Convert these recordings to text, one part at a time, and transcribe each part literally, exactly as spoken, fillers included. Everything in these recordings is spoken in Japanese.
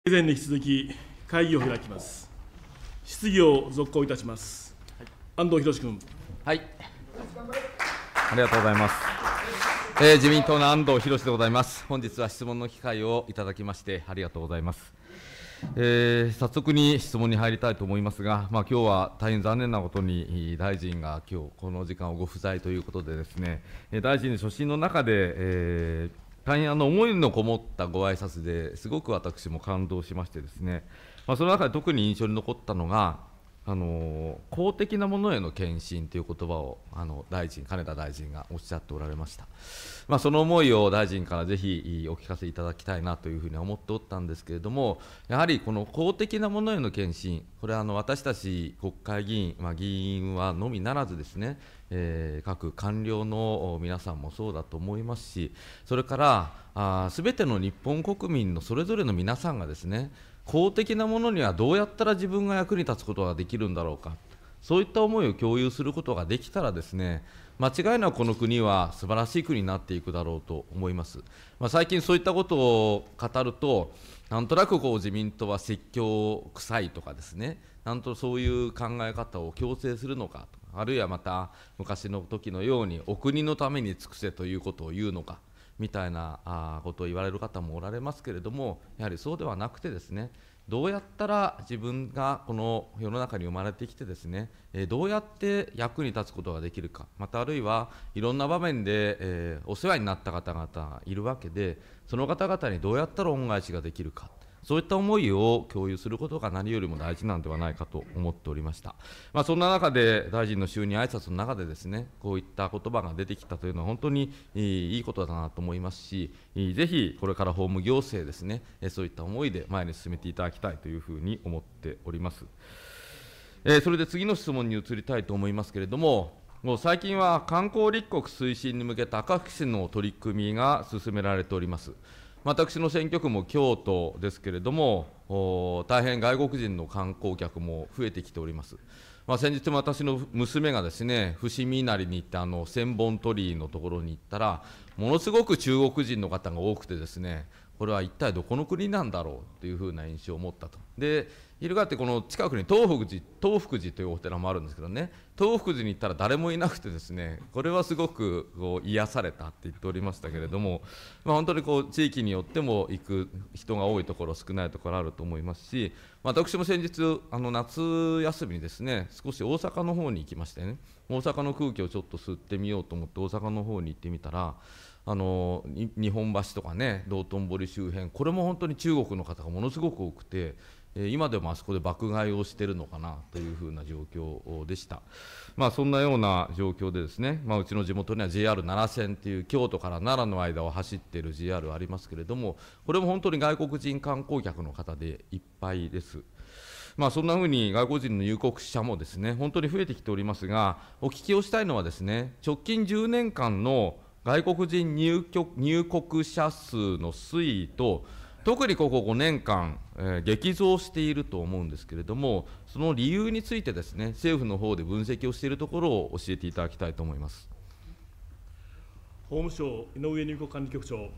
以前に引き続き会議を開きます。質疑を続行いたします。はい、安藤裕君。 はい。ありがとうございます。えー、自民党の安藤裕でございます。本日は質問の機会をいただきましてありがとうございます。えー、早速に質問に入りたいと思いますが、まあ、今日は大変残念なことに大臣が今日この時間をご不在ということでですね、大臣の所信の中で、えー大変あの思いのこもったご挨拶ですごく私も感動しましてですね、まあ、その中で特に印象に残ったのが、あの公的なものへの献身という言葉をあの大臣、金田大臣がおっしゃっておられました。まあ、その思いを大臣からぜひお聞かせいただきたいなというふうに思っておったんですけれども、やはりこの公的なものへの献身、これはあの私たち国会議員、まあ、議員はのみならずですね、えー、各官僚の皆さんもそうだと思いますし、それからすべての日本国民のそれぞれの皆さんがですね、公的なものにはどうやったら自分が役に立つことができるんだろうか、そういった思いを共有することができたらですね、間違いなくこの国は素晴らしい国になっていくだろうと思います。まあ、最近そういったことを語ると、なんとなくこう自民党は説教臭いとかですね、なんとそういう考え方を強制するのか、あるいはまた昔の時のようにお国のために尽くせということを言うのかみたいなことを言われる方もおられますけれども、やはりそうではなくてですね、どうやったら自分がこの世の中に生まれてきてですね、どうやって役に立つことができるか、またあるいはいろんな場面で、えー、お世話になった方々がいるわけで、その方々にどうやったら恩返しができるか、そういった思いを共有することが何よりも大事なのではないかと思っておりました。まあ、そんな中で大臣の就任挨拶の中でですね、こういった言葉が出てきたというのは本当にいいことだなと思いますし、ぜひこれから法務行政ですね、そういった思いで前に進めていただきたいというふうに思っております。それで次の質問に移りたいと思いますけれども、もう最近は観光立国推進に向けた各種の取り組みが進められております。私の選挙区も京都ですけれども、大変外国人の観光客も増えてきております。まあ、先日も私の娘がですね、伏見稲荷に行ってあの千本鳥居のところに行ったら、ものすごく中国人の方が多くてですね、これは一体どこの国なんだろうというふうな印象を持ったと。で、翻ってこの近くに東福寺、東福寺というお寺もあるんですけどね、東福寺に行ったら誰もいなくてですね、これはすごくこう癒されたって言っておりましたけれども、まあ、本当にこう地域によっても行く人が多いところ、少ないところあると思いますし、私も先日、あの夏休みにですね、少し大阪の方に行きましてね、大阪の空気をちょっと吸ってみようと思って、大阪の方に行ってみたら、あの日本橋とかね、道頓堀周辺、これも本当に中国の方がものすごく多くて、今でもあそこで爆買いをしているのかなというふうな状況でした。まあ、そんなような状況でですね、まあ、うちの地元には ジェイアール奈良線という京都から奈良の間を走っている ジェイアール ありますけれども、これも本当に外国人観光客の方でいっぱいです。まあ、そんなふうに外国人の入国者もですね、本当に増えてきておりますが、お聞きをしたいのはですね、直近じゅうねんかんの外国人入国入国者数の推移と、特にここごねんかん、えー、激増していると思うんですけれども、その理由についてですね、政府の方で分析をしているところを教えていただきたいと思います。 法務省、井上入国管理局長。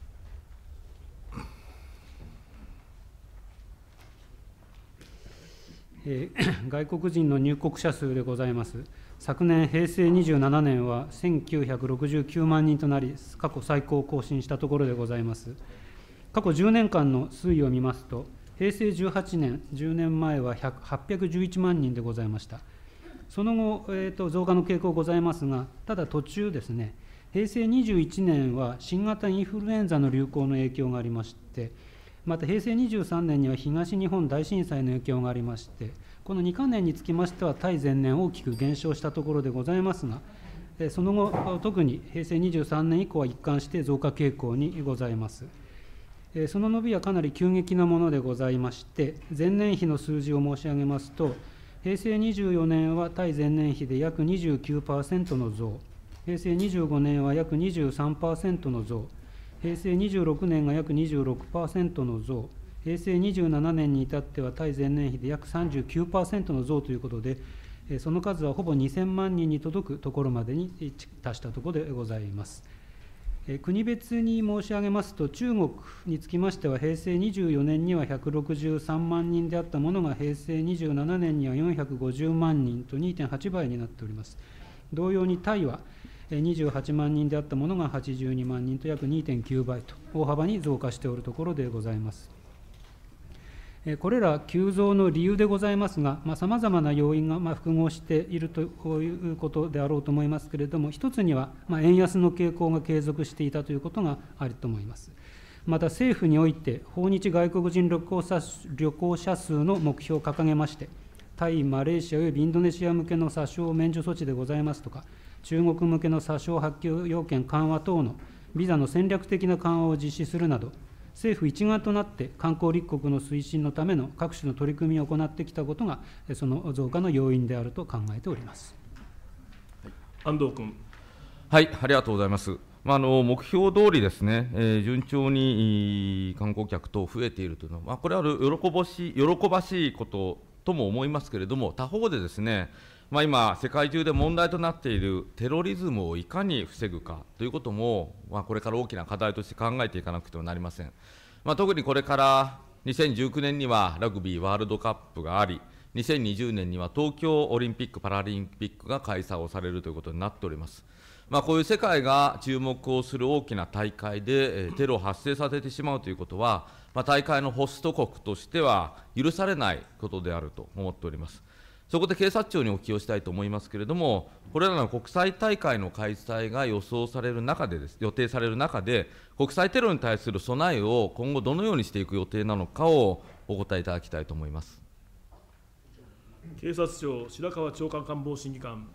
えー、外国人の入国者数でございます。昨年、へいせいにじゅうななねんはせんきゅうひゃくろくじゅうきゅうまんにんとなり、過去最高を更新したところでございます。過去じゅうねんかんの推移を見ますと、へいせいじゅうはちねん、じゅうねんまえははっぴゃくじゅういちまんにんでございました。その後、えーと、増加の傾向ございますが、ただ途中ですね、へいせいにじゅういちねんは新型インフルエンザの流行の影響がありまして、またへいせいにじゅうさんねんには東日本大震災の影響がありまして、このにかねんにつきましては、対前年大きく減少したところでございますが、その後、特にへいせいにじゅうさんねん以降は一貫して増加傾向にございます。その伸びはかなり急激なものでございまして、前年比の数字を申し上げますと、へいせいにじゅうよねんは対前年比で約 にじゅうきゅうパーセント の増、へいせいにじゅうごねんは約 にじゅうさんパーセント の増、へいせいにじゅうろくねんが約 にじゅうろくパーセント の増、へいせいにじゅうななねんに至っては対前年比で約 さんじゅうきゅうパーセント の増ということで、その数はほぼにせんまんにんに届くところまでに達したところでございます。 国別に申し上げますと、中国につきましては、平成にじゅうよねんにはひゃくろくじゅうさんまんにんであったものが、平成にじゅうななねんにはよんひゃくごじゅうまんにんと にてんはちばいになっております。同様にタイはにじゅうはちまんにんであったものがはちじゅうにまんにんと約 にてんきゅうばいと大幅に増加しておるところでございます。これら急増の理由でございますが、さまざまな要因がまあ複合しているということであろうと思いますけれども、一つにはまあ円安の傾向が継続していたということがあると思います。また政府において、訪日外国人旅行者旅行者数の目標を掲げまして、タイ、マレーシアおよびインドネシア向けの査証免除措置でございますとか、中国向けの査証発給要件緩和等のビザの戦略的な緩和を実施するなど、政府一丸となって観光立国の推進のための各種の取り組みを行ってきたことが、その増加の要因であると考えております。 安藤君。 はい、ありがとうございます。まあ、あの目標通りですね、えー、順調に観光客等増えているというのは、まあ、これは喜ばしい、喜ばしいこととも思いますけれども、他方でですね、まあ、今、世界中で問題となっているテロリズムをいかに防ぐかということも、まあ、これから大きな課題として考えていかなくてはなりません。まあ、特にこれからにせんじゅうきゅうねんにはラグビーワールドカップがあり、にせんにじゅうねんには東京オリンピック・パラリンピックが開催をされるということになっております。まあ、こういう世界が注目をする大きな大会でテロを発生させてしまうということは、まあ、大会のホスト国としては許されないことであると思っております。そこで警察庁にお聞きをしたいと思いますけれども、これらの国際大会の開催が予想される中でです、予定される中で、国際テロに対する備えを今後どのようにしていく予定なのかをお答えいただきたいと思います。 警察庁、白川長官官房審議官。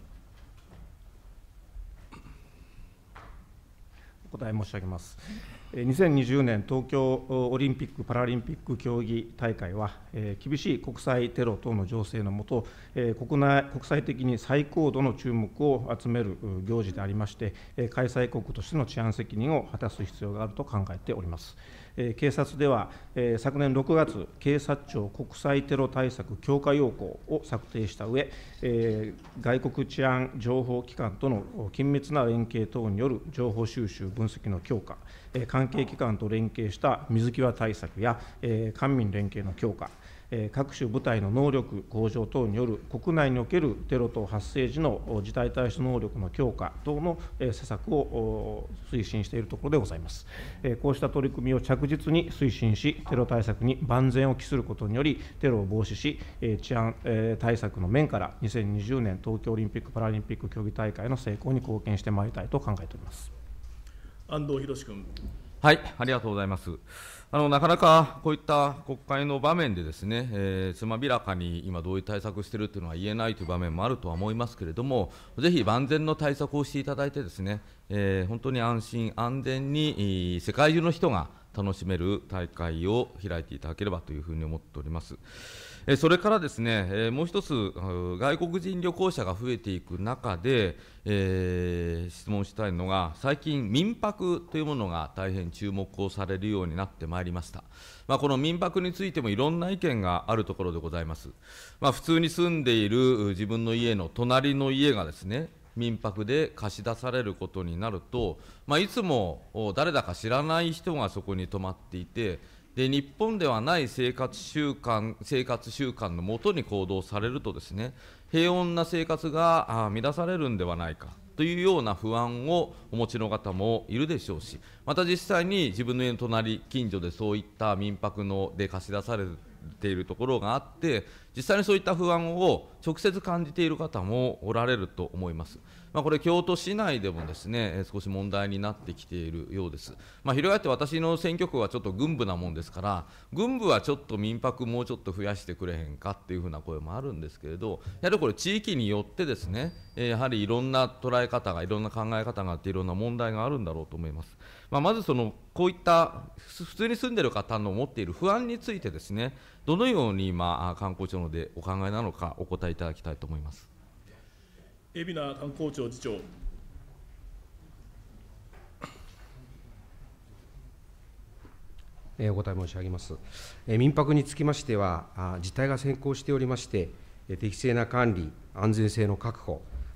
お答え申し上げます。にせんにじゅうねん東京オリンピック・パラリンピック競技大会は、厳しい国際テロ等の情勢のもと、国内国際的に最高度の注目を集める行事でありまして、開催国としての治安責任を果たす必要があると考えております。警察では、昨年ろくがつ、警察庁国際テロ対策強化要項を策定した上、外国治安情報機関との緊密な連携等による情報収集・分析の強化、関係機関と連携した水際対策や官民連携の強化、各種部隊の能力向上等による国内におけるテロ等発生時の事態対処能力の強化等の施策を推進しているところでございます。こうした取り組みを着実に推進し、テロ対策に万全を期することにより、テロを防止し、治安対策の面からにせんにじゅうねん東京オリンピック・パラリンピック競技大会の成功に貢献してまいりたいと考えております。 安藤裕君。 はい、ありがとうございます。あのなかなかこういった国会の場面でですね、えー、つまびらかに今どういう対策をしているというのは言えないという場面もあるとは思いますけれども、ぜひ万全の対策をしていただいてですね、えー、本当に安心安全に世界中の人が楽しめる大会を開いていただければというふうに思っております。それからですね、もう一つ、外国人旅行者が増えていく中で、えー、質問したいのが、最近、民泊というものが大変注目をされるようになってまいりました。まあ、この民泊についてもいろんな意見があるところでございます。まあ、普通に住んでいる自分の家の隣の家がですね、民泊で貸し出されることになると、まあ、いつも誰だか知らない人がそこに泊まっていて、で日本ではない生活習慣、生活習慣のもとに行動されるとですね、平穏な生活が乱されるんではないかというような不安をお持ちの方もいるでしょうし、また実際に自分の家の隣、近所でそういった民泊ので貸し出されているところがあって、実際にそういった不安を直接感じている方もおられると思います。まあ、これ、京都市内でもですね、少し問題になってきているようです。まあ、翻って私の選挙区はちょっと軍部なもんですから、軍部はちょっと民泊もうちょっと増やしてくれへんかっていうふうな声もあるんですけれど、やはりこれ、地域によってですね、やはりいろんな捉え方が、いろんな考え方があって、いろんな問題があるんだろうと思います。まあ、まずその、こういった普通に住んでいる方の持っている不安についてですね、どのように今、観光庁のでお考えなのか、お答えいただきたいと思います。 海老名観光庁次長。 お答え申し上げます。民泊につきましては、事態が先行しておりまして、適正な管理、安全性の確保、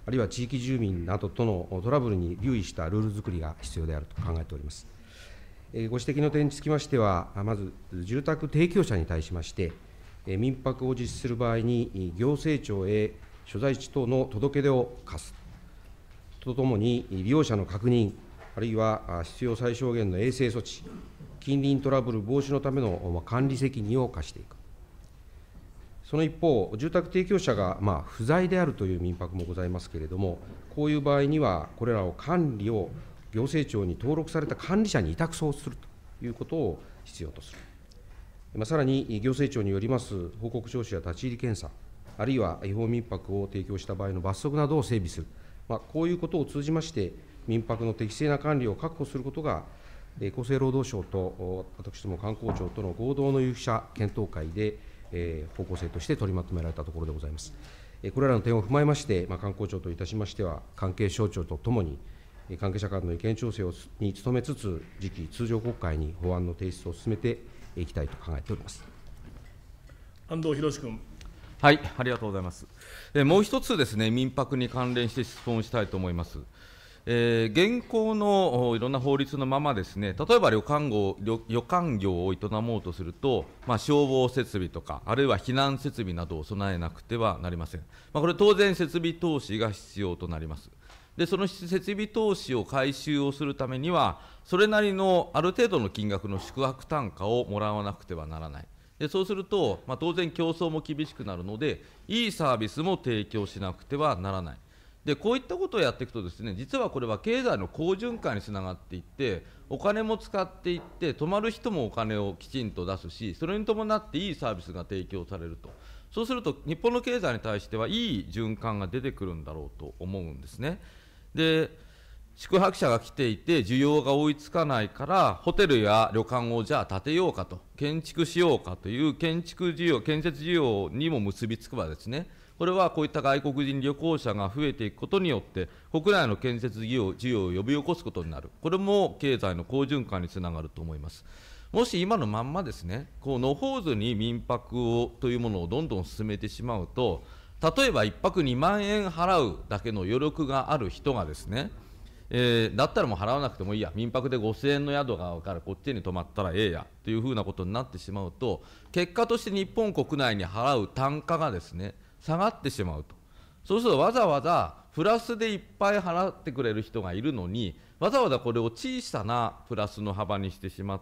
あるいは地域住民などとのトラブルに留意したルール作りが必要であると考えております。ご指摘の点につきましては、まず住宅提供者に対しまして、民泊を実施する場合に、行政庁へ所在地等の届け出を課すとともに、利用者の確認、あるいは必要最小限の衛生措置、近隣トラブル防止のための管理責任を課していく。その一方、住宅提供者がまあ不在であるという民泊もございますけれども、こういう場合には、これらを管理を行政庁に登録された管理者に委託するということを必要とする。さらに、行政庁によります報告徴収や立ち入り検査、あるいは違法民泊を提供した場合の罰則などを整備する、まあ、こういうことを通じまして、民泊の適正な管理を確保することが、厚生労働省と私ども観光庁との合同の有識者検討会で、えー、方向性として取りまとめられたところでございます。これらの点を踏まえまして、まあ、観光庁といたしましては、関係省庁とともに、関係者間の意見調整に努めつつ、次期通常国会に法案の提出を進めていきたいと考えております。 安藤裕君。 はい、ありがとうございます。えもう一つですね、民泊に関連して質問したいと思います。えー、現行のいろんな法律のままですね、例えば旅館業、旅旅館業を営もうとすると、まあ、消防設備とか、あるいは避難設備などを備えなくてはなりません。まあ、これ、当然、設備投資が必要となります。で、その設備投資を回収をするためには、それなりのある程度の金額の宿泊単価をもらわなくてはならない。でそうすると、まあ、当然、競争も厳しくなるので、いいサービスも提供しなくてはならない。でこういったことをやっていくとですね、実はこれは経済の好循環につながっていって、お金も使っていって、泊まる人もお金をきちんと出すし、それに伴っていいサービスが提供されると、そうすると日本の経済に対してはいい循環が出てくるんだろうと思うんですね。で宿泊者が来ていて、需要が追いつかないから、ホテルや旅館をじゃあ建てようかと、建築しようかという建築需要、建設需要にも結びつくばですね、これはこういった外国人旅行者が増えていくことによって、国内の建設需要、需要を呼び起こすことになる、これも経済の好循環につながると思います。もし今のまんまですね、こう野放図に民泊をというものをどんどん進めてしまうと、例えばいっぱくにまんえん払うだけの余力がある人がですね、えー、だったらもう払わなくてもいいや、民泊でごせんえんの宿があるからこっちに泊まったらええやというふうなことになってしまうと、結果として日本国内に払う単価がですね、下がってしまうと。そうするとわざわざプラスでいっぱい払ってくれる人がいるのに、わざわざこれを小さなプラスの幅にしてしまって、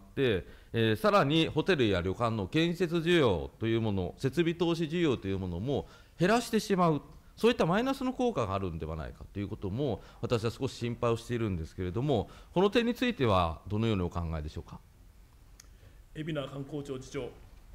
えー、さらにホテルや旅館の建設需要というもの、設備投資需要というものも減らしてしまう、そういったマイナスの効果があるんではないかということも、私は少し心配をしているんですけれども、この点についてはどのようにお考えでしょうか。 海老名観光庁次長。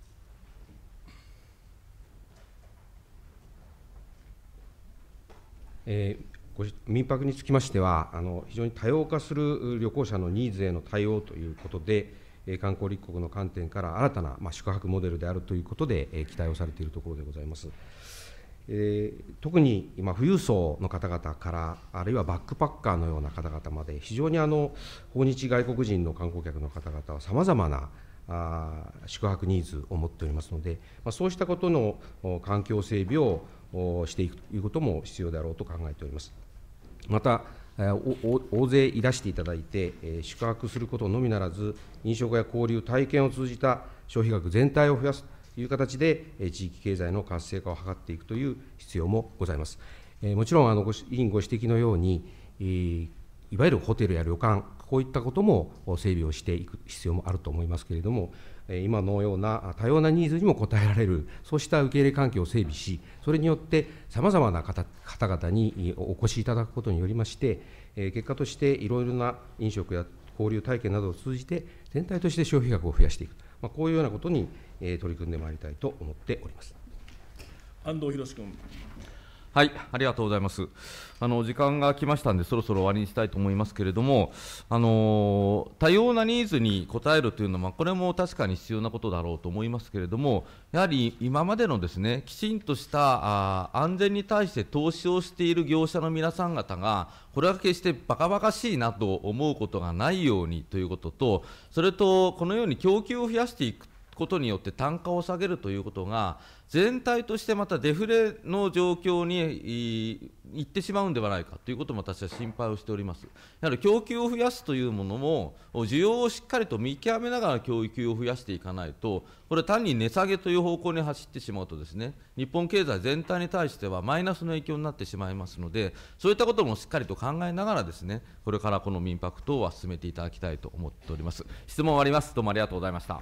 えー、ご民泊につきましては、あの非常に多様化する旅行者のニーズへの対応ということで、えー、観光立国の観点から新たな、まあ、宿泊モデルであるということで、えー、期待をされているところでございます。えー、特に今、富裕層の方々から、あるいはバックパッカーのような方々まで、非常にあの訪日外国人の観光客の方々は、さまざまなあ宿泊ニーズを持っておりますので、まあ、そうしたことの環境整備をしていくということも必要であろうと考えております。また、大勢いらしていただいて、宿泊することのみならず、飲食や交流、体験を通じた消費額全体を増やすという形で、地域経済の活性化を図っていくという必要もございます。もちろん、あの委員ご指摘のように、いわゆるホテルや旅館、こういったことも整備をしていく必要もあると思いますけれども、今のような多様なニーズにも応えられる、そうした受け入れ環境を整備し、それによってさまざまな方々にお越しいただくことによりまして、結果としていろいろな飲食や交流体験などを通じて、全体として消費額を増やしていく、まあ、こういうようなことに取り組んでまいりたいと思っております。 安藤裕君。 はい、ありがとうございます。あの時間が来ましたので、そろそろ終わりにしたいと思いますけれども、あの多様なニーズに応えるというのは、これも確かに必要なことだろうと思いますけれども、やはり今までのですね、きちんとしたあ安全に対して投資をしている業者の皆さん方が、これは決してバカバカしいなと思うことがないようにということと、それとこのように供給を増やしていくことによって単価を下げるということが、全体としてまたデフレの状況にいってしまうんではないかということも私は心配をしております。やはり供給を増やすというものも、需要をしっかりと見極めながら供給を増やしていかないと、これ、単に値下げという方向に走ってしまうとですね、日本経済全体に対してはマイナスの影響になってしまいますので、そういったこともしっかりと考えながらですね、これからこの民泊等は進めていただきたいと思っております。質問終わります。どうもありがとうございました。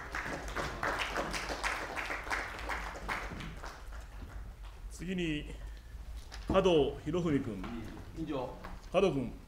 次に加藤博文君。加藤君。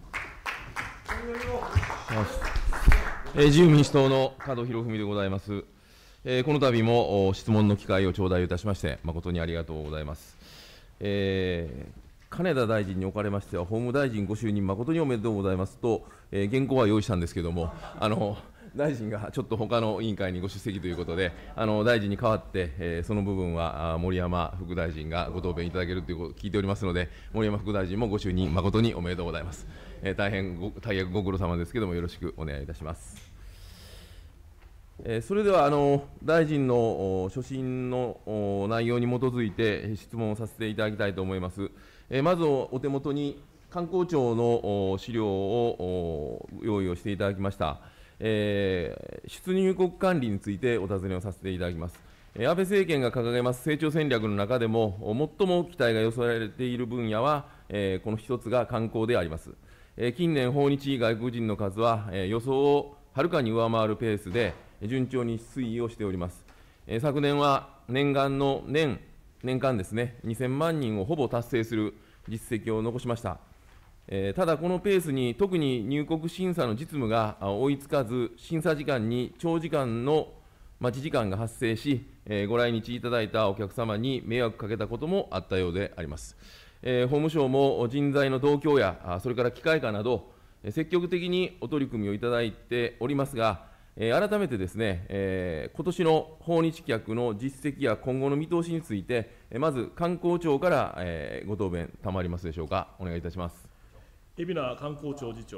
えー、自由民主党の加藤博文でございます。えー、この度も質問の機会を頂戴いたしまして、誠にありがとうございます。えー、金田大臣におかれましては、法務大臣ご就任、誠におめでとうございますと、えー、原稿は用意したんですけれども、あの大臣がちょっと他の委員会にご出席ということで、あの大臣に代わって、えー、その部分は森山副大臣がご答弁いただけるということを聞いておりますので、森山副大臣もご就任、誠におめでとうございます。えー、大変ご、大変ご苦労様ですけれども、よろしくお願いいたします。えー、それではあの大臣の所信の内容に基づいて質問をさせていただきたいと思います。えー、まずお手元に観光庁の資料を用意をしていただきました。えー、出入国管理についてお尋ねをさせていただきます。えー、安倍政権が掲げます成長戦略の中でも、最も期待が寄せられている分野は、えー、この一つが観光であります。えー、近年、訪日外国人の数は、えー、予想をはるかに上回るペースで、順調に推移をしております。えー、昨年は念願の年、年間ですね、にせんまんにんをほぼ達成する実績を残しました。えー、ただ、このペースに特に入国審査の実務が追いつかず、審査時間に長時間の待ち時間が発生し、えー、ご来日いただいたお客様に迷惑かけたこともあったようであります。えー、法務省も人材の同居や、それから機械化など、積極的にお取り組みをいただいておりますが、えー、改めてですね、えー、今年の訪日客の実績や今後の見通しについて、まず観光庁から、えー、ご答弁賜りますでしょうか。お願いいたします。 海老名観光庁次長。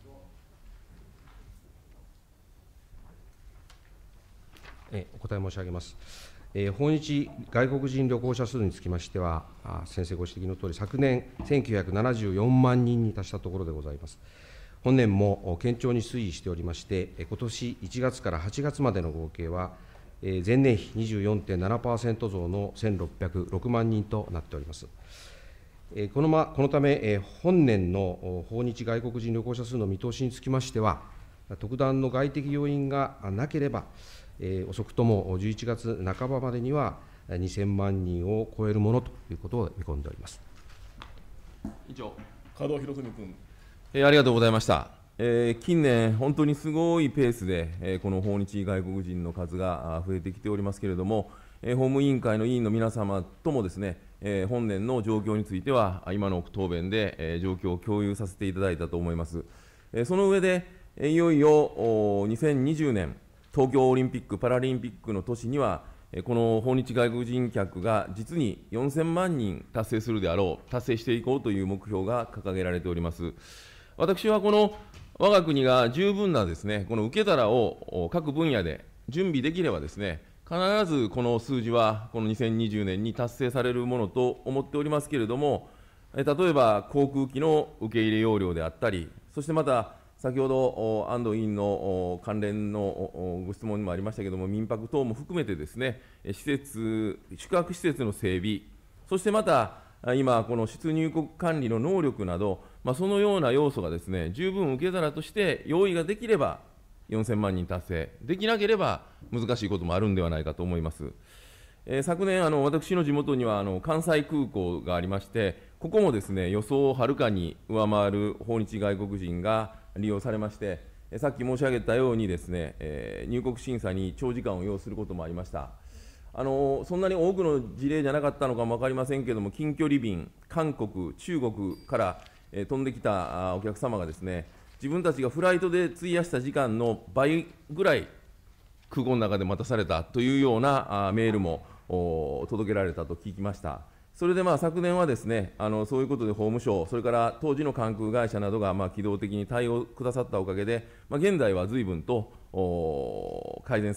えお答え申し上げます。えー、訪日外国人旅行者数につきましては、あ先生ご指摘のとおり、昨年、せんきゅうひゃくななじゅうよんまんにんに達したところでございます。本年も堅調に推移しておりまして、ことしいちがつからはちがつまでの合計は、前年比 にじゅうよんてんななパーセント 増のせんろっぴゃくろくまんにんとなっております。このまこのため、本年の訪日外国人旅行者数の見通しにつきましては、特段の外的要因がなければ、遅くともじゅういちがつなかばまでにはにせんまんにんを超えるものということを見込んでおります。 以上。 加藤博文君。 えー、ありがとうございました。えー、近年、本当にすごいペースで、えー、この訪日外国人の数が増えてきておりますけれども、えー、法務委員会の委員の皆様ともですね、えー、本年の状況については、今の答弁で、えー、状況を共有させていただいたと思います。えー、その上で、えー、いよいよにせんにじゅうねん、東京オリンピック・パラリンピックの年には、この訪日外国人客が実によんせんまんにん達成するであろう、達成していこうという目標が掲げられております。私はこの我が国が十分なですね、この受け皿を各分野で準備できればですね、必ずこの数字はこのにせんにじゅうねんに達成されるものと思っておりますけれども、例えば航空機の受け入れ容量であったり、そしてまた先ほど安藤委員の関連のご質問にもありましたけれども、民泊等も含めてですね、施設、宿泊施設の整備、そしてまた今、この出入国管理の能力など、まあ、そのような要素がですね、十分受け皿として用意ができれば、よんせんまんにん達成、できなければ難しいこともあるんではないかと思います。えー、昨年、あの私の地元にはあの関西空港がありまして、ここもですね、予想をはるかに上回る訪日外国人が利用されまして、さっき申し上げたようにですね、えー、入国審査に長時間を要することもありました。あのそんなに多くの事例じゃなかったのかも分かりませんけれども、近距離便、韓国、中国から、えー、飛んできたお客様がですね、自分たちがフライトで費やした時間の倍ぐらい、空港の中で待たされたというようなあメールも届けられたと聞きました。それでまあ昨年はですね、あのそういうことで法務省、それから当時の航空会社などがまあ機動的に対応くださったおかげで、まあ、現在は随分と改善され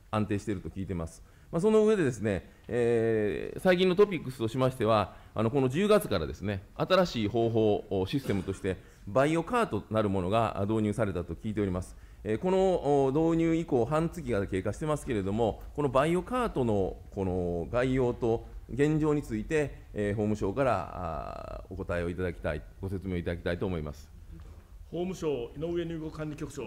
安定していると聞いています。まあ、その上でですね、えー、最近のトピックスとしましては、あのこのじゅうがつからですね、新しい方法、システムとして、バイオカートなるものが導入されたと聞いております。えー、この導入以降、半月が経過してますけれども、このバイオカートのこの概要と現状について、えー、法務省からお答えをいただきたい、ご説明いただきたいと思います。 法務省、井上入国管理局長。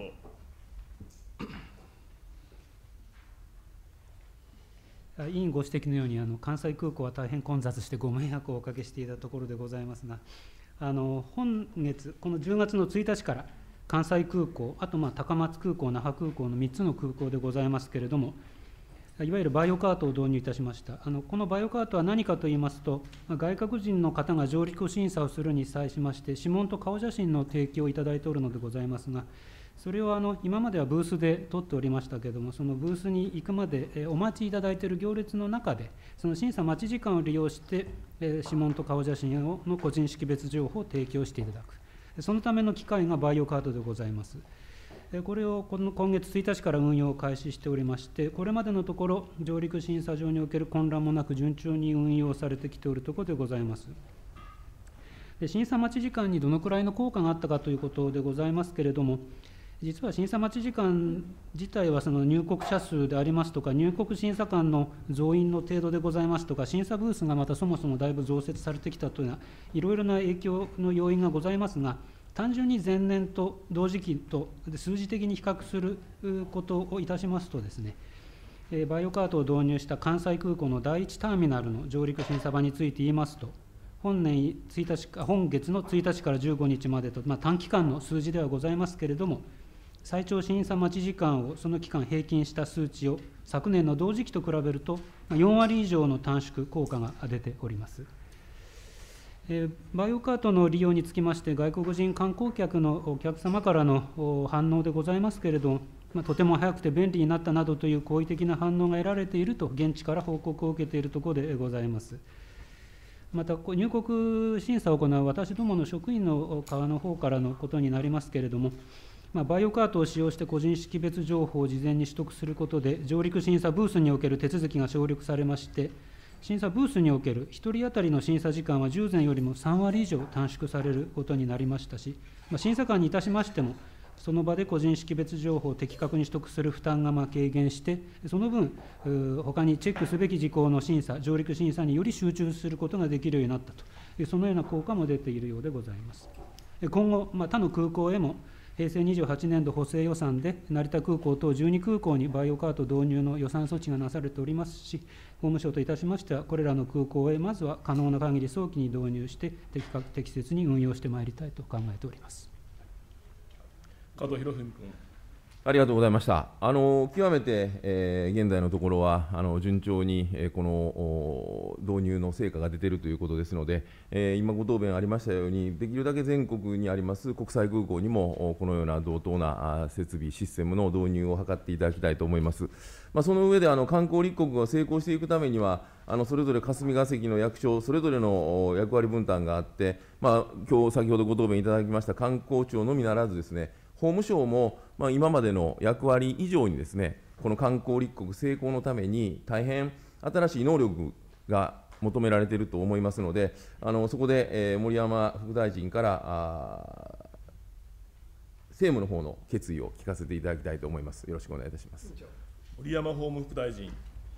委員ご指摘のように、あの関西空港は大変混雑してご迷惑をおかけしていたところでございますが、あの本月、このじゅうがつのついたちから、関西空港、あとまあ高松空港、那覇空港のみっつの空港でございますけれども、いわゆるバイオカートを導入いたしました。あのこのバイオカートは何かといいますと、外国人の方が上陸審査をするに際しまして、指紋と顔写真の提供をいただいておるのでございますが、それをあの今まではブースで取っておりましたけれども、そのブースに行くまで、えお待ちいただいている行列の中で、その審査待ち時間を利用して、え指紋と顔写真をの個人識別情報を提供していただく、そのための機械がバイオカートでございます。これをこの今月ついたちから運用を開始しておりまして、これまでのところ、上陸審査場における混乱もなく、順調に運用されてきておるところでございます。で審査待ち時間にどのくらいの効果があったかということでございますけれども、実は審査待ち時間自体はその入国者数でありますとか、入国審査官の増員の程度でございますとか、審査ブースがまたそもそもだいぶ増設されてきたというような、いろいろな影響の要因がございますが、単純に前年と同時期と数字的に比較することをいたしますとですね、バイオカートを導入した関西空港の第一ターミナルの上陸審査場について言いますと、本年ついたち本月のついたちからじゅうごにちまでと、まあ、短期間の数字ではございますけれども、最長審査待ち時間をその期間平均した数値を昨年の同時期と比べるとよんわり以上の短縮効果が出ております。バイオカートの利用につきまして、外国人観光客のお客様からの反応でございますけれども、まあ、とても早くて便利になったなどという好意的な反応が得られていると、現地から報告を受けているところでございます。また、入国審査を行う私どもの職員の側の方からのことになりますけれども、まあ、バイオカートを使用して個人識別情報を事前に取得することで、上陸審査ブースにおける手続きが省略されまして、審査ブースにおけるひとり当たりの審査時間は従前よりもさんわり以上短縮されることになりましたし、まあ、審査官にいたしましても、その場で個人識別情報を的確に取得する負担がまあ軽減して、その分、ほかにチェックすべき事項の審査、上陸審査により集中することができるようになったという、そのような効果も出ているようでございます。今後、まあ、他の空港へも、へいせいにじゅうはちねんど補正予算で成田空港等じゅうに空港にバイオカート導入の予算措置がなされておりますし、法務省といたしましては、これらの空港へまずは可能な限り早期に導入して、適格適切に運用してまいりたいと考えております。 加藤博文君。 ありがとうございました。あの極めて、えー、現在のところはあの順調に、えー、この導入の成果が出ているということですので、えー、今ご答弁ありましたように、できるだけ全国にあります国際空港にもこのような同等な設備、システムの導入を図っていただきたいと思います。まあ、その上であの観光立国が成功していくためには、あのそれぞれ霞が関の役所、それぞれの役割分担があって、まあ今日先ほどご答弁いただきました観光庁のみならずですね、法務省も、まあ、今までの役割以上にですね、この観光立国成功のために大変新しい能力が求められていると思いますので、あのそこで、えー、森山副大臣から政務の方の決意を聞かせていただきたいと思います。よろしくお願いいたします。 森山法務副大臣。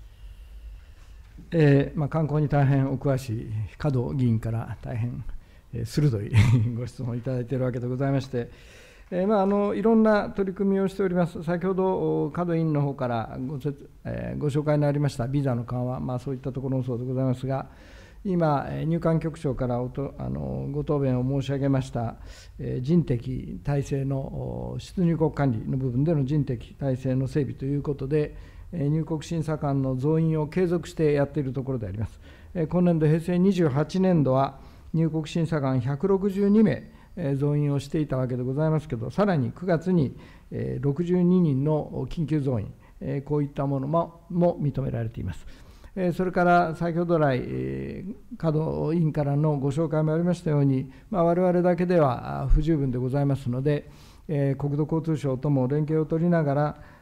えーまあ、観光に大変お詳しい加藤議員から大変鋭いご質問をいただいているわけでございまして、えーまあ、あのいろんな取り組みをしております。先ほど加藤委員の方からご説、えー、ご紹介のありましたビザの緩和、まあ、そういったところもそうでございますが、今、入管局長からおとあのご答弁を申し上げました、えー、人的体制の出入国管理の部分での人的体制の整備ということで、入国審査官の増員を継続してやっているところであります。今年度、へいせいにじゅうはちねんどは入国審査官ひゃくろくじゅうにめい増員をしていたわけでございますけれど、さらにくがつにろくじゅうににんの緊急増員、こういったものも認められています。それから先ほど来、加藤委員からのご紹介もありましたように、われわれだけでは不十分でございますので、国土交通省とも連携を取りながら、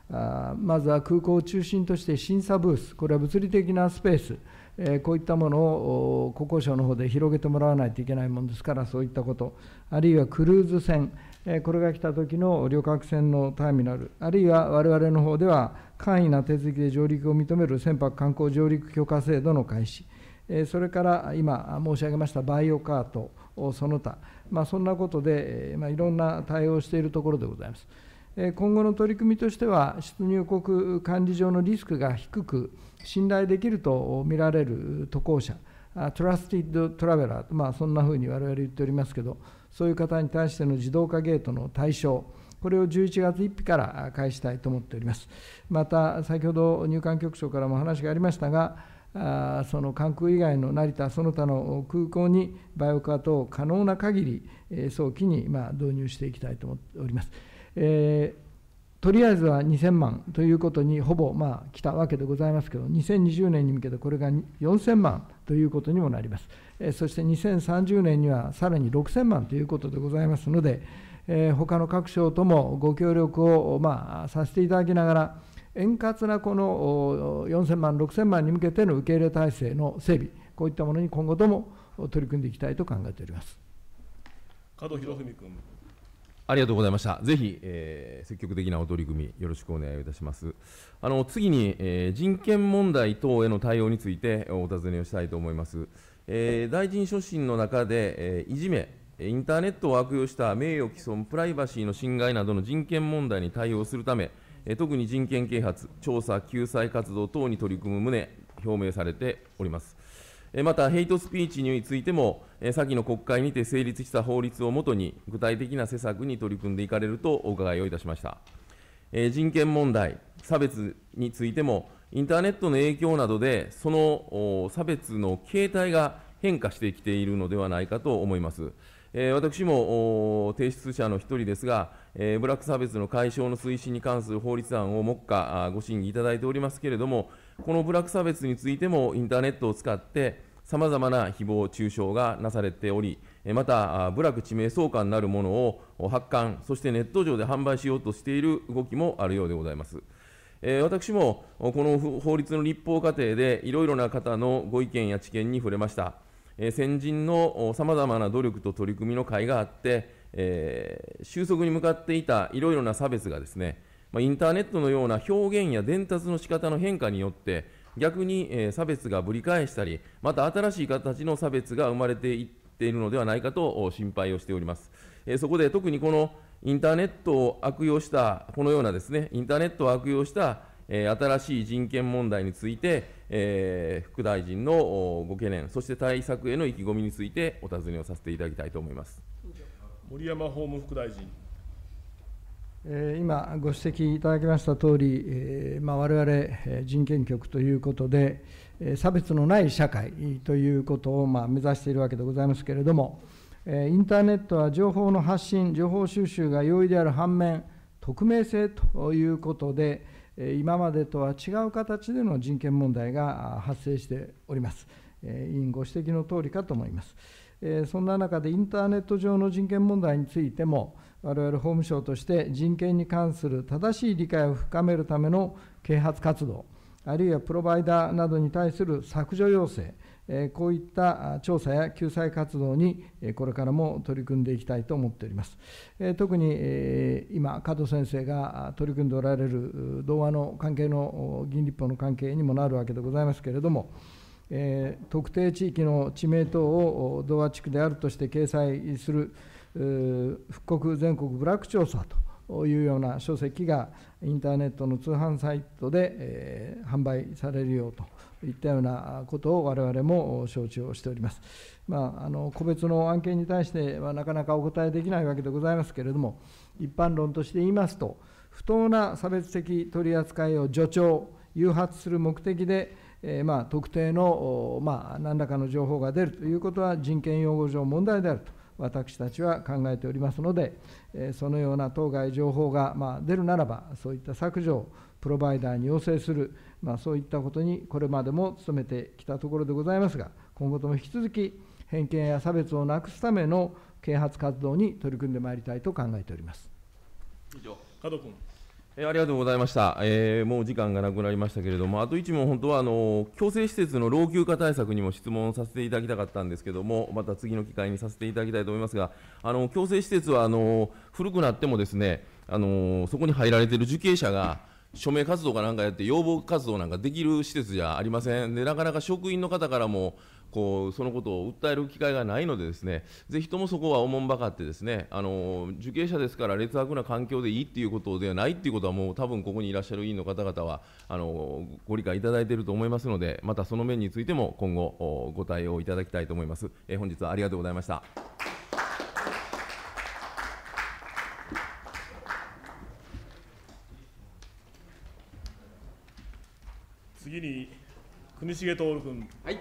あまずは空港を中心として審査ブース、これは物理的なスペース、えー、こういったものを国交省の方で広げてもらわないといけないものですから、そういったこと、あるいはクルーズ船、えー、これが来た時の旅客船のターミナル、あるいは我々の方では簡易な手続きで上陸を認める船舶観光上陸許可制度の開始、えー、それから今申し上げましたバイオカート、その他、まあ、そんなことで、まあ、いろんな対応をしているところでございます。今後の取り組みとしては、出入国管理上のリスクが低く、信頼できると見られる渡航者、トラスティッド・トラベラー、まあ、そんなふうに我々言っておりますけど、そういう方に対しての自動化ゲートの対象、これをじゅういちがつついたちから開始したいと思っております。また、先ほど入管局長からも話がありましたが、あその関空以外の成田、その他の空港にバイオカートを可能な限り、えー、早期にまあ導入していきたいと思っております。えー、とりあえずはにせんまんということにほぼまあ来たわけでございますけど、にせんにじゅうねんに向けてこれがよんせんまんということにもなります。えー、そしてにせんさんじゅうねんにはさらにろくせんまんということでございますので、えー、他の各省ともご協力をまあさせていただきながら、円滑なこのよんせんまん、ろくせんまんに向けての受け入れ体制の整備、こういったものに今後とも取り組んでいきたいと考えております。 加藤博文君。 ありがとうございました。ぜひ、えー、積極的なお取り組み、よろしくお願いいたします。あの次に、えー、人権問題等への対応についてお尋ねをしたいと思います。えー、大臣所信の中で、えー、いじめ、インターネットを悪用した名誉毀損、プライバシーの侵害などの人権問題に対応するため、特に人権啓発、調査、救済活動等に取り組む旨、表明されております。また、ヘイトスピーチについても、先の国会にて成立した法律をもとに、具体的な施策に取り組んでいかれるとお伺いをいたしました。人権問題、差別についても、インターネットの影響などで、その差別の形態が変化してきているのではないかと思います。えー、私も提出者の一人ですが、えー、ブラック差別の解消の推進に関する法律案を目下ご審議いただいておりますけれども、このブラック差別についてもインターネットを使って、さまざまな誹謗中傷がなされており、また、部落地名相関なるものを発刊、そしてネット上で販売しようとしている動きもあるようでございます。えー、私もこの法律の立法過程で、いろいろな方のご意見や知見に触れました。先人のさまざまな努力と取り組みの会があって、えー、収束に向かっていたいろいろな差別がですね、インターネットのような表現や伝達の仕方の変化によって、逆に差別がぶり返したり、また新しい形の差別が生まれていっているのではないかと心配をしております。そこで特にこのインターネットを悪用した、このようなですね、インターネットを悪用した新しい人権問題について、えー、副大臣のご懸念、そして対策への意気込みについてお尋ねをさせていただきたいと思います。 森山法務副大臣。 えー、今、ご指摘いただきましたとおり、えーまあ、我々人権局ということで、えー、差別のない社会ということを、まあ、目指しているわけでございますけれども、えー、インターネットは情報の発信、情報収集が容易である反面、匿名性ということで、今までとは違う形での人権問題が発生しております。委員ご指摘のとおりかと思います。そんな中でインターネット上の人権問題についても、我々法務省として人権に関する正しい理解を深めるための啓発活動、あるいはプロバイダーなどに対する削除要請、こういった調査や救済活動にこれからも取り組んでいきたいと思っております。特に今、加藤先生が取り組んでおられる童話の関係の議員立法の関係にもなるわけでございますけれども、特定地域の地名等を童話地区であるとして掲載する復刻全国部落調査というような書籍がインターネットの通販サイトで、えー、販売されるようといったようなことを我々も承知をしております。まあ、あの個別の案件に対してはなかなかお答えできないわけでございますけれども、一般論として言いますと、不当な差別的取り扱いを助長、誘発する目的で、えーまあ、特定の、まあ、何らかの情報が出るということは人権擁護上問題であると私たちは考えておりますので、そのような当該情報がまあ出るならば、そういった削除をプロバイダーに要請する、まあ、そういったことにこれまでも努めてきたところでございますが、今後とも引き続き、偏見や差別をなくすための啓発活動に取り組んでまいりたいと考えております。 以上、加藤君。 えーありがとうございました、えーもう時間がなくなりましたけれども、あといち問、本当はあの強制施設の老朽化対策にも質問させていただきたかったんですけれども、また次の機会にさせていただきたいと思いますが、あの強制施設はあの古くなってもですね、あのそこに入られている受刑者が署名活動かなんかやって、要望活動なんかできる施設じゃありません。でなかなか職員の方からもこうそのことを訴える機会がないのでですね、ぜひともそこはおもんばかってですね、あの受刑者ですから劣悪な環境でいいっていうことではないっていうことは、もう多分ここにいらっしゃる委員の方々はあのご理解いただいていると思いますので、またその面についても今後おご対応いただきたいと思います。えー本日はありがとうございました。 次に国重徹君。 はい。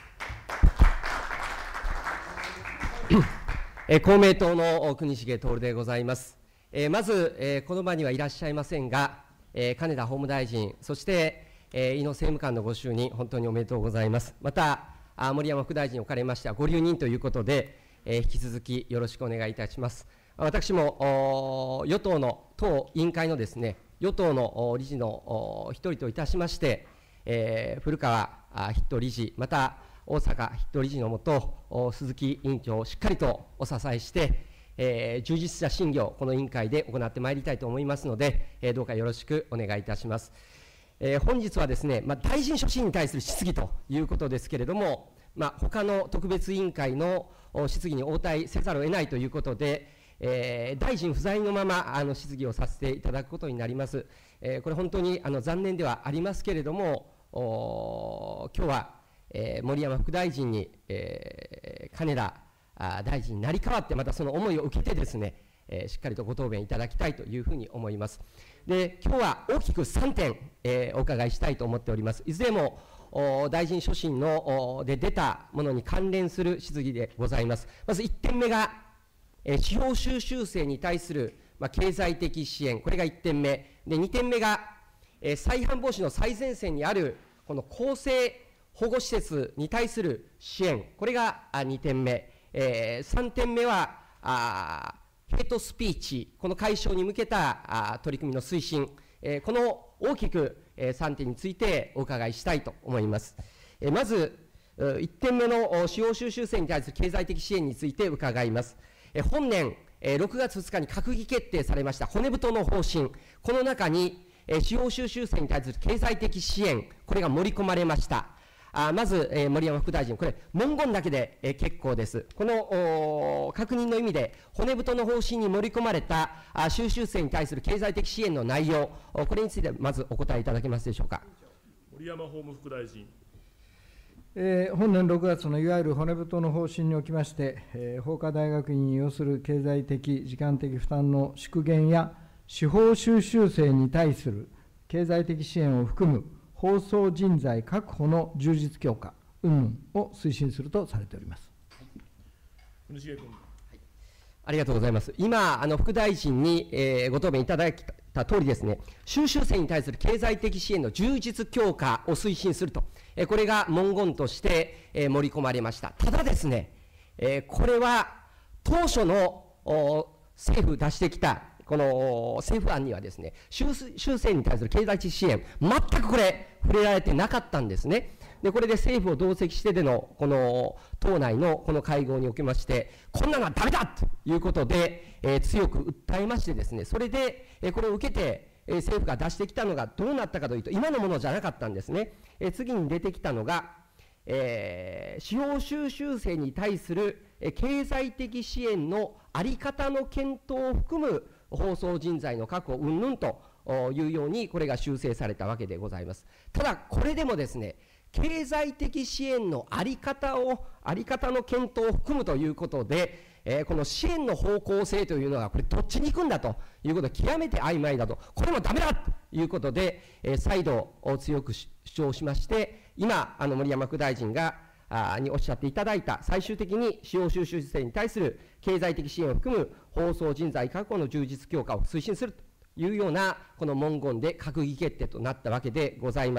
えー公明党の国重徹でございます。えーまず、えーこの場にはいらっしゃいませんが、えー金田法務大臣、そして、えー井野政務官のご就任、本当におめでとうございます。また、あ森山副大臣におかれましては、ご留任ということで、えー引き続きよろしくお願いいたします。私もお与党の党委員会のですね、与党のお理事のお一人といたしまして、えー古川あ筆頭理事、また大阪筆頭理事のもと、お鈴木委員長をしっかりとお支えして、えー充実した審議をこの委員会で行ってまいりたいと思いますので、えーどうかよろしくお願いいたします。えー本日はですね、まあ、大臣所信に対する質疑ということですけれども、まあ、他の特別委員会のお質疑に応対せざるを得ないということで、えー大臣不在のままあの質疑をさせていただくことになります。えーこれ本当にあの残念ではありますけれども、お今日は、えー森山副大臣に、えー金田あ大臣になり代わって、またその思いを受けてですね、えーしっかりとご答弁いただきたいというふうに思います。で、今日は大きくさんてん、えーお伺いしたいと思っております。いずれもお大臣所信のおで出たものに関連する質疑でございます。まずいってんめが、えー司法修習生に対する、まあ、経済的支援、これがいってんめで、にてんめが、えー再犯防止の最前線にあるこの更生保護施設に対する支援、これがあにてんめ、えーさんてんめはあヘイトスピーチ、この解消に向けたあ取り組みの推進、えーこの大きく、えーさんてんについてお伺いしたいと思います。えーまずいってんめのお司法修習生に対する経済的支援について伺います。えー本年、えーろくがつふつかに閣議決定されました骨太の方針、この中に、えー司法修習生に対する経済的支援、これが盛り込まれました。あまず、えー森山副大臣、これ、文言だけで、えー結構です。このお確認の意味で、骨太の方針に盛り込まれたあ修習生に対する経済的支援の内容、おこれについてまずお答えいただけますでしょうか。 森山法務副大臣。 えー本年ろくがつのいわゆる骨太の方針におきまして、えー法科大学院に要する経済的、時間的負担の縮減や、司法修習生に対する経済的支援を含む放送人材確保の充実強化、云々を推進するとされております。 国重君。 ありがとうございます。今、あの副大臣に、えーご答弁いただいた通りですね、修習生に対する経済的支援の充実強化を推進すると、えーこれが文言として、えー盛り込まれました。ただですね、えーこれは当初のお政府出してきたこの政府案にはですね、修修正に対する経済的支援、全くこれ、触れられてなかったんですね。で、これで政府を同席してでの、この党内のこの会合におきまして、こんなのはだめだということで、えー強く訴えましてですね、それで、えーこれを受けて、えー政府が出してきたのがどうなったかというと、今のものじゃなかったんですね。えー次に出てきたのが、えー司法修習生に対するえー経済的支援の在り方の検討を含む放送人材の確保云々というようにこれが修正されたわけでございます。ただこれでもですね、経済的支援の在り方を在り方の検討を含むということで、えーこの支援の方向性というのはこれどっちに行くんだということで極めて曖昧だと、これもダメだということで、えー再度強く主張しまして、今あの森山副大臣があにおっしゃっていただいた、最終的に司法修習生に対する経済的支援を含む放送人材確保の充実強化を推進するというようなこの文言で閣議決定となったわけでございます。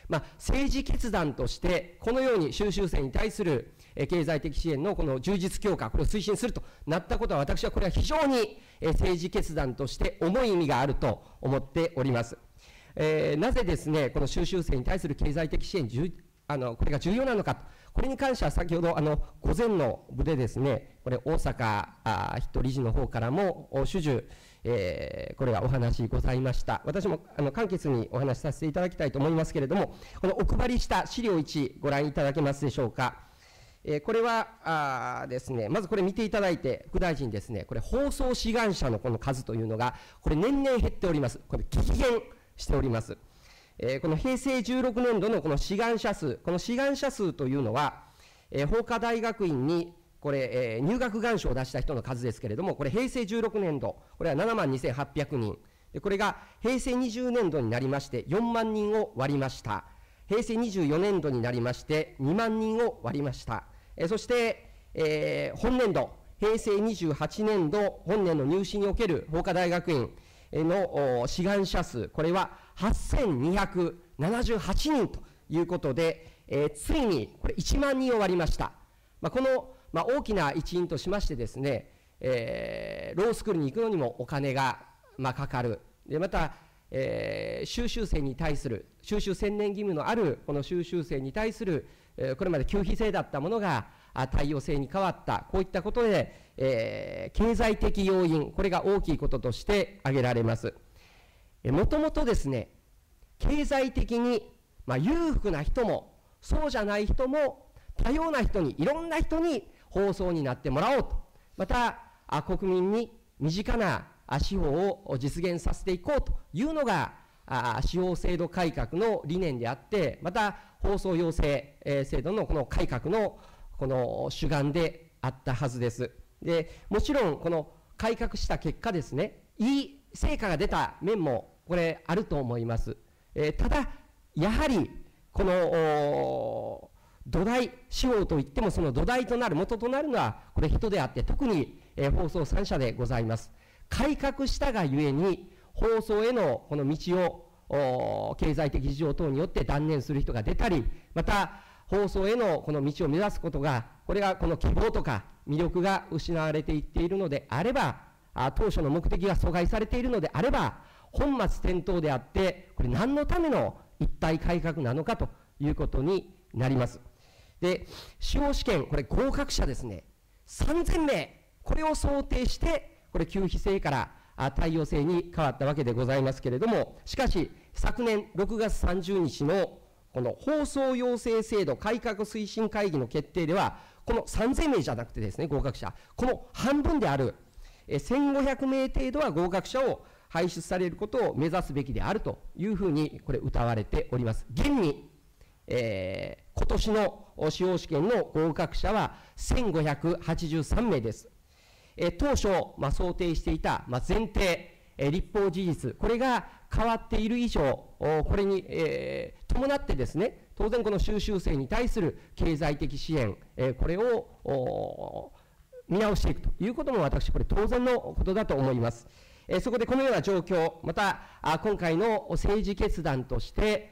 まあ、政治決断として、このように修習生に対する経済的支援のこの充実強化、これを推進するとなったことは、私はこれは非常に政治決断として重い意味があると思っております。えー、なぜですね、この修習生に対する経済的支援、あのこれが重要なのかと、これに関しては先ほどあの午前の部でですね、これ大阪あ筆頭理事の方からも主従、えー、これはお話ございました。私もあの簡潔にお話しさせていただきたいと思いますけれども、このお配りした資料いちご覧いただけますでしょうか。えー、これはあですね、まずこれ見ていただいて、副大臣ですね、これ放送志願者のこの数というのが、これ年々減っております。これ激減しております。えー、この平成じゅうろくねんどのこの志願者数、この志願者数というのは、えー、法科大学院にこれ、えー、入学願書を出した人の数ですけれども、これ平成じゅうろくねんど、これはななまんにせんはっぴゃくにん、でこれが平成にじゅうねんどになりましてよんまんにんを割りました。平成にじゅうよねんどになりましてにまんにんを割りました。えー、そして、えー、本年度、平成にじゅうはちねんど本年の入試における法科大学院の志願者数、これははっせんにひゃくななじゅうはちにんということで、えー、ついにこれいちまんにんを割りました。まあ、この、まあ、大きな一因としましてですね、えー、ロースクールに行くのにもお金が、まあ、かかる。でまた、えー、修習生に対する、修習専念義務のあるこの修習生に対する、えー、これまで給費制だったものが貸与制に変わった、こういったことで、えー、経済的要因、これが大きいこととして挙げられます。もともとですね、経済的に、まあ、裕福な人もそうじゃない人も多様な人に、いろんな人に放送になってもらおうと、またあ国民に身近な司法を実現させていこうというのがあ司法制度改革の理念であって、また放送要請、えー、制度のこの改革のこの主眼であったはずです。でもちろんこの改革した結果ですね、いい成果が出た面もこれあると思います。えー、ただやはりこの土台、司法といってもその土台となる元となるのはこれ人であって、特に、えー、放送さん社でございます。改革したがゆえに放送へのこの道を経済的事情等によって断念する人が出たり、また放送へのこの道を目指すことが、これがこの希望とか魅力が失われていっているのであれば、当初の目的が阻害されているのであれば、本末転倒であって、これ何のための一体改革なのかということになります。で、司法試験、これ合格者ですね、さんぜんめい、これを想定して、これ給費制から貸与制に変わったわけでございますけれども、しかし、昨年ろくがつさんじゅうにちのこの放送養成制度改革推進会議の決定では、このさんぜんめいじゃなくてですね、合格者、この半分であるせんごひゃくめい程度は合格者を輩出されることを目指すべきであるというふうにこれ謳われております。現に、えー、今年の司法試験の合格者はせんごひゃくはちじゅうさんめいです。えー、当初、まあ、想定していた、まあ、前提、えー、立法事実、これが変わっている以上、これに、えー、伴ってですね、当然この修習生に対する経済的支援、えー、これを見直していくということも、私これ当然のことだと思います。えー、そこでこのような状況、またあ今回の政治決断として、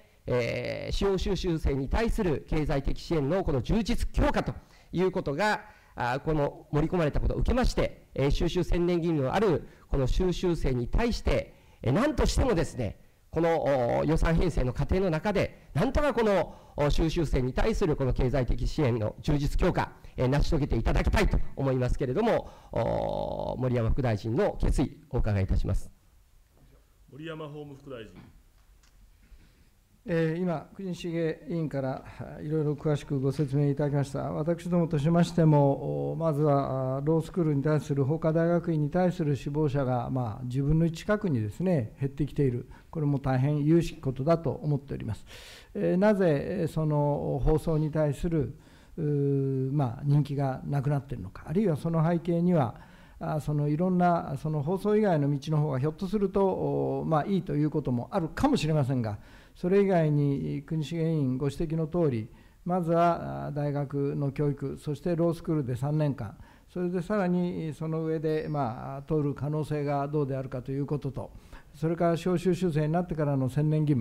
えー、司法修習生に対する経済的支援のこの充実強化ということが、あこの盛り込まれたことを受けまして、えー、修習専念義務のあるこの修習生に対して、えー、何としてもですね、この予算編成の過程の中で、なんとかこの修習生に対するこの経済的支援の充実強化、えー、成し遂げていただきたいと思いますけれども、森山副大臣の決意、お伺いいたします。 森山法務副大臣。 えー、今、国重委員からいろいろ詳しくご説明いただきました。私どもとしましても、まずはロースクールに対する、法科大学院に対する志望者が、まあ、じゅうぶんのいち近くにですね、減ってきている、これも大変有識ことだと思っております。えー、なぜ、その放送に対する、まあ、人気がなくなっているのか、あるいはその背景には、そのいろんなその放送以外の道の方がひょっとすると、まあ、いいということもあるかもしれませんが、それ以外に国重委員ご指摘のとおり、まずは大学の教育、そしてロースクールでさんねんかん、それでさらにその上で、まあ、通る可能性がどうであるかということと、それから司法修習生になってからの専念義務、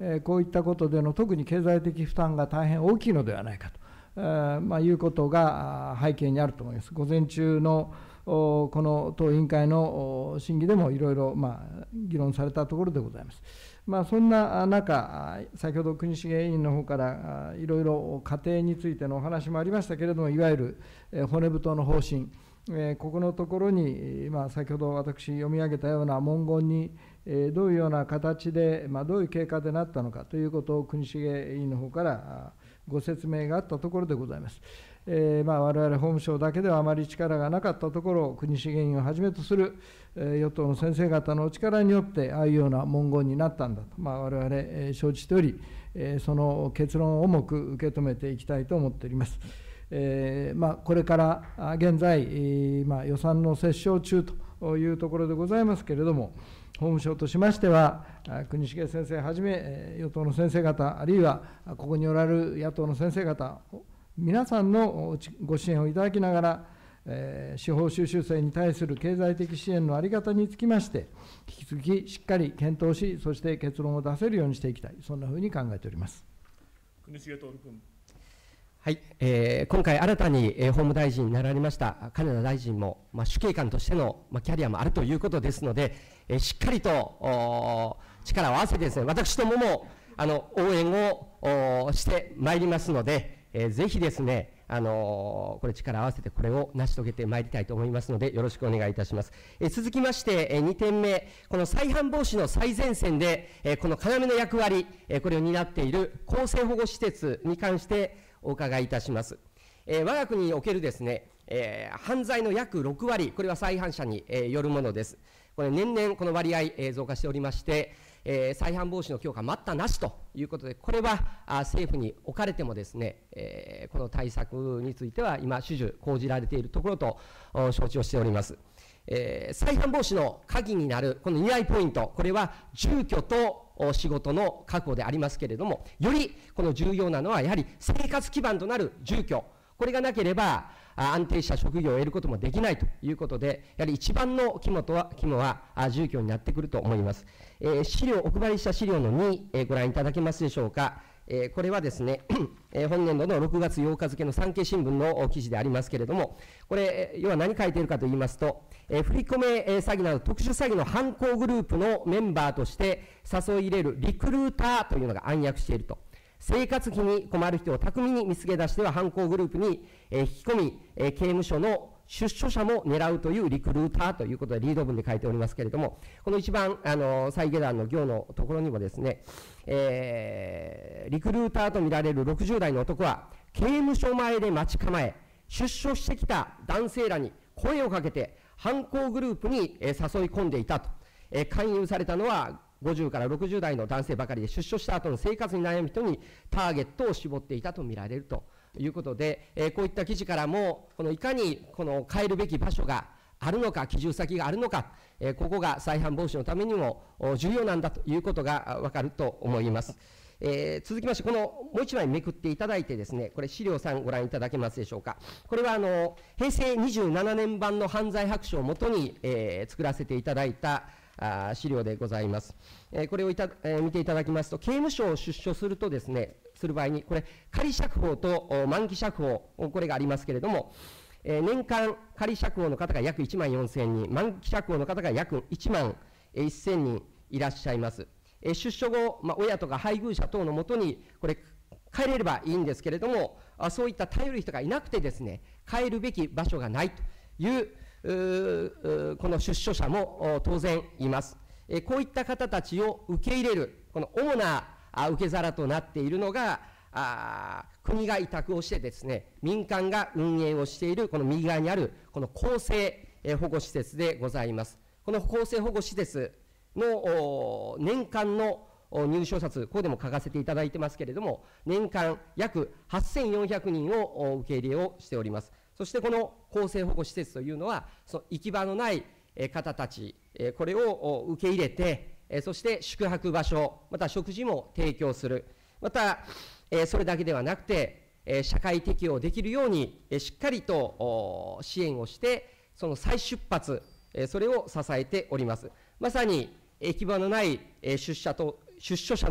こういったことでの特に経済的負担が大変大きいのではないかと、まあ、いうことが背景にあると思います。午前中のこの当委員会の審議でもいろいろまあ議論されたところでございます。まあ、そんな中、先ほど国重委員の方からいろいろ家庭についてのお話もありましたけれども、いわゆる骨太の方針、ここのところに、まあ、先ほど私読み上げたような文言に、どういうような形で、まあ、どういう経過でなったのかということを国重委員の方からご説明があったところでございます。えーまあ、我々法務省だけではあまり力がなかったところを、国重委員をはじめとする、えー、与党の先生方のお力によって、ああいうような文言になったんだと、まあ、我々、えー、承知しており、えー、その結論を重く受け止めていきたいと思っております。えーまあ、これから現在、えーまあ、予算の折衝中というところでございますけれども、法務省としましては、国重先生はじめ、与党の先生方、あるいはここにおられる野党の先生方、皆さんのご支援をいただきながら、えー、司法修習生に対する経済的支援の在り方につきまして、引き続きしっかり検討し、そして結論を出せるようにしていきたい、そんなふうに考えております。 国重徹君。 はい、えー、今回新たに、えー、法務大臣になられました金田大臣も、まあ、主計官としての、まあ、キャリアもあるということですので、えー、しっかりと力を合わせてですね、私どももあの応援をしてまいりますので、えー、ぜひですね、あのー、これ力を合わせてこれを成し遂げてまいりたいと思いますので、よろしくお願いいたします。えー、続きまして、えー、にてんめ、この再犯防止の最前線で、えー、この要の役割、えー、これを担っている更生保護施設に関してお伺いいたします。えー、我が国におけるですね、えー、犯罪の約ろくわり、これは再犯者に、えー、よるものです。これ年々この割合、えー、増加しておりまして、えー、再犯防止の強化待ったなしということで、これはあ政府におかれてもですね、えー、この対策については今種々講じられているところと承知をしております。えー、再犯防止の鍵になるこのに大ポイント、これは住居と仕事の確保でありますけれども、よりこの重要なのはやはり生活基盤となる住居、これがなければ安定した職業を得ることもできないということで、やはり一番の肝とは肝は住居になってくると思います。えー、資料お配りした資料のに、えー、ご覧いただけますでしょうか。えー、これはですね、えー、本年度のろくがつようか付の産経新聞の記事でありますけれども、これ、要は何書いているかといいますと、えー、振り込め詐欺など特殊詐欺の犯行グループのメンバーとして誘い入れるリクルーターというのが暗躍していると。生活費に困る人を巧みに見つけ出しては犯行グループに、えー、引き込み、えー、刑務所の出所者も狙うというリクルーターということでリード文で書いておりますけれども、この一番あの再下段の行のところにもですね、えー、リクルーターとみられるろくじゅう代の男は刑務所前で待ち構え、出所してきた男性らに声をかけて犯行グループに、えー、誘い込んでいたと、えー、勧誘されたのはごじゅうからろくじゅう代の男性ばかりで、出所した後の生活に悩む人にターゲットを絞っていたとみられるということで、えー、こういった記事からもこのいかにこの変えるべき場所があるのか、帰住先があるのか、えー、ここが再犯防止のためにも重要なんだということが分かると思います。えー、続きまして、このもう一枚めくっていただいてですね、これ資料さんご覧いただけますでしょうか。これはあの平成にじゅうななねん版の犯罪白書をもとに、えー、作らせていただいたあ資料でございます。えー、これをいた、えー、見ていただきますと、刑務所を出所するとですね、する場合に、これ仮釈放と満期釈放、これがありますけれども、えー、年間仮釈放の方が約いちまんよんせんにん、満期釈放の方が約いちまんせんにんいらっしゃいます。えー、出所後、まあ、親とか配偶者等のもとにこれ帰れればいいんですけれども、あそういった頼る人がいなくてですね、帰るべき場所がないというこの出所者も当然います。えこういった方たちを受け入れるこの主な受け皿となっているのが、あ国が委託をしてですね、民間が運営をしているこの右側にあるこの更生保護施設でございます。この更生保護施設の年間の入所者数、ここでも書かせていただいてますけれども、年間約はっせんよんひゃくにんを受け入れをしております。そしてこの更生保護施設というのは、その行き場のない方たち、これを受け入れて、そして宿泊場所、また食事も提供する、またそれだけではなくて、社会適応できるようにしっかりと支援をして、その再出発、それを支えております。まさに行き場のない出社と出所者の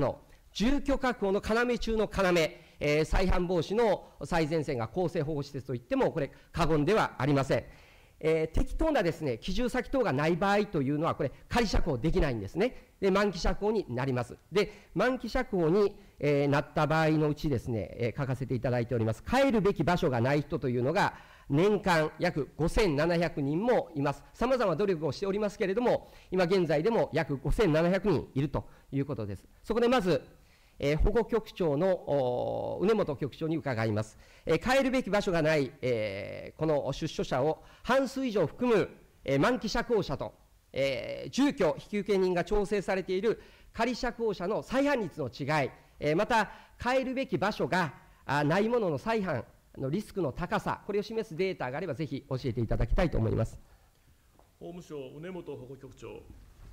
住居確保の要中の要、えー、再犯防止の最前線が更生保護施設といっても、これ、過言ではありません。えー、適当なですね、帰住先等がない場合というのは、これ、仮釈放できないんですね。で、満期釈放になります。で、満期釈放に、えー、なった場合のうちですね、えー、書かせていただいております、帰るべき場所がない人というのが、年間約ごせんななひゃくにんもいます。さまざま努力をしておりますけれども、今現在でも約ごせんななひゃくにんいるということです。そこでまず、えー、保護局長の畝本局長に伺います。えー、帰るべき場所がない、えー、この出所者を半数以上含む、えー、満期釈放者と、えー、住居引受人が調整されている仮釈放者の再犯率の違い、えー、また帰るべき場所があないものの再犯のリスクの高さ、これを示すデータがあればぜひ教えていただきたいと思います。 法務省畝本保護局長。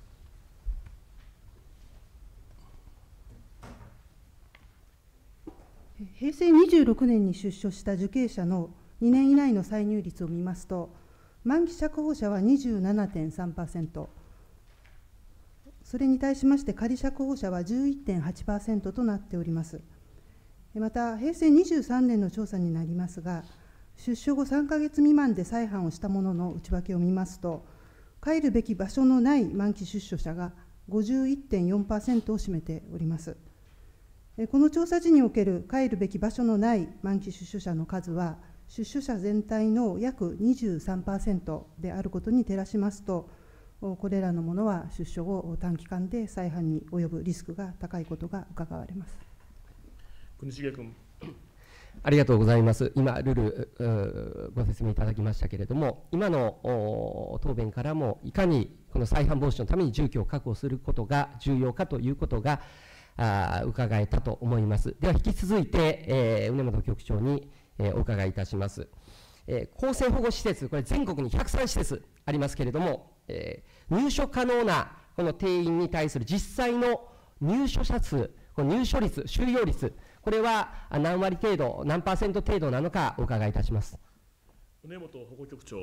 平成にじゅうろくねんに出所した受刑者のにねん以内の再入率を見ますと、満期釈放者は にじゅうななてんさんパーセント、それに対しまして仮釈放者は じゅういってんはちパーセント となっております。また、平成にじゅうさんねんの調査になりますが、出所後さんかげつ未満で再犯をした者の内訳を見ますと、帰るべき場所のない満期出所者が ごじゅういってんよんパーセント を占めております。この調査時における帰るべき場所のない満期出所者の数は、出所者全体の約 にじゅうさんパーセント であることに照らしますと、これらのものは出所後短期間で再犯に及ぶリスクが高いことが伺われます。 国重君。 ありがとうございます。今、ルールご説明いただきましたけれども、今の答弁からも、いかにこの再犯防止のために住居を確保することが重要かということがあ伺えたと思います。では、引き続いて、えー、畝本局長に、えー、お伺いいたします。えー、更生保護施設、これ、全国にひゃくさんしせつありますけれども、えー、入所可能なこの定員に対する実際の入所者数、この入所率、収容率、これは何割程度、何パーセント程度なのかお伺いいたします。 畝本保護局長。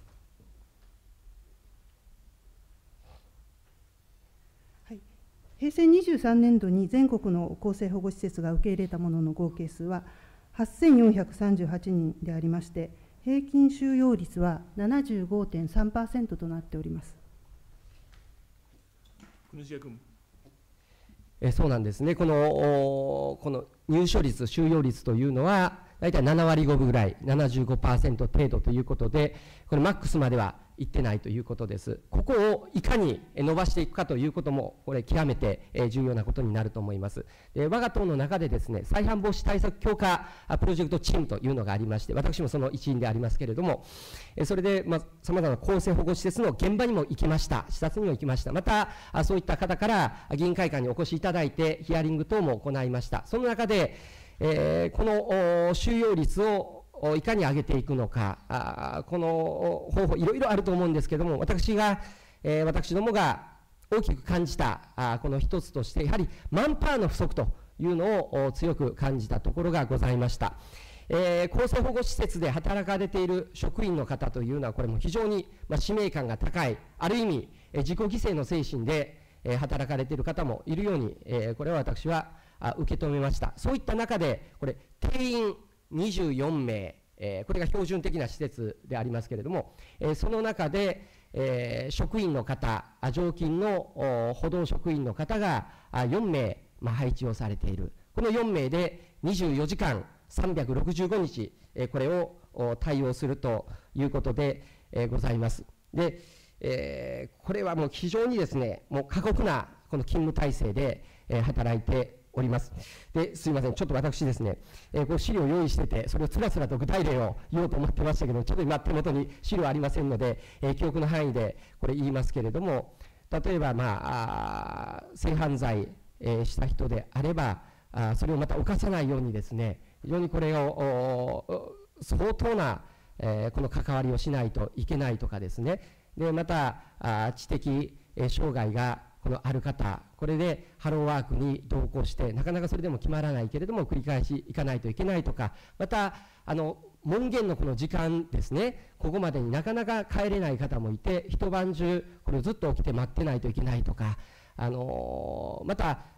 はい、平成にじゅうさんねん度に全国の更生保護施設が受け入れたものの合計数ははっせんよんひゃくさんじゅうはちにんでありまして、平均収容率は ななじゅうごてんさんパーセント となっております。 国重君。 えそうなんですね、このこの入所率、収容率というのは、大体ななわりごぶぐらい、ななじゅうごパーセント 程度ということで、これ、マックスまではいってないということです。ここをいかに伸ばしていくかということも、これ、極めて重要なことになると思います。で我が党の中でですね、再犯防止対策強化プロジェクトチームというのがありまして、私もその一員でありますけれども、それでさまざまな更生保護施設の現場にも行きました、視察にも行きました、またそういった方から議員会館にお越しいただいて、ヒアリング等も行いました。その中で、えー、この収容率をいかに上げていくのか、あこの方法、いろいろあると思うんですけれども、私が、えー、私どもが大きく感じたあこの一つとして、やはりマンパワーの不足というのを強く感じたところがございました。えー、更生保護施設で働かれている職員の方というのは、これも非常に、まあ、使命感が高い、ある意味、えー、自己犠牲の精神で、えー、働かれている方もいるように、えー、これは私はあ受け止めました。そういった中で、これ、定員にじゅうよんめい、えー、これが標準的な施設でありますけれども、えー、その中で、えー、職員の方、常勤の補導職員の方がよんめい、まあ、配置をされている、このよんめいでにじゅうよじかんさんびゃくろくじゅうごにち、えー、これを対応するということで、えー、ございます。で、えー、これはもう非常にですね、もう過酷なこの勤務体制で、えー、働いております。ですいません、ちょっと私ですね、えー、こう資料を用意してて、それをつらつらと具体例を言おうと思ってましたけど、ちょっと今手元に資料ありませんので、えー、記憶の範囲でこれ言いますけれども、例えば、まあ、あ性犯罪、えー、した人であれば、あそれをまた犯さないようにですね、非常にこれを相当な、えー、この関わりをしないといけないとかですね、でまたあ知的、えー、障害がこのある方、これでハローワークに同行して、なかなかそれでも決まらないけれども、繰り返し行かないといけないとか、また、あの門限のこの時間ですね、ここまでになかなか帰れない方もいて、一晩中、これをずっと起きて待ってないといけないとか、あのー、また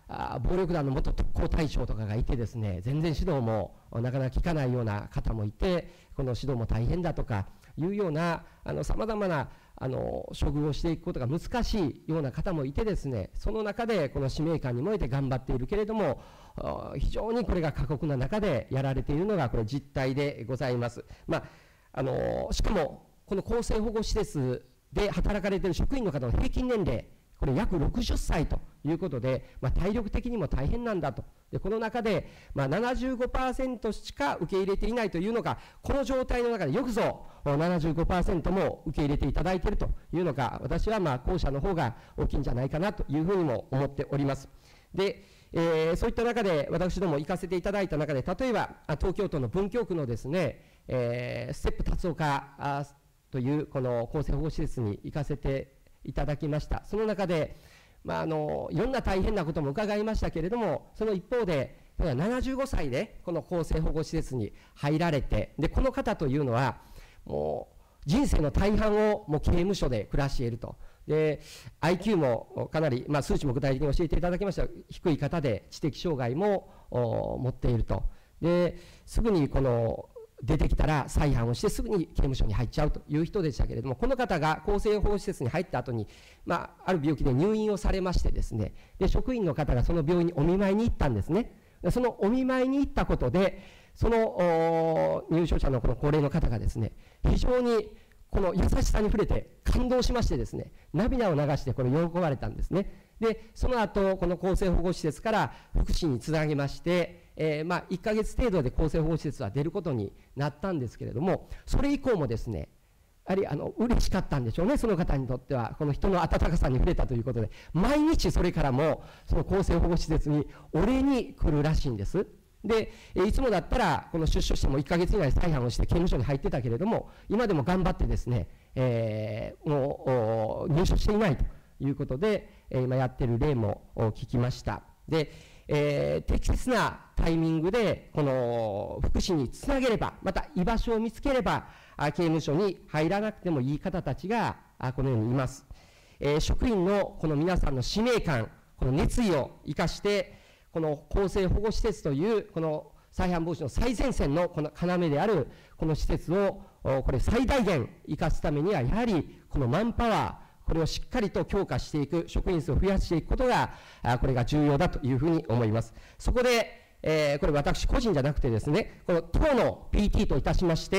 あ暴力団の元特攻隊長とかがいてですね、全然指導もなかなか効かないような方もいて、この指導も大変だとかいうようなさまざまなあの処遇をしていくことが難しいような方もいてですね、その中でこの使命感に燃えて頑張っているけれども、非常にこれが過酷な中でやられているのがこれ実態でございます。まあ、あのしかもこの更生保護施設で働かれている職員の方の平均年齢、これ約ろくじゅっさいということで、まあ、体力的にも大変なんだと。でこの中で、まあ、ななじゅうごパーセント しか受け入れていないというのが、この状態の中でよくぞ ななじゅうごパーセント も受け入れていただいているというのが、私はまあ後者の方が大きいんじゃないかなというふうにも思っております。でえー、そういった中で私ども行かせていただいた中で、例えば東京都の文京区のですね、えー、ステップ辰岡というこの更生保護施設に行かせていただきました。その中で、まあ、あのいろんな大変なことも伺いましたけれども、その一方でななじゅうごさいでこの更生保護施設に入られて、でこの方というのはもう人生の大半をもう刑務所で暮らしていると。で アイキュー もかなり、まあ、数値も具体的に教えていただきましたが低い方で、知的障害も持っていると。ですぐにこの出てきたら再犯をしてすぐに刑務所に入っちゃうという人でしたけれども、この方が更生保護施設に入った後に、まあ、ある病気で入院をされましてですね、で職員の方がその病院にお見舞いに行ったんですね。でそのお見舞いに行ったことで、その入所者のこの高齢の方がですね、非常にこの優しさに触れて感動しましてですね、涙を流してこれ喜ばれたんですね。でその後この更生保護施設から福祉につなげまして、えー、まあいっかげつ程度で更生保護施設は出ることになったんですけれども、それ以降もですね、やはりあの嬉しかったんでしょうね、その方にとっては。この人の温かさに触れたということで、毎日それからもその更生保護施設にお礼に来るらしいんです。でいつもだったらこの出所してもいっかげつ以内再犯をして刑務所に入ってたけれども、今でも頑張ってですね、えー、もう入所していないということで、えー、今やってる例も聞きました。で、えー、適切なタイミングでこの福祉につなげれば、また居場所を見つければ、刑務所に入らなくてもいい方たちがこのようにいます。えー、職員のこの皆さんの使命感、この熱意を生かして、この更生保護施設というこの再犯防止の最前線のこの要であるこの施設をこれ最大限生かすためには、やはりこのマンパワー、これをしっかりと強化していく、職員数を増やしていくことがこれが重要だというふうに思います。そこで、えー、これ私個人じゃなくてですね、この党の ピーティー といたしまして、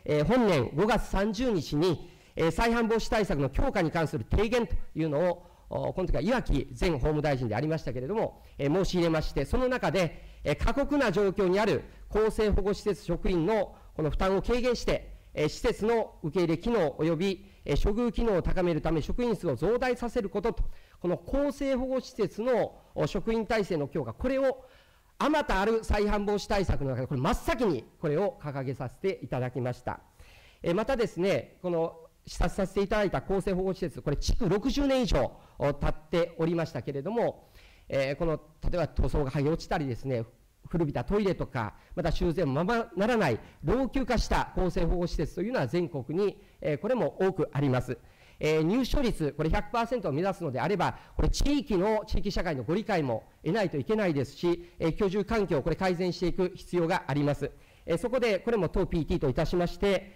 えー、本年ごがつさんじゅうにちに、えー、再犯防止対策の強化に関する提言というのをこの時は岩城前法務大臣でありましたけれども、えー、申し入れまして、その中で、えー、過酷な状況にある更生保護施設職員のこの負担を軽減して、えー、施設の受け入れ機能及び、えー、処遇機能を高めるため職員数を増大させることと、この更生保護施設の職員体制の強化、これをあまたある再犯防止対策の中でこれ真っ先にこれを掲げさせていただきました。えー、またですね、この視察させていただいた更生保護施設、これ築ろくじゅうねん以上経っておりましたけれども、えー、この例えば塗装が剥げ落ちたりですね、古びたトイレとか、また修繕もままならない老朽化した更生保護施設というのは全国に、えー、これも多くあります。えー、入所率、これ ひゃくパーセント を目指すのであれば、これ地域の、地域社会のご理解も得ないといけないですし、えー、居住環境をこれ改善していく必要があります。えー、そこでこれも当 ピーティー といたしまして、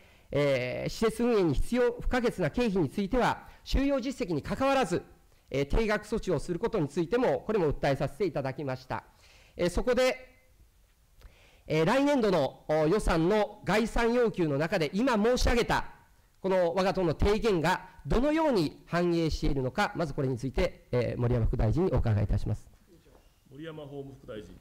えー、施設運営に必要不可欠な経費については、収容実績にかかわらず、えー、定額措置をすることについても、これも訴えさせていただきました。えー、そこで、えー、来年度の予算の概算要求の中で、今申し上げた、この我が党の提言がどのように反映しているのか、まずこれについて、えー、森山副大臣にお伺いいたします。 森山法務副大臣。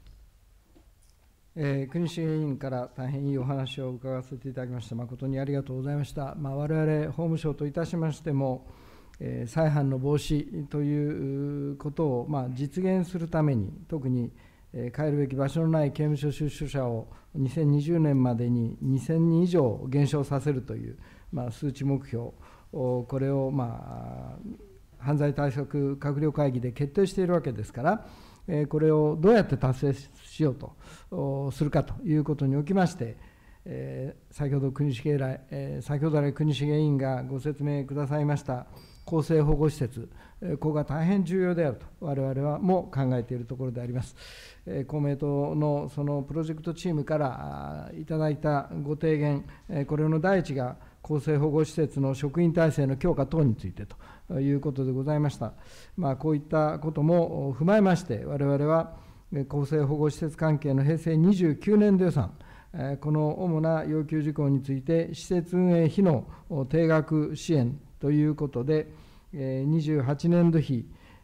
えー、国重委員から大変いいお話を伺わせていただきました。誠にありがとうございました。まあ、我々法務省といたしましても、えー、再犯の防止ということを、まあ、実現するために、特に、えー、帰るべき場所のない刑務所出所者をにせんにじゅうねんまでににせんにん以上減少させるという、まあ、数値目標、これを、まあ、犯罪対策閣僚会議で決定しているわけですから、これをどうやって達成しようとするかということにおきまして、先ほど国重来、先ほど来国重委員がご説明くださいました更生保護施設、ここが大変重要であると、我々はも考えているところであります。公明党のそのプロジェクトチームからいただいたご提言、これの第一が、更生保護施設の職員体制の強化等についてということでございました。まあ、こういったことも踏まえまして、我々は更生保護施設関係のへいせいにじゅうきゅうねん度予算、この主な要求事項について、施設運営費の定額支援ということで、にじゅうはちねんど比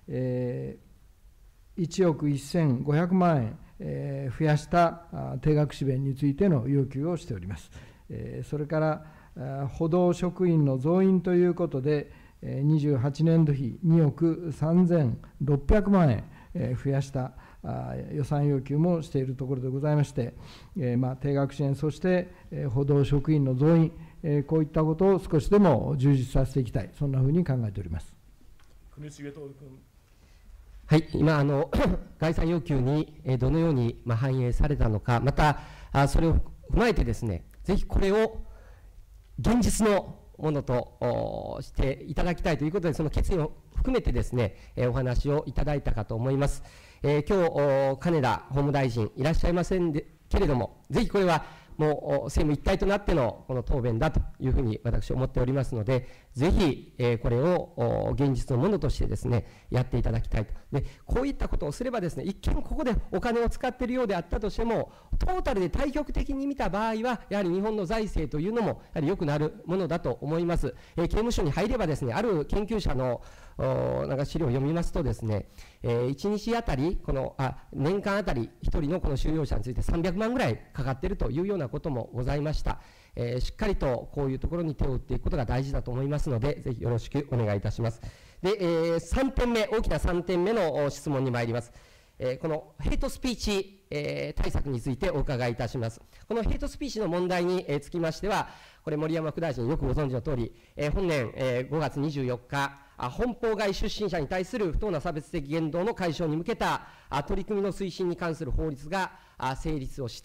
いちおくせんごひゃくまんえん増やした定額支援についての要求をしております。それから補導職員の増員ということで、にじゅうはちねんど比におくさんぜんろっぴゃくまんえん増やした予算要求もしているところでございまして、まあ、定額支援、そして補導職員の増員、こういったことを少しでも充実させていきたい、そんなふうに考えております。 国重徹君。 はい、今あの、概算要求にどのようにまあ反映されたのか、またあそれを踏まえてですね、ぜひこれを現実のものとしていただきたいということで、その決意を含めてですね、えー、お話をいただいたかと思います。えー、今日金田法務大臣いらっしゃいませんでけれども、ぜひこれはもう政務一体となってのこの答弁だというふうに私思っておりますので、ぜひ、えー、これを現実のものとしてですね、やっていただきたいと。で、こういったことをすればですね、一見ここでお金を使っているようであったとしても、トータルで対極的に見た場合は、やはり日本の財政というのもやはり良くなるものだと思います。えー、刑務所に入ればですね、ある研究者のなんか資料を読みますとですね、えー、いちにちあたりこのあ年間あたりひとりのこの収容者についてさんびゃくまんぐらいかかっているというようなこともございました。えー、しっかりとこういうところに手を打っていくことが大事だと思いますので、ぜひよろしくお願いいたします。で、えー、さんてんめ、大きなさんてんめの質問に参ります。えー、このヘイトスピーチ、えー、対策についてお伺いいたします。このヘイトスピーチの問題に、えー、つきましては、これ森山副大臣よくご存知のとおり、えー、本年、えー、ごがつにじゅうよっか、本邦外出身者に対する不当な差別的言動の解消に向けた取り組みの推進に関する法律が成立をして、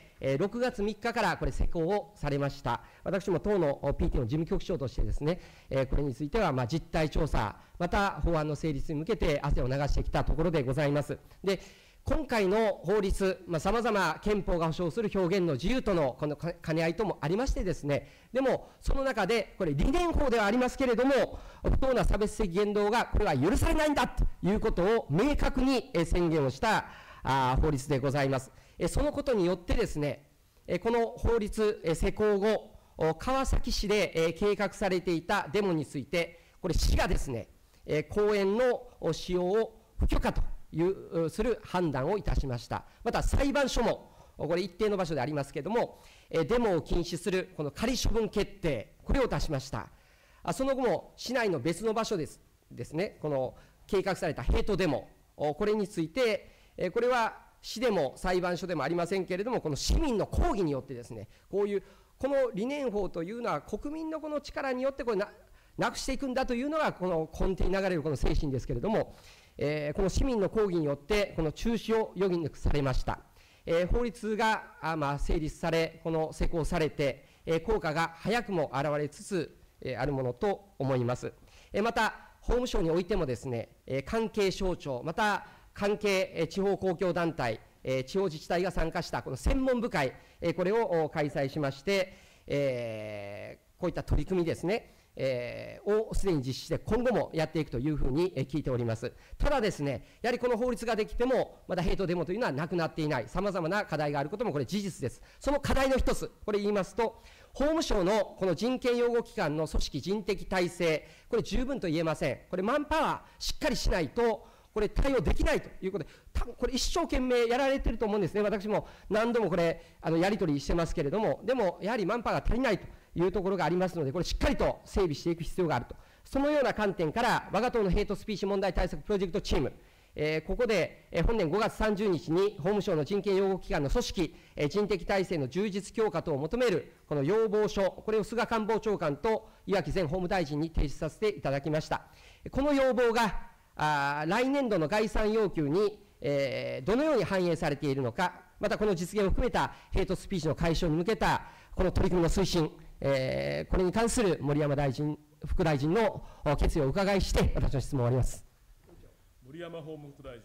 ろくがつみっかからこれ施行をされました。私も党の ピーティー の事務局長としてですね、これについてはまあ実態調査、また法案の成立に向けて汗を流してきたところでございます。で、今回の法律、さまざ、ま憲法が保障する表現の自由とのこの兼ね合いともありましてですね、でもその中でこれ理念法ではありますけれども、不当な差別的言動がこれは許されないんだということを明確に宣言をしたあ法律でございます。そのことによってですね、この法律施行後、川崎市で計画されていたデモについて、これ市がですね、公園の使用を不許可というする判断をいたしました。また裁判所もこれ一定の場所でありますけれども、デモを禁止するこの仮処分決定、これを出しました。その後も市内の別の場所ですですね、この計画されたヘイトデモ、これについて、これは市でも裁判所でもありませんけれども、この市民の抗議によってですね、こういうこの理念法というのは国民のこの力によってこれ な, なくしていくんだというのがこの根底に流れるこの精神ですけれども、えー、この市民の抗議によってこの中止を余儀なくされました。えー、法律があ、まあ、成立され、この施行されて、えー、効果が早くも現れつつ、えー、あるものと思います。えー、また法務省においてもですね、えー、関係省庁、また関係、えー、地方公共団体、えー、地方自治体が参加したこの専門部会、えー、これを開催しまして、えー、こういった取り組みですね、えー、をすでに実施して今後もやっていくというふうに聞いております。ただですね、やはりこの法律ができてもまだヘイトデモというのはなくなっていない、さまざまな課題があることもこれ事実です。その課題の一つ、これ言いますと、法務省のこの人権擁護機関の組織人的体制、これ十分と言えません。これマンパワーしっかりしないとこれ対応できないということで、多分これ一生懸命やられてると思うんですね。私も何度もこれあのやり取りしてますけれども、でもやはりマンパワーが足りないというところがありますので、これしっかりと整備していく必要があると、そのような観点から我が党のヘイトスピーチ問題対策プロジェクトチーム、えー、ここで、えー、本年ごがつさんじゅうにちに法務省の人権擁護機関の組織、えー、人的体制の充実強化等を求めるこの要望書、これを菅官房長官と岩城前法務大臣に提出させていただきました。この要望があ来年度の概算要求に、えー、どのように反映されているのか、またこの実現を含めたヘイトスピーチの解消に向けたこの取り組みの推進、えー、これに関する森山大臣、副大臣の決意をお伺いして、私の質問を終わります。 森山法務副大臣。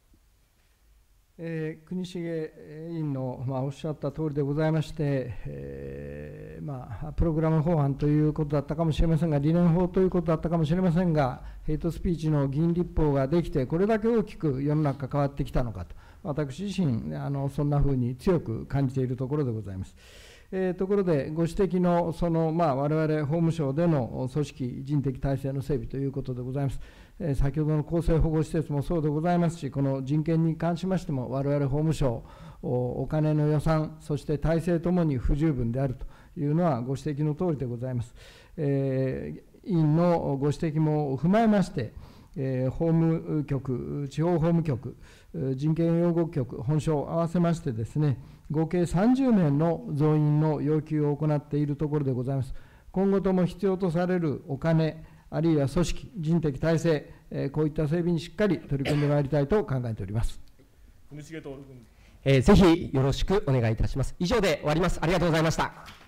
えー、国重委員の、まあ、おっしゃった通りでございまして、えーまあ、プログラム法案ということだったかもしれませんが、理念法ということだったかもしれませんが、ヘイトスピーチの議員立法ができて、これだけ大きく世の中変わってきたのかと、私自身、あのそんなふうに強く感じているところでございます。えー、ところで、ご指摘のその、まあ、我々法務省での組織、人的体制の整備ということでございます。えー、先ほどの厚生保護施設もそうでございますし、この人権に関しましても、我々法務省、お, お金の予算、そして体制ともに不十分であるというのはご指摘のとおりでございます。えー、委員のご指摘も踏まえまして、えー、法務局、地方法務局、人権擁護局、本省合わせましてですね、合計さんじゅうめんの増員の要求を行っているところでございます。今後とも必要とされるお金、あるいは組織、人的体制、えー、こういった整備にしっかり取り組んでまいりたいと考えております。 国重徹君、 えー、ぜひよろしくお願いいたします。以上で終わります。ありがとうございました。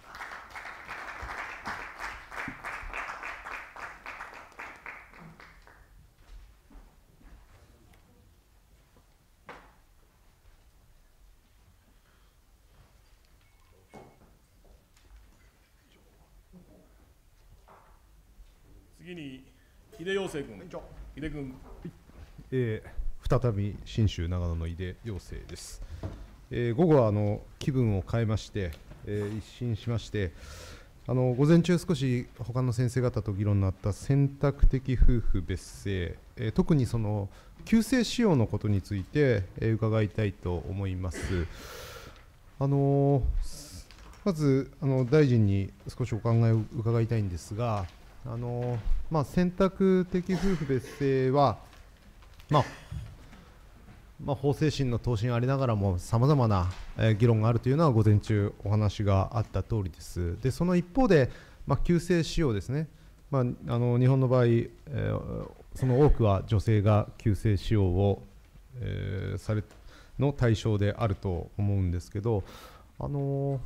次に井出陽生君、井出君。 えー、再び信州長野の井出陽生です。えー、午後はあの気分を変えまして、えー、一新しまして、あの午前中少し他の先生方と議論になった選択的夫婦別姓、えー、特にその旧姓使用のことについて、えー、伺いたいと思います。あのー、まずあの大臣に少しお考えを伺いたいんですが、あのまあ、選択的夫婦別姓は、まあまあ、法制審の答申ありながらもさまざまな、えー、議論があるというのは午前中お話があった通りです。でその一方で、まあ、旧姓使用ですね、まあ、あの日本の場合、えー、その多くは女性が旧姓使用を、えー、されの対象であると思うんですけど、あのー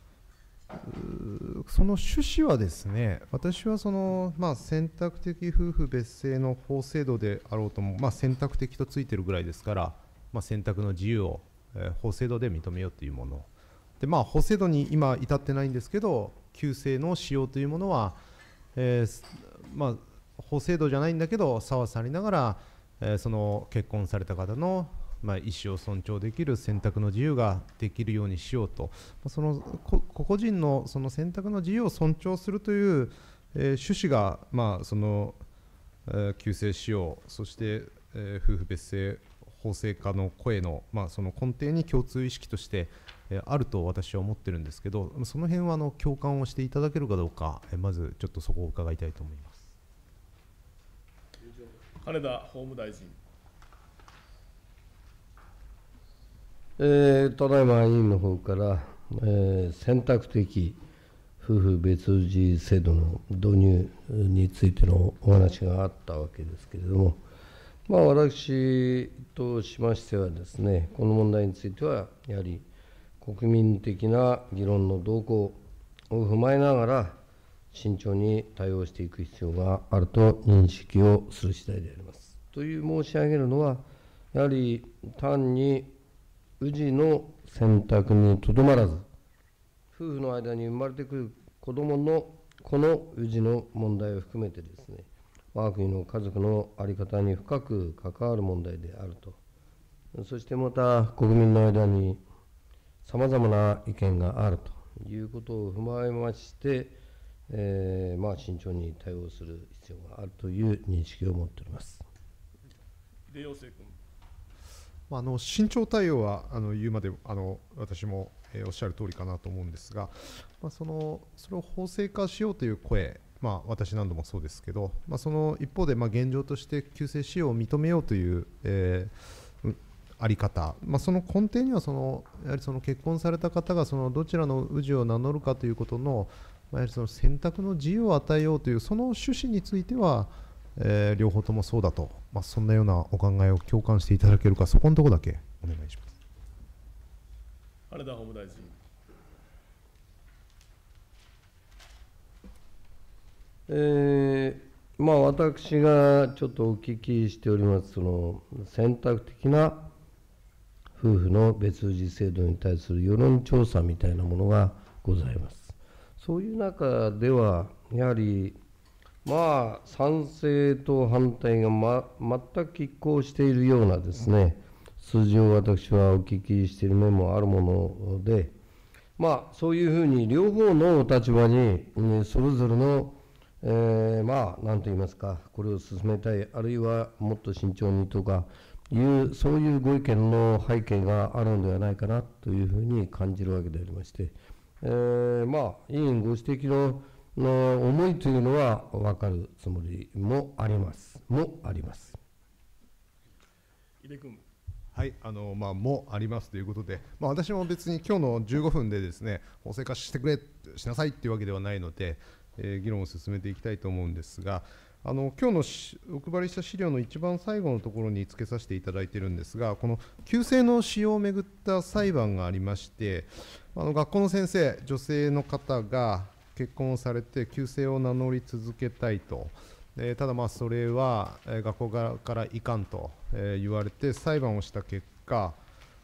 その趣旨はですね、私はその、まあ、選択的夫婦別姓の法制度であろうとも、まあ、選択的とついてるぐらいですから、まあ、選択の自由を、えー、法制度で認めようというもので、まあ、法制度に今至ってないんですけど、旧姓の使用というものは、えーまあ、法制度じゃないんだけど差はさりながら、えー、その結婚された方のまあ、意思を尊重できる選択の自由ができるようにしようと、その個々人のその選択の自由を尊重するという、えー、趣旨が、まあそのえー、旧姓使用、そして、えー、夫婦別姓法制化の声の、まあ、その根底に共通意識として、えー、あると私は思ってるんですけど、その辺はあの共感をしていただけるかどうか、えー、まずちょっとそこを伺いたいと思います。 金田法務大臣。 えー、ただいま委員の方から、えー、選択的夫婦別氏制度の導入についてのお話があったわけですけれども、まあ、私としましてはですね、この問題については、やはり国民的な議論の動向を踏まえながら、慎重に対応していく必要があると認識をする次第であります。という申し上げるのは、やはり単に氏の選択にとどまらず、夫婦の間に生まれてくる子どものこの氏の問題を含めてですね、我が国の家族の在り方に深く関わる問題であると、そしてまた国民の間にさまざまな意見があるということを踏まえまして、えーまあ、慎重に対応する必要があるという認識を持っております。 井出陽生君。 あの慎重対応はあの言うまであの私も、えー、おっしゃる通りかなと思うんですが、まあ、そのそれを法制化しようという声、まあ、私何度もそうですけど、まあ、その一方でまあ現状として旧姓使用を認めようという、えー、あり方、まあ、その根底にはそのやはりその結婚された方がそのどちらの氏を名乗るかということの、まあ、やはりその選択の自由を与えようというその趣旨については、えー、両方ともそうだと、まあ、そんなようなお考えを共感していただけるか、そこのところだけお願いします。 金田法務大臣。 えーまあ、私がちょっとお聞きしております、その選択的な夫婦の別氏制度に対する世論調査みたいなものがございます。そういう中では、やはり、まあ、賛成と反対が、ま、全く拮抗しているようなですね、数字を私はお聞きしている面もあるもので、まあ、そういうふうに両方のお立場に、それぞれの、えー、まあ、なんといいますか、これを進めたい、あるいはもっと慎重にとかいう、そういうご意見の背景があるのではないかなというふうに感じるわけでありまして、えー、まあ、委員ご指摘のの思いというのは分かるつもりもあります。もあります。 井出君。 はい、あのまあ、もありますということで、まあ、私も別に今日のじゅうごふんでですね、法制化してくれ、しなさいっていうわけではないので、えー、議論を進めていきたいと思うんですが、あの今日のしお配りした資料の一番最後のところにつけさせていただいているんですが、この旧姓の使用をめぐった裁判がありまして、あの学校の先生、女性の方が結婚をされて、旧姓を名乗り続けたいと。えー、ただ、まあそれは、えー、学校側からいかんと、えー、言われて、裁判をした結果、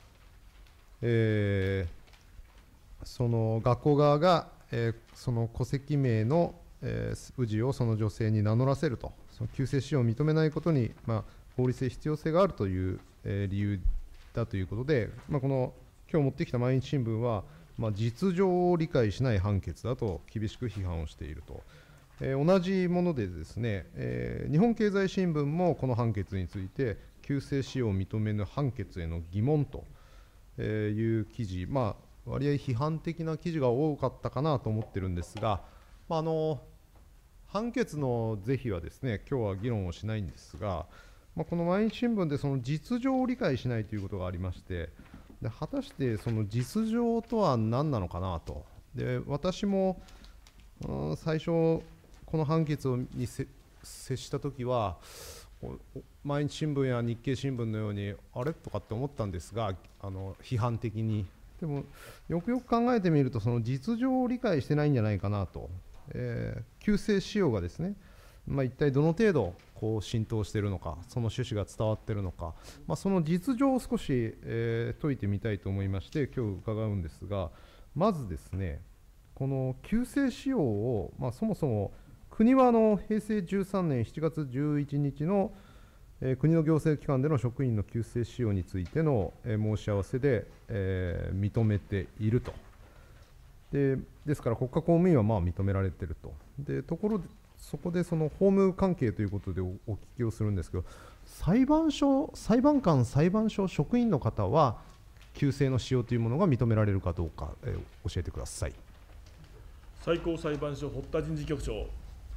えー、その学校側が、えー、その戸籍名の、えー、氏をその女性に名乗らせると、その旧姓使用を認めないことに、まあ、法律的必要性があるという、えー、理由だということで、まあ、この今日持ってきた毎日新聞は、まあ、実情を理解しない判決だと厳しく批判をしていると。えー、同じものでですね、えー、日本経済新聞もこの判決について、旧姓使用を認めぬ判決への疑問という記事、まあ、割合批判的な記事が多かったかなと思ってるんですが、まあ、あの判決の是非はですね、今日は議論をしないんですが、まあ、この毎日新聞でその実情を理解しないということがありまして、で果たしてその実情とは何なのかなと。で私も、うん、最初この判決に接したときは、毎日新聞や日経新聞のように、あれとかって思ったんですが、あの批判的に。でも、よくよく考えてみると、その実情を理解してないんじゃないかなと、えー、旧姓使用がですね、まあ、一体どの程度こう浸透しているのか、その趣旨が伝わっているのか、まあ、その実情を少し、えー、解いてみたいと思いまして、今日伺うんですが、まずですね、この旧姓使用を、まあ、そもそも、国はあの平成じゅうさんねんしちがつじゅういちにちの、えー、国の行政機関での職員の旧姓使用についての、えー、申し合わせで、えー、認めていると。で、ですから国家公務員はまあ認められていると。で、ところで、そこでその法務関係ということで お, お聞きをするんですけど、裁判所、裁判官、裁判所職員の方は、旧姓の使用というものが認められるかどうか、えー、教えてください。 最高裁判所、堀田人事局長。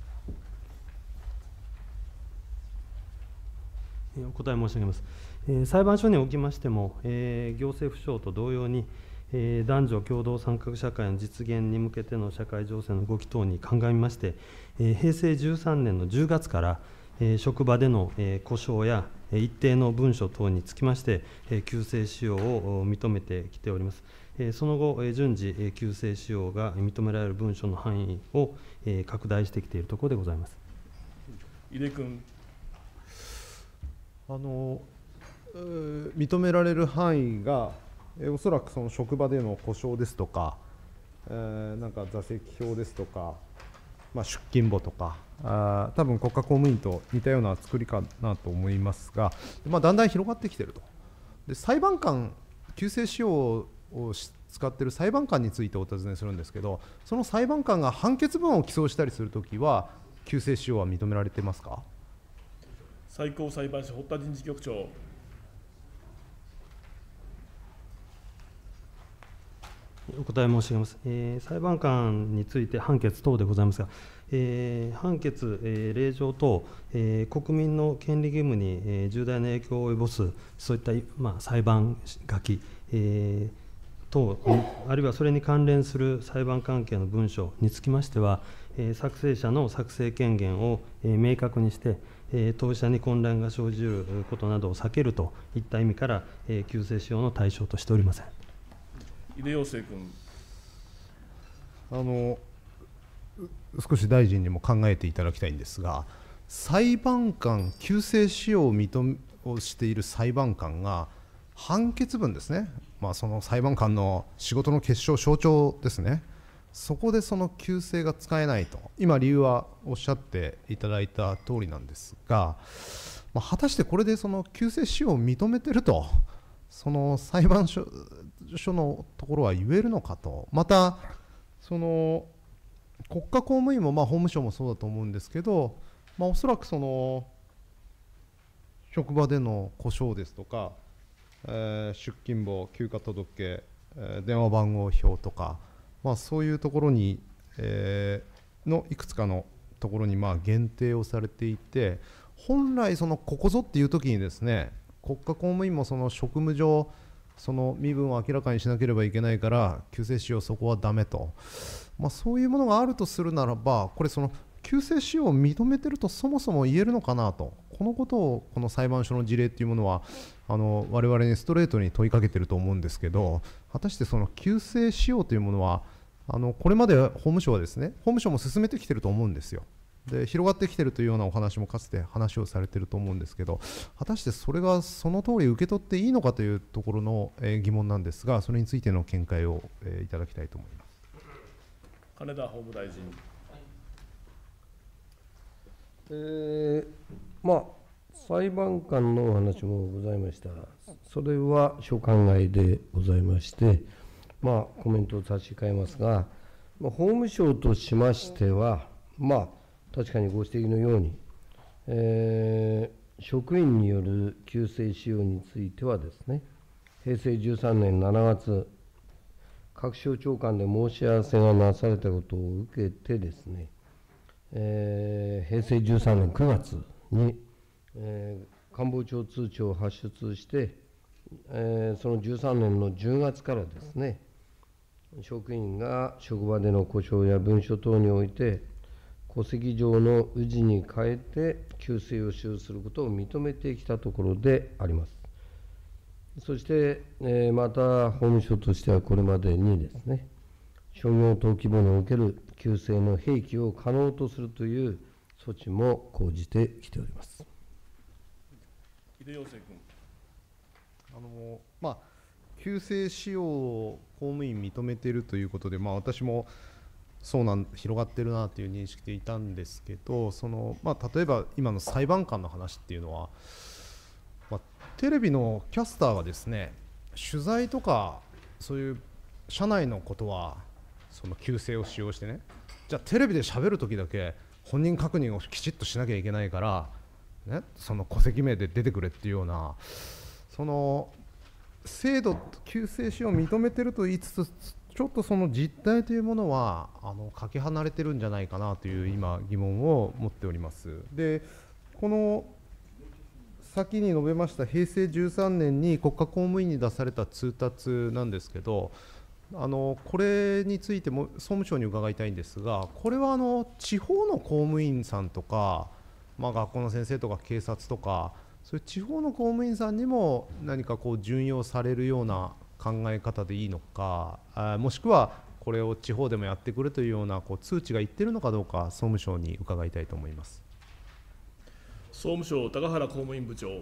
お答え申し上げます。えー、裁判所におきましても、えー、行政府省と同様に、えー、男女共同参画社会の実現に向けての社会情勢の動き等に鑑みまして、えー、平成じゅうさんねんのじゅうがつから、えー、職場での、えー、故障や、えー、一定の文書等につきまして、えー、旧姓使用を認めてきております。えー、その後、えー、順次、えー、旧姓使用が認められる文書の範囲を、えー、拡大してきているところでございます。 井出君。 あの認められる範囲が、えおそらくその職場での故障ですとか、えー、なんか座席表ですとか、まあ、出勤簿とか、あ多分国家公務員と似たような作りかなと思いますが、まあ、だんだん広がってきていると。で裁判官、旧姓使用を使っている裁判官についてお尋ねするんですけど、その裁判官が判決文を起草したりするときは、旧姓使用は認められていますか。 最高裁判所、堀田人事局長。 お答え申し上げます。えー、裁判官について判決等でございますが、えー、判決、えー、令状等、えー、国民の権利義務に、えー、重大な影響を及ぼす、そういった、まあ、裁判書き、えー、等、あるいはそれに関連する裁判関係の文書につきましては、えー、作成者の作成権限を、えー、明確にして、えー、当事者に混乱が生じることなどを避けるといった意味から、えー、旧姓使用の対象としておりません。 井出陽生君。 あの少し大臣にも考えていただきたいんですが、裁判官、急性使用を認めをしている裁判官が、判決文ですね、まあ、その裁判官の仕事の結晶、象徴ですね、そこでその急性が使えないと、今、理由はおっしゃっていただいた通りなんですが、まあ、果たしてこれでその急性使用を認めてると、その裁判所のところは言えるのかと、また、その国家公務員も、まあ、法務省もそうだと思うんですけど、まあ、おそらくその職場での故障ですとか、えー、出勤簿、休暇届、えー、電話番号表とか、まあ、そういうところに、えー、のいくつかのところにまあ限定をされていて、本来、そのここぞっていうときにですね、国家公務員もその職務上、その身分を明らかにしなければいけないから、急性使用、そこはだめと、まあ、そういうものがあるとするならば、これ、その急性使用を認めてるとそもそも言えるのかなと、このことをこの裁判所の事例というものは、あの我々にストレートに問いかけていると思うんですけど、果たしてその急性使用というものは、あのこれまで法務省はですね、法務省も進めてきていると思うんですよ。で広がってきているというようなお話もかつて話をされていると思うんですけど、果たしてそれがその通り受け取っていいのかというところの、えー、疑問なんですが、それについての見解を、えー、いただきたいと思います。 金田法務大臣。 えーまあ、裁判官のお話もございました。それは所管外でございまして、まあ、コメントを差し控えますが、まあ、法務省としましては、まあ、確かにご指摘のように、えー、職員による急性使用についてはですね、へいせいじゅうさんねんしちがつ、各省庁間で申し合わせがなされたことを受けてですね、えー、へいせいじゅうさんねんくがつに、えー、官房長通知を発出して、えー、そのじゅうさんねんのじゅうがつからですね、職員が職場での故障や文書等において、戸籍上の氏に変えて急性を使用することを認めてきたところであります。そして、えー、また法務省としてはこれまでにですね、商業登記簿における急性の併記を可能とするという措置も講じてきております。 井出陽生君。 あのまあ、急性使用を公務員認めているということで、まあ、私もそうなん広がってるなという認識でいたんですけど、そのまあ、例えば今の裁判官の話っていうのは、まあ、テレビのキャスターがですね、取材とかそういう社内のことはその急性を使用してね、じゃあテレビで喋るときだけ本人確認をきちっとしなきゃいけないから、ね、その戸籍名で出てくれっていうような、その制度、急性使用を認めてると言いつつ、ちょっとその実態というものはあのかけ離れてるんじゃないかなという今、疑問を持っております。で、この先に述べましたへいせいじゅうさんねんに国家公務員に出された通達なんですけど、あのこれについても総務省に伺いたいんですが、これはあの地方の公務員さんとか、まあ、学校の先生とか警察とか、そういう地方の公務員さんにも何かこう準用されるような考え方でいいのか、あもしくはこれを地方でもやってくるというようなこう通知がいっているのかどうか、総務省に伺いたいと思います。 総務省、高原公務員部長。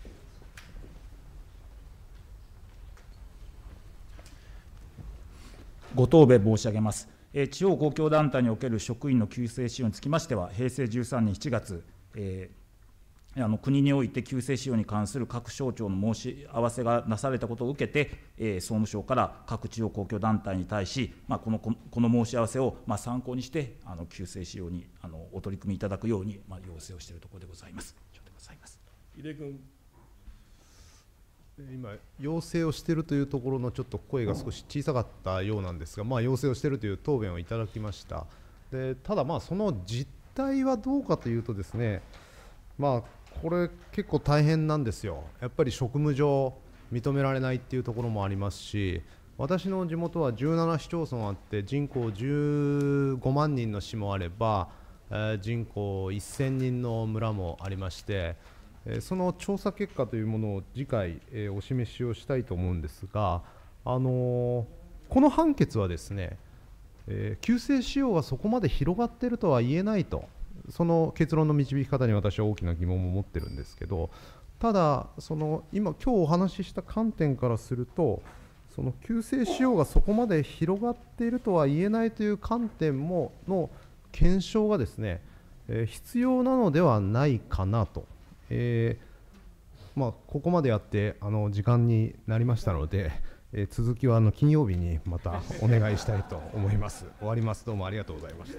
ご答弁申し上げます。地方公共団体における職員の急性使用につきましては、へいせいじゅうさんねんしちがつ、えーあの国において急性使用に関する各省庁の申し合わせがなされたことを受けて、えー、総務省から各地方公共団体に対し、まあ、このこの申し合わせをまあ参考にして、あの急性使用にあのお取り組みいただくように、まあ、要請をしているところでございます。以上でございます。 井出君。 今、要請をしているというところのちょっと声が少し小さかったようなんですが、まあ、要請をしているという答弁をいただきました。でただ、まあその実態はどうかというとですね、まあこれ結構大変なんですよ。やっぱり職務上認められないっていうところもありますし、私の地元はじゅうななしちょうそんあって人口じゅうごまんにんの市もあれば、えー、人口せんにんの村もありまして、えー、その調査結果というものを次回、えー、お示しをしたいと思うんですが、あのー、この判決はですね、 えー、旧姓使用がそこまで広がっているとは言えないと、その結論の導き方に私は大きな疑問も持ってるんですけど、ただ、その今、今日お話しした観点からすると、その旧姓使用がそこまで広がっているとは言えないという観点もの検証がですね、えー、必要なのではないかなと。えーまあ、ここまでやってあの時間になりましたので、えー、続きはあの金曜日にまたお願いしたいと思います。終わります。どうもありがとうございました。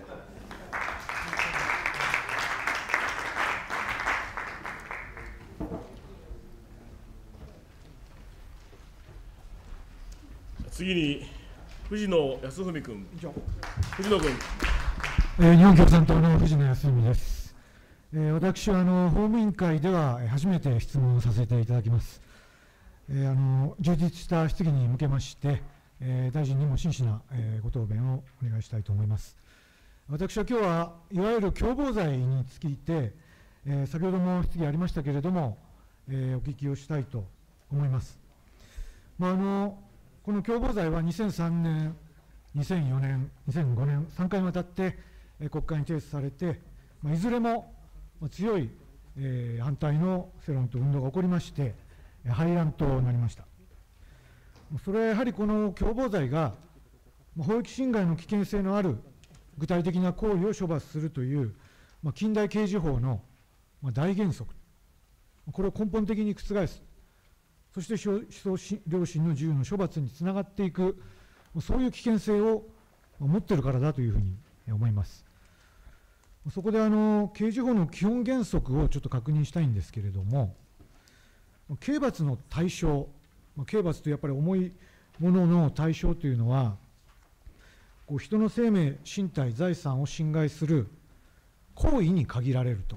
次に藤野康文君。藤野君。 えー、日本共産党の藤野康文です。えー、私はあの法務委員会では初めて質問をさせていただきます。えー、あの充実した質疑に向けまして、えー、大臣にも真摯な、えー、ご答弁をお願いしたいと思います。私は今日はいわゆる共謀罪について、えー、先ほども質疑ありましたけれども、えー、お聞きをしたいと思います。まあ、あのこの共謀罪はにせんさんねん、にせんよねん、にせんごねん、さんかいにわたって、えー、国会に提出されて、まあ、いずれも強い、えー、反対の世論と運動が起こりまして、廃案となりました。それはやはりこの共謀罪が、法益侵害の危険性のある具体的な行為を処罰するという、まあ、近代刑事法の、まあ、大原則、これを根本的に覆す、そして思想良心の自由の処罰につながっていく、そういう危険性を持っているからだというふうに思います。そこであの刑事法の基本原則をちょっと確認したいんですけれども、刑罰の対象、刑罰とやっぱり重いものの対象というのは、こう人の生命、身体、財産を侵害する行為に限られると、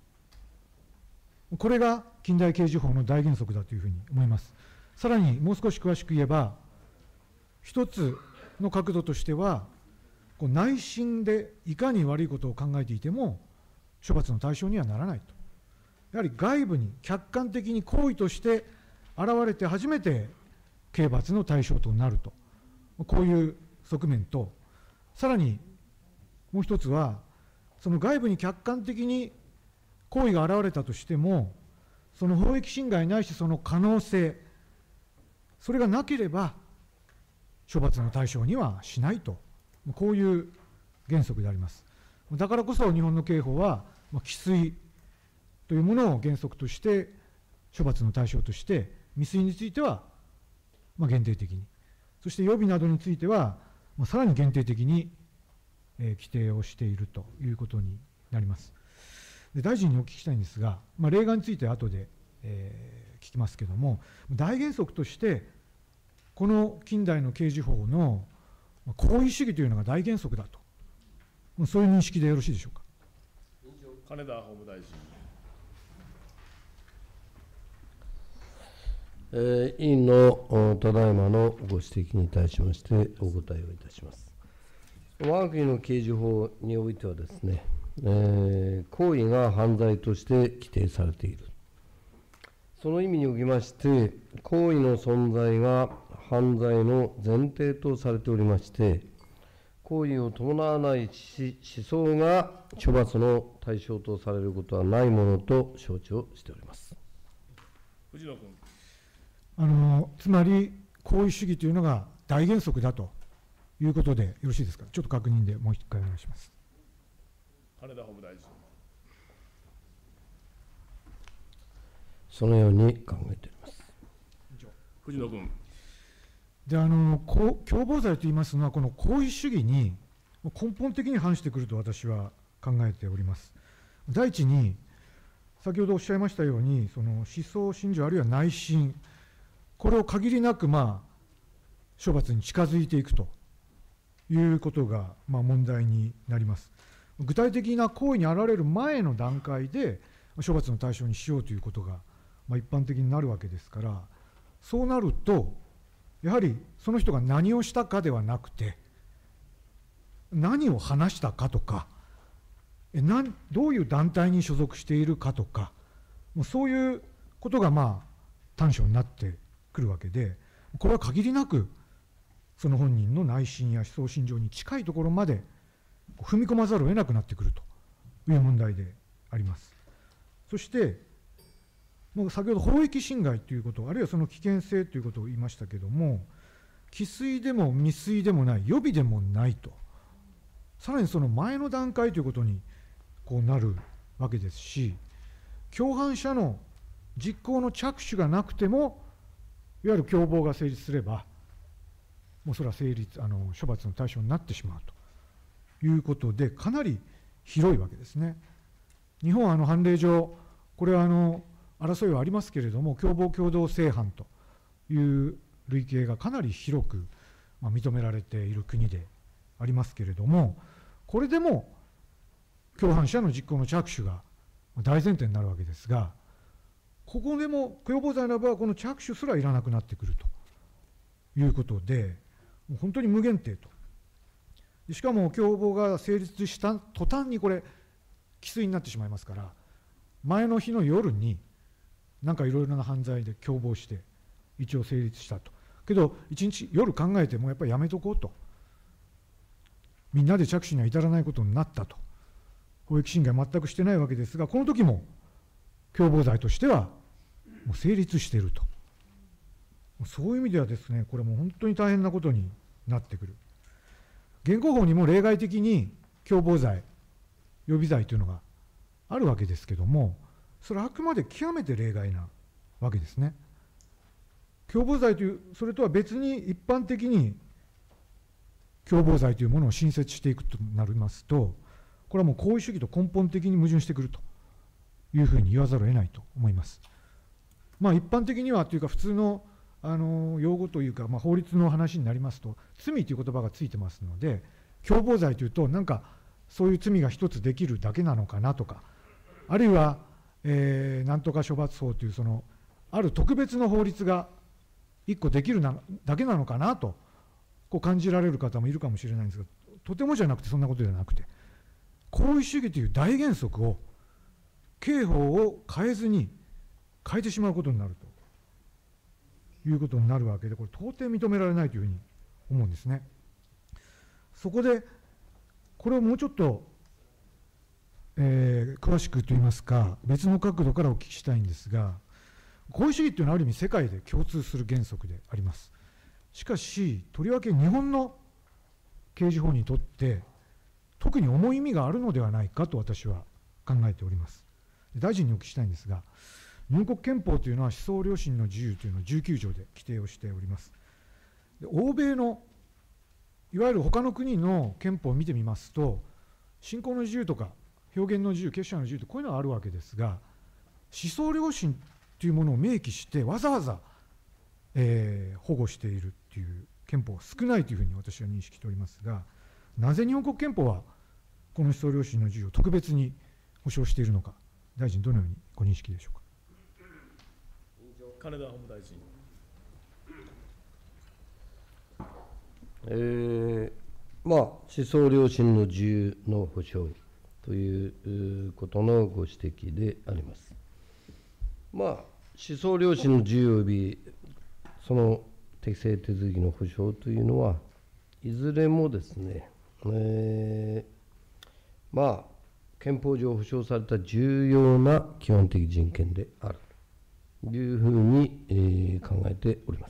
これが近代刑事法の大原則だというふうに思います。さらにもう少し詳しく言えば、一つの角度としては、こう内心でいかに悪いことを考えていても処罰の対象にはならないと。やはり外部に客観的に行為として現れて初めて刑罰の対象となると、こういう側面と、さらにもう一つは、その外部に客観的に行為が現れたとしても、その法益侵害ないしその可能性、それがなければ処罰の対象にはしないと、こういう原則であります。だからこそ日本の刑法は、既遂というものを原則として処罰の対象として、未遂については限定的に、そして予備などについてはさらに限定的に規定をしているということになります。で大臣にお聞きしたいんですが、まあ、例外については後で、えー、聞きますけれども、大原則として、この近代の刑事法の行為主義というのが大原則だと、そういう認識でよろしいでしょうか。 金田法務大臣。 えー、委員のただいまのご指摘に対しましてお答えをいたします。我が国の刑事法においてはですね、えー、行為が犯罪として規定されている。その意味におきまして、行為の存在が犯罪の前提とされておりまして、行為を伴わない思想が処罰の対象とされることはないものと承知をしております。 藤野君。 あのつまり、行為主義というのが大原則だということでよろしいですか。ちょっと確認でもう一回お願いします。 金田法務大臣。 そのように考えております。 藤野君。 であの共謀罪といいますのは、この行為主義に根本的に反してくると私は考えております。第一に、先ほどおっしゃいましたように、その思想、信条、あるいは内心、これを限りなく、まあ、処罰に近づいていくということが、まあ、問題になります。具体的な行為に現れる前の段階で、処罰の対象にしようということが、まあ、一般的になるわけですから、そうなると、やはりその人が何をしたかではなくて、何を話したかとか、えなんどういう団体に所属しているかとか、もうそういうことがまあ短所になってくるわけで、これは限りなくその本人の内心や思想心情に近いところまで踏み込まざるを得なくなってくるという問題であります。そしてもう先ほど法益侵害ということ、あるいはその危険性ということを言いましたけれども、既遂でも未遂でもない、予備でもないと、さらにその前の段階ということにこうなるわけですし、共犯者の実行の着手がなくても、いわゆる共謀が成立すれば、もうそれは成立、あの処罰の対象になってしまうということで、かなり広いわけですね。日本はあの判例上、これはあの争いはありますけれども、共謀共同正犯という類型がかなり広く、まあ、認められている国でありますけれども、これでも共犯者の実行の着手が大前提になるわけですが、ここでも共謀罪ならばこの着手すらいらなくなってくるということで、もう本当に無限定と。しかも共謀が成立した途端にこれ既遂になってしまいますから、前の日の夜になんかいろいろな犯罪で共謀して一応成立したと。けど一日夜考えてもやっぱりやめとこうと、みんなで着手には至らないことになったと。法益侵害全くしてないわけですが、この時も共謀罪としてはもう成立していると。そういう意味ではですね、これも本当に大変なことになってくる。現行法にも例外的に共謀罪、予備罪というのがあるわけですけども、それはあくまで極めて例外なわけですね。共謀罪という、それとは別に一般的に共謀罪というものを新設していくとなりますと、これはもう行為主義と根本的に矛盾してくるというふうに言わざるを得ないと思います。まあ、一般的にはというか、普通のあの用語というか、まあ、法律の話になりますと、罪という言葉がついてますので、共謀罪というと、なんかそういう罪が一つできるだけなのかなとか、あるいは、えー、なんとか処罰法という、そのある特別の法律が一個できるなだけなのかなとこう感じられる方もいるかもしれないんですが、とてもじゃなくて、そんなことではなくて、行為主義という大原則を刑法を変えずに変えてしまうことになるということになるわけで、これ到底認められないというふうに思うんですね。そこでこれをもうちょっと、えー、詳しくといいますか、別の角度からお聞きしたいんですが、行為主義というのはある意味世界で共通する原則であります。しかし、とりわけ日本の刑事法にとって特に重い意味があるのではないかと私は考えております。大臣にお聞きしたいんですが、入国憲法というのは思想良心の自由というのをじゅうきゅう条で規定をしております。で、欧米のいわゆる他の国の憲法を見てみますと、信仰の自由とか表現の自由、結社の自由とこういうのがあるわけですが、思想良心というものを明記してわざわざ、えー、保護しているという憲法は少ないというふうに私は認識しておりますが、なぜ日本国憲法はこの思想良心の自由を特別に保障しているのか、大臣、どのようにご認識でしょうか。 金田法務大臣。 えーまあ、思想良心の自由の保障ということのご指摘であります。まあ、思想良心の自由及びその適正手続きの保障というのは、いずれもですね、えー、まあ、憲法上保障された重要な基本的人権であるというふうに、えー、考えております。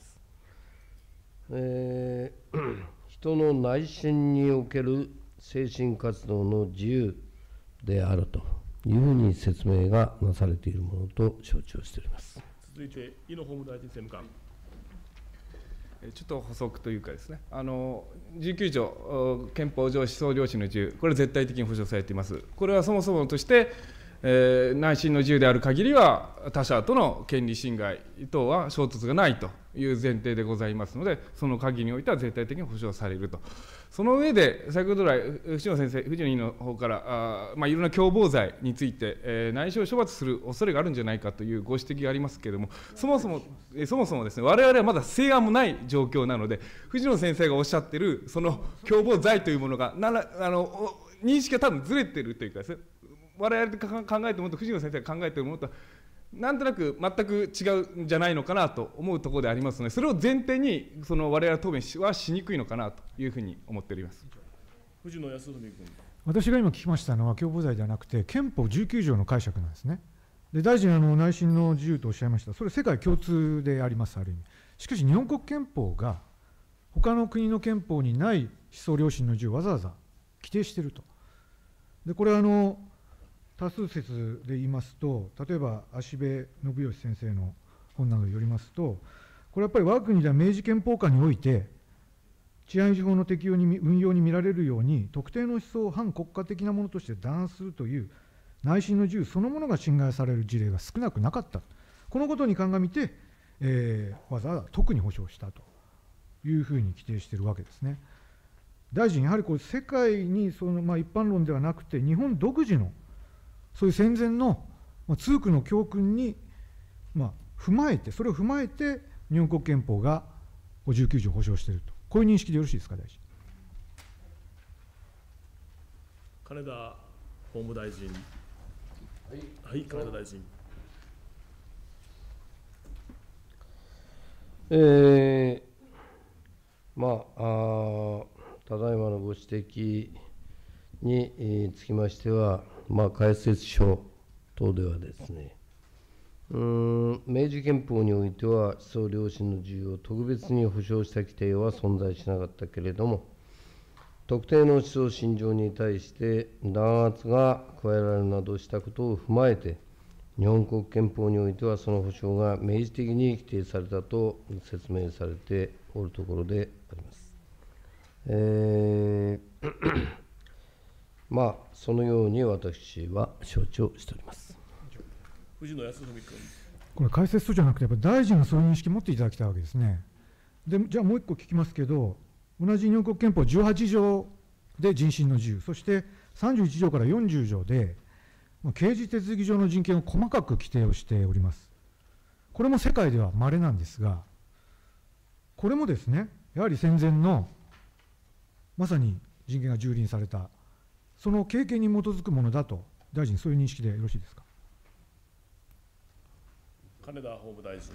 えー、人の内心における精神活動の自由であるというふうに説明がなされているものと承知をしております。 続いて、井野法務大臣政務官。 ちょっと補足というかですね、あのじゅうきゅう条、憲法上思想良心の自由、これ絶対的に保障されています。これはそもそもとして、えー、内心の自由である限りは、他者との権利侵害等は衝突がないという前提でございますので、その限りにおいては絶対的に保障されると。その上で、先ほど来、藤野先生、藤野委員の方から、あまあ、いろんな共謀罪について、えー、内心を処罰する恐れがあるんじゃないかというご指摘がありますけれども、そもそも、えー、そもそもですね、我々はまだ成案もない状況なので、藤野先生がおっしゃっている、その共謀罪というものが、ならあの認識が多分ずれているというかですね、我々で考えているものと藤野先生が考えているものとなんとなく全く違うんじゃないのかなと思うところでありますので、それを前提にその我々は答弁はしにくいのかなというふうに思っております。 藤野康文君。 私が今聞きましたのは、共謀罪ではなくて、憲法じゅうきゅう条の解釈なんですね。で大臣、あの内心の自由とおっしゃいました、それ、世界共通であります、ある意味。しかし、日本国憲法が、他の国の憲法にない思想良心の自由をわざわざ規定していると。でこれはあの多数説で言いますと、例えば芦部信義先生の本などによりますと、これやっぱり我が国では明治憲法下において、治安維持法の適用に運用に見られるように、特定の思想を反国家的なものとして弾圧するという内心の自由そのものが侵害される事例が少なくなかった、このことに鑑みて、えー、わざわざ特に保障したというふうに規定しているわけですね。大臣、やはりこれ、世界にその、まあ、一般論ではなくて、日本独自のそういう戦前の通句の教訓に、まあ、踏まえて、それを踏まえて、日本国憲法がじゅうきゅう条を保障していると、こういう認識でよろしいですか、大臣。 金田法務大臣。はい、はい、金田大臣。 えー、まあ、あただいまのご指摘につきましては、まあ、解説書等ではですね、うーん明治憲法においては、思想良心の自由を特別に保障した規定は存在しなかったけれども、特定の思想信条に対して弾圧が加えられるなどしたことを踏まえて、日本国憲法においてはその保障が明示的に規定されたと説明されておるところであります。えーまあ、そのように私は承知をしております。 藤野康文君。 これ、解説書じゃなくて、やっぱり大臣がそういう認識を持っていただきたいわけですね。でじゃあもう一個聞きますけど、同じ日本国憲法じゅうはち条で人身の自由、そしてさんじゅういち条からよんじゅう条で、刑事手続き上の人権を細かく規定をしております。これも世界では稀なんですが、これもですね、やはり戦前のまさに人権が蹂躙された、その経験に基づくものだと、大臣、そういう認識でよろしいですか。 金田法務大臣。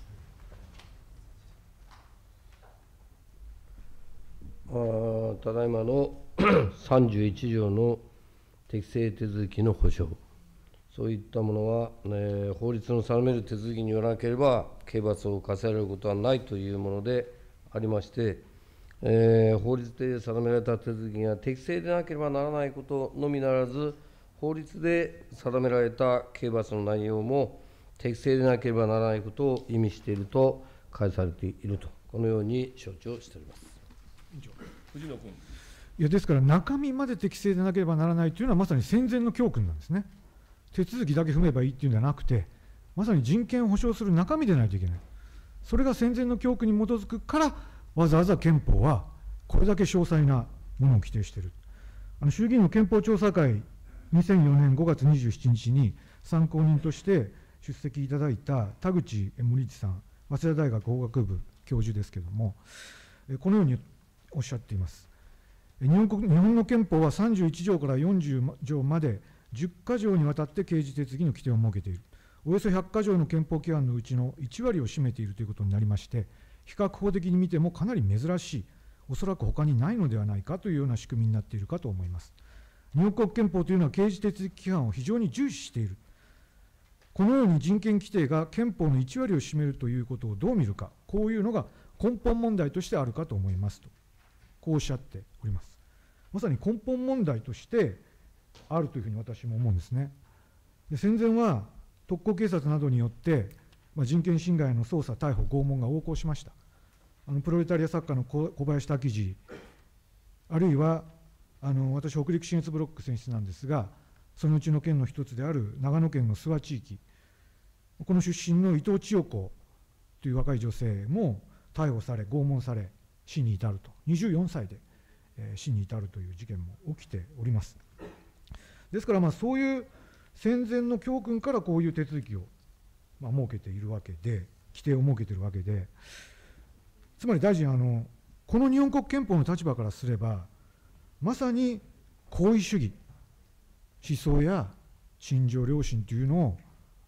あただいまのさんじゅういち条の適正手続きの保障、そういったものは、ね、法律の定める手続きによらなければ、刑罰を課せられることはないというものでありまして、えー、法律で定められた手続きが適正でなければならないことのみならず、法律で定められた刑罰の内容も適正でなければならないことを意味していると解されていると、このように承知をしております。 藤野君。 いやですから、中身まで適正でなければならないというのは、まさに戦前の教訓なんですね。手続きだけ踏めばいいっていうんじゃなくて、まさに人権を保障する中身でないといけない、それが戦前の教訓に基づくから、わざわざ憲法はこれだけ詳細なものを規定している。あの衆議院の憲法調査会、にせんよねんごがつにじゅうしちにちに参考人として出席いただいた田口森一さん、早稲田大学法学部教授ですけれども、このようにおっしゃっています。日本国日本の憲法はさんじゅういち条からよんじゅう条までじゅっか条にわたって刑事手続きの規定を設けている。およそひゃっか条の憲法規範のうちのいち割を占めているということになりまして、比較法的に見てもかなり珍しい、おそらく他にないのではないかというような仕組みになっているかと思います。日本国憲法というのは刑事手続き規範を非常に重視している。このように人権規定が憲法のいち割を占めるということをどう見るか、こういうのが根本問題としてあるかと思いますと、こうおっしゃっております。まさに根本問題としてあるというふうに私も思うんですね。で戦前は特攻警察などによって、まあ、人権侵害の捜査、逮捕、拷問が横行しました。あのプロレタリア作家の小林滝次、あるいはあの私、北陸信越ブロック選出なんですが、そのうちの県の一つである長野県の諏訪地域、この出身の伊藤千代子という若い女性も逮捕され、拷問され、死に至ると、にじゅうよんさいで、えー、死に至るという事件も起きております。ですから、まあそういう戦前の教訓からこういう手続きを、まあ、設けているわけで、規定を設けているわけで、つまり大臣、あのこの日本国憲法の立場からすれば、まさに行為主義、思想や信条、良心というのを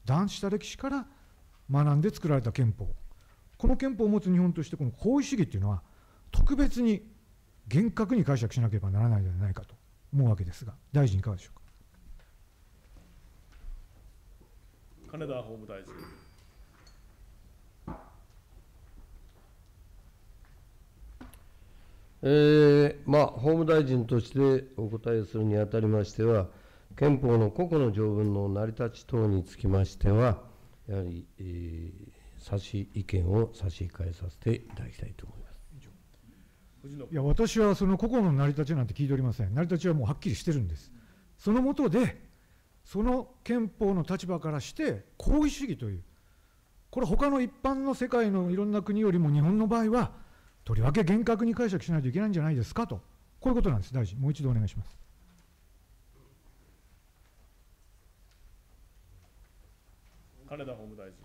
断した歴史から学んで作られた憲法、この憲法を持つ日本として、この行為主義っていうのは、特別に厳格に解釈しなければならないのではないかと思うわけですが、大臣、いかがでしょうか。 金田法務大臣。 えーまあ、法務大臣としてお答えするにあたりましては、憲法の個々の条文の成り立ち等につきましては、やはり、えー、差し意見を差し控えさせていただきたいと思います。 いや、私はその個々の成り立ちなんて聞いておりません。成り立ちはもうはっきりしてるんです。その下で、その憲法の立場からして、行為主義という、これ、他の一般の世界のいろんな国よりも日本の場合は、とりわけ厳格に解釈しないといけないんじゃないですかと、こういうことなんです、大臣、もう一度お願いします。 金田法務大臣。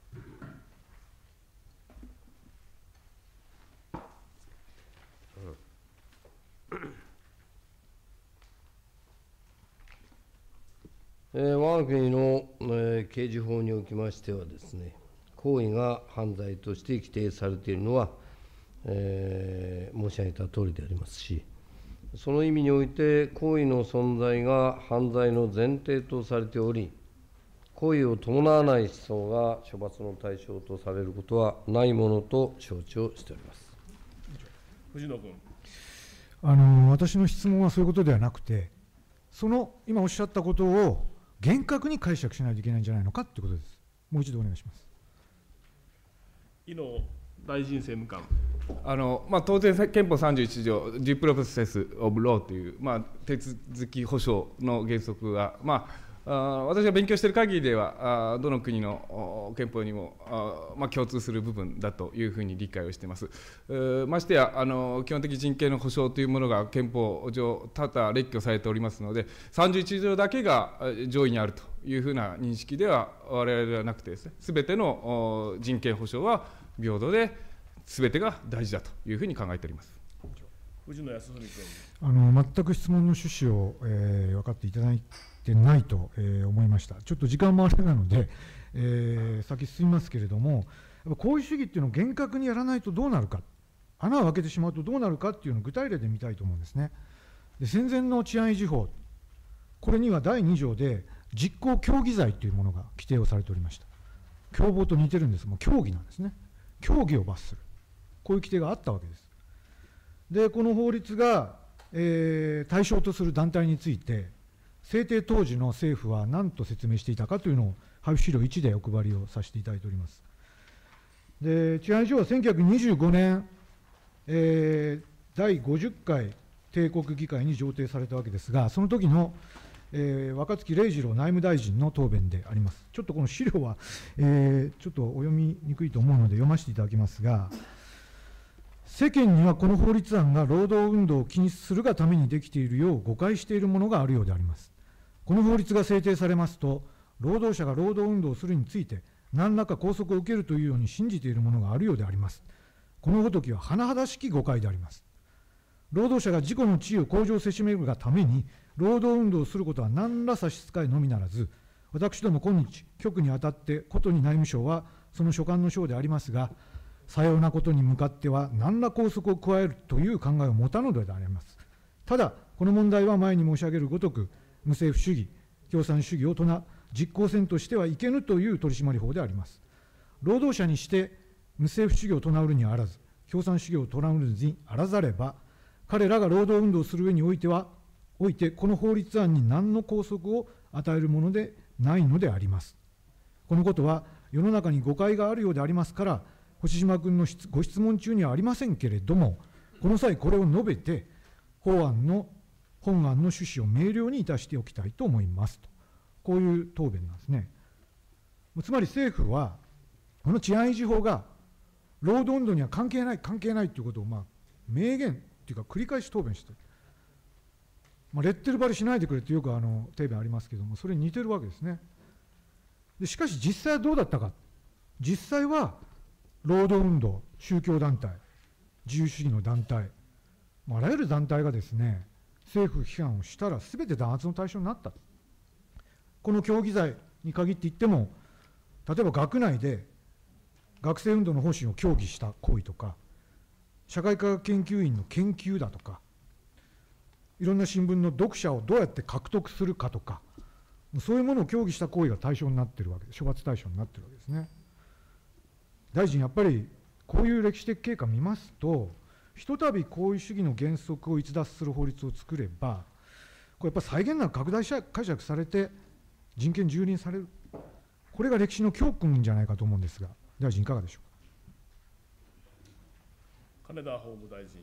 えー、我が国の、えー、刑事法におきましてはですね、行為が犯罪として規定されているのは、えー、申し上げたとおりでありますし、その意味において、行為の存在が犯罪の前提とされており、行為を伴わない思想が処罰の対象とされることはないものと承知をしております。 藤野君。 あの私の質問はそういうことではなくて、その今おっしゃったことを厳格に解釈しないといけないんじゃないのかということです。もう一度お願いします。 井野大臣政務官。 あのまあ、当然、憲法さんじゅういち条、デュープロセス・オブ・ローという、まあ、手続き保障の原則が、まあ、あ私が勉強している限りでは、あどの国の憲法にもあ、まあ、共通する部分だというふうに理解をしています。ましてやあの、基本的人権の保障というものが憲法上、多々列挙されておりますので、さんじゅういち条だけが上位にあるというふうな認識では、我々ではなくてですね、すべての人権保障は平等で、すべてが大事だというふうに考えております。 藤野康文君。 あの全く質問の趣旨を、えー、分かっていただいてないと、えー、思いました。ちょっと時間もあれなので、えー、先進みますけれども、やっぱ行為主義っていうのを厳格にやらないとどうなるか、穴を開けてしまうとどうなるかっていうのを具体例で見たいと思うんですね。で、戦前の治安維持法、これにはだいに条で実行競技罪というものが規定をされておりました。共謀と似てるんです。もう競技なんですね。競技を罰する。こういう規定があったわけです。で、この法律が、えー、対象とする団体について、制定当時の政府は何と説明していたかというのを、配布資料いちでお配りをさせていただいております。で、治安維持法はせんきゅうひゃくにじゅうごねん、えー、だいごじゅっかい帝国議会に上程されたわけですが、その時の、えー、若槻礼次郎内務大臣の答弁であります。ちょっとこの資料は、えー、ちょっとお読みにくいと思うので読ませていただきますが、世間にはこの法律案が労働運動を禁止するがためにできているよう誤解しているものがあるようであります。この法律が制定されますと、労働者が労働運動をするについて、何らか拘束を受けるというように信じているものがあるようであります。このごときは甚だしき誤解であります。労働者が自己の地位を向上せしめるがために、労働運動をすることは何ら差し支えのみならず、私ども今日、局にあたってことに内務省はその所管の省でありますが、さようなことに向かっては何ら拘束を加えるという考えを持たぬのであります。ただ、この問題は前に申し上げるごとく、無政府主義、共産主義をとな実行せんとしてはいけぬという取締法であります。労働者にして無政府主義を唱うるにあらず、共産主義を唱うるにあらざれば、彼らが労働運動をする上においては、おいてこの法律案に何の拘束を与えるものでないのであります。このことは世の中に誤解があるようでありますから、星島君のご質問中にはありませんけれども、この際、これを述べて、法案の本案の趣旨を明瞭にいたしておきたいと思いますと、こういう答弁なんですね。つまり政府は、この治安維持法が労働運動には関係ない、関係ないということを、まあ、明言というか、繰り返し答弁している。まあ、レッテル貼りしないでくれってよくあの答弁ありますけれども、それに似てるわけですね。でしかし、実際はどうだったか、実際は、労働運動、宗教団体、自由主義の団体、あらゆる団体がですね、政府批判をしたら、すべて弾圧の対象になった。この競技罪に限って言っても、 例えば学内で学生運動の方針を協議した行為とか、社会科学研究員の研究だとか、いろんな新聞の読者をどうやって獲得するかとか、そういうものを協議した行為が対象になっているわけで、処罰対象になっているわけですね。大臣、やっぱりこういう歴史的経過を見ますと、ひとたび行為主義の原則を逸脱する法律を作れば、これやっぱり際限なく拡大解釈されて、人権蹂躙される、これが歴史の教訓じゃないかと思うんですが、大臣、いかがでしょうか。金田法務大臣。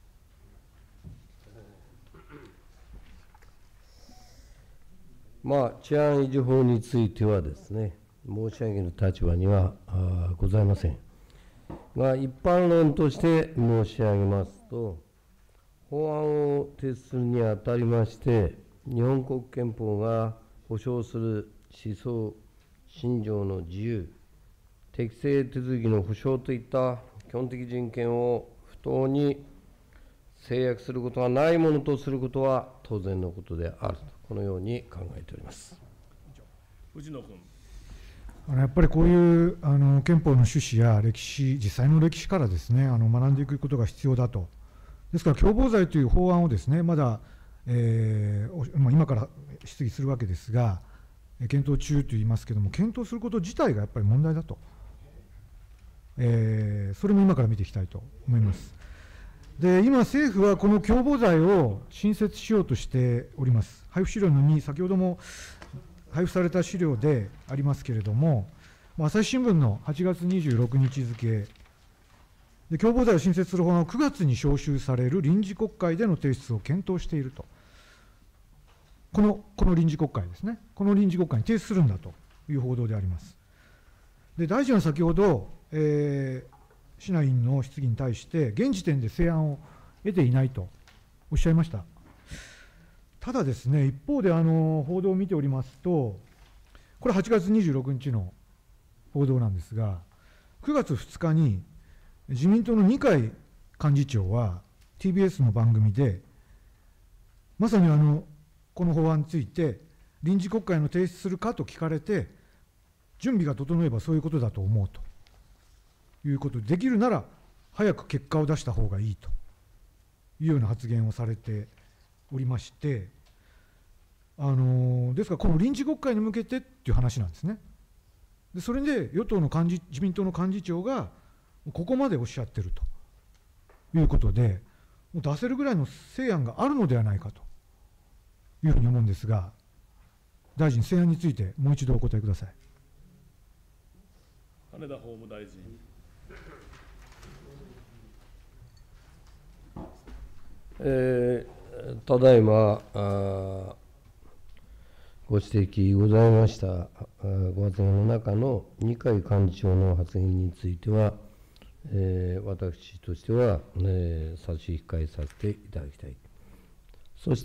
まあ、治安維持法についてはですね、申し上げる立場にはございませんが、一般論として申し上げますと、法案を提出するにあたりまして、日本国憲法が保障する思想、信条の自由、適正手続きの保障といった基本的人権を不当に制約することがないものとすることは当然のことであると、このように考えております。 藤野君。 あのやっぱりこういうあの憲法の趣旨や歴史、実際の歴史からですね、あの学んでいくことが必要だと。ですから、共謀罪という法案をですね、まだ、えー、今から質疑するわけですが、検討中と言いますけれども、検討すること自体がやっぱり問題だと、えー、それも今から見ていきたいと思います。で、今、政府はこの共謀罪を新設しようとしております。配布資料のに、先ほども配布された資料でありますけれども、朝日新聞のはちがつにじゅうろくにち付で、共謀罪を新設する法案をくがつに召集される臨時国会での提出を検討していると、このこの臨時国会ですね、この臨時国会に提出するんだという報道であります。で、大臣は先ほど、えー、支那委員の質疑に対して、現時点で成案を得ていないとおっしゃいました。ただですね、一方であの報道を見ておりますと、これはちがつにじゅうろくにちの報道なんですが、くがつふつかに自民党の二階幹事長は ティービーエス の番組で、まさにあのこの法案について、臨時国会の提出するかと聞かれて、準備が整えばそういうことだと思うということで、できるなら早く結果を出した方がいいというような発言をされておりまして、あのですから、この臨時国会に向けてっていう話なんですね。で、それで与党の幹事、自民党の幹事長が、ここまでおっしゃってるということで、もう出せるぐらいの成案があるのではないかというふうに思うんですが、大臣、成案についてもう一度お答えください。 金田法務大臣。 えー、ただいまあご指摘ございましたご発言の中の二階幹事長の発言については、えー、私としては、えー、差し控えさせていただきたい。そして、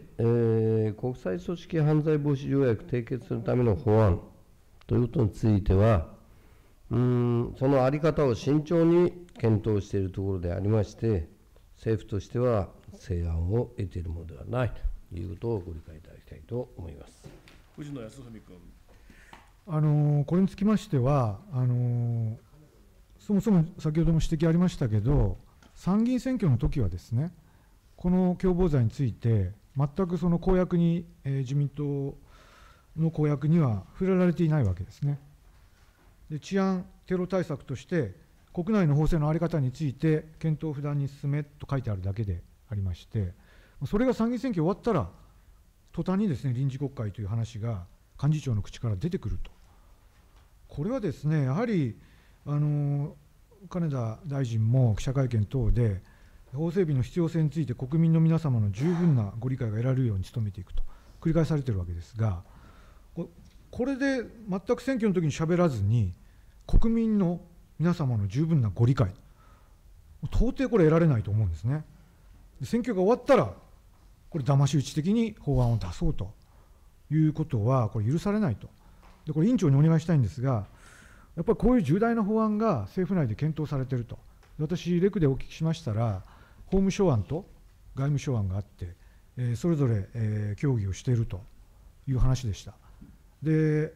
えー、国際組織犯罪防止条約締結するための法案ということについては、うーんその在り方を慎重に検討しているところでありまして、政府としては成案を得ているものではないということをご理解いただきたいと思います。 藤野康文君。 あのこれにつきましては、あのそもそも先ほども指摘ありましたけど、参議院選挙の時はですね、この共謀罪について、全くその公約に、えー、自民党の公約には触れられていないわけですね。で、治安テロ対策として、国内の法制の在り方について、検討不断に進めと書いてあるだけでありまして、それが参議院選挙終わったら、途端にですね、臨時国会という話が幹事長の口から出てくると。これはですね、やはり、あの金田大臣も記者会見等で、法整備の必要性について国民の皆様の十分なご理解が得られるように努めていくと繰り返されているわけですが、これで全く選挙の時にしゃべらずに、国民の皆様の十分なご理解、到底これ得られないと思うんですね。選挙が終わったら、これ、騙し討ち的に法案を出そうということは、これ、許されないと。で、これ、委員長にお願いしたいんですが、やっぱりこういう重大な法案が政府内で検討されていると。私、レクでお聞きしましたら、法務省案と外務省案があって、えー、それぞれ、えー、協議をしているという話でした。で、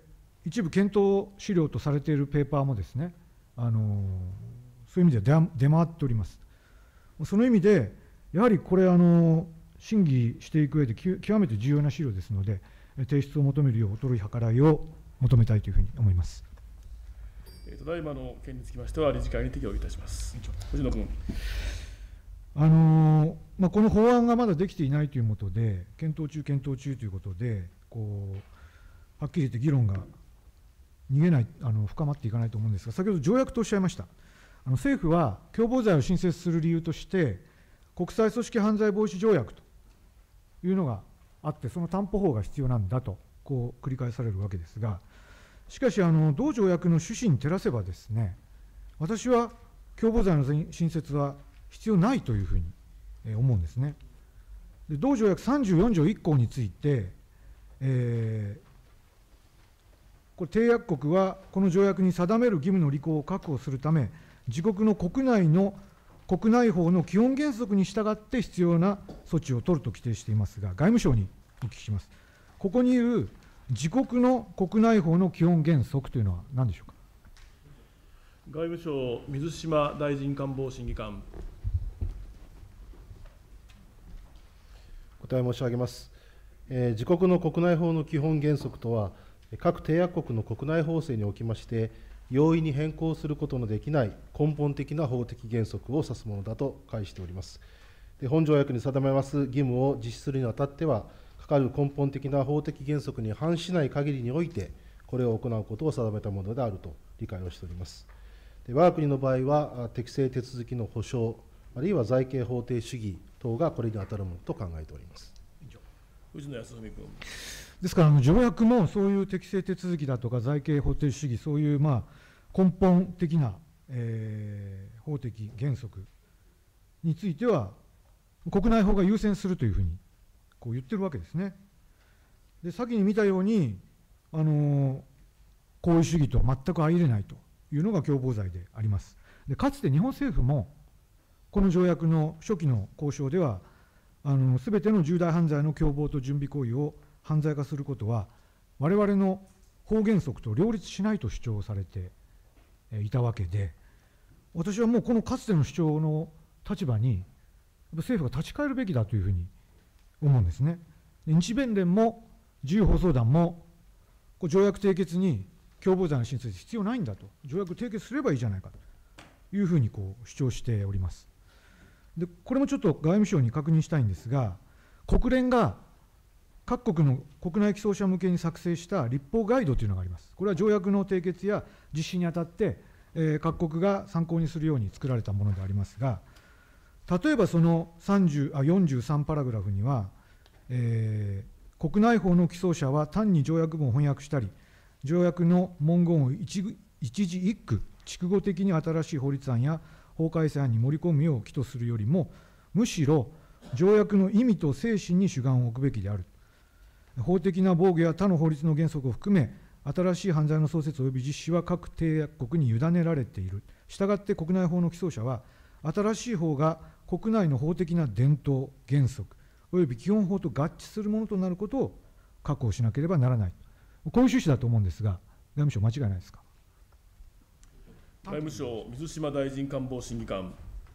一部検討資料とされているペーパーもですね、あのそういう意味では出回っております。その意味で、やはりこれ、あの審議していく上で極めて重要な資料ですので、提出を求めるよう、お取り計らいを求めたいというふうに思います。 ただいまの件につきましては、理事会に適用いたします。藤野君。 あのまあ、この法案がまだできていないということで、検討中、検討中ということで、こうはっきり言って議論が逃げない、あの深まっていかないと思うんですが、先ほど条約とおっしゃいました。あの政府は共謀罪を新設する理由として、国際組織犯罪防止条約というのがあって、その担保法が必要なんだと、こう繰り返されるわけですが、しかし、あの同条約の趣旨に照らせばですね、私は共謀罪の新設は必要ないというふうに思うんですね。で同条約さんじゅうよん条いっ項について、えーこれ締約国はこの条約に定める義務の履行を確保するため、自国の国内の国内法の基本原則に従って必要な措置を取ると規定していますが、外務省にお聞きします。ここに言う自国の国内法の基本原則というのは何でしょうか。 外務省、水島大臣官房審議官。 お答え申し上げます。えー、自国の国内法の基本原則とは、各締約国の国内法制におきまして、容易に変更することのできない根本的な法的原則を指すものだと解しております。で本条約に定めます義務を実施するにあたっては、かかる根本的な法的原則に反しない限りにおいて、これを行うことを定めたものであると理解をしております。で我が国の場合は、適正手続きの保障、あるいは財形法定主義等がこれに当たるものと考えております。 藤野康文君。 ですから、あの条約もそういう適正手続きだとか、財形法定主義、そういうまあ根本的な、えー、法的原則については、国内法が優先するというふうにこう言ってるわけですね。で先に見たように、あの行為主義と全く相入れないというのが共謀罪であります。でかつて日本政府も、この条約の初期の交渉では、すべての重大犯罪の共謀と準備行為を犯罪化することは、我々の法原則と両立しないと主張されていたわけで、私はもうこのかつての主張の立場に、政府が立ち返るべきだというふうに思うんですね。日弁連も自由放送団も、条約締結に共謀罪の新設必要ないんだと、条約締結すればいいじゃないかというふうにこう主張しております。でこれもちょっと外務省に確認したいんですが、国連が各国の国内起訴者向けに作成した立法ガイドというのがあります。これは条約の締結や実施にあたって、えー、各国が参考にするように作られたものでありますが、例えばそのさんじゅうあよんじゅうさんパラグラフには、えー、国内法の起訴者は単に条約文を翻訳したり、条約の文言を一一字一句、筑後的に新しい法律案や法改正案に盛り込むよう起訴するよりも、むしろ条約の意味と精神に主眼を置くべきである。法的な防御や他の法律の原則を含め、新しい犯罪の創設及び実施は各締約国に委ねられている。したがって国内法の起訴者は、新しい法が国内の法的な伝統、原則、及び基本法と合致するものとなることを確保しなければならない。こういう趣旨だと思うんですが、外務省、間違いないですか。 外務省、水島大臣官房審議官。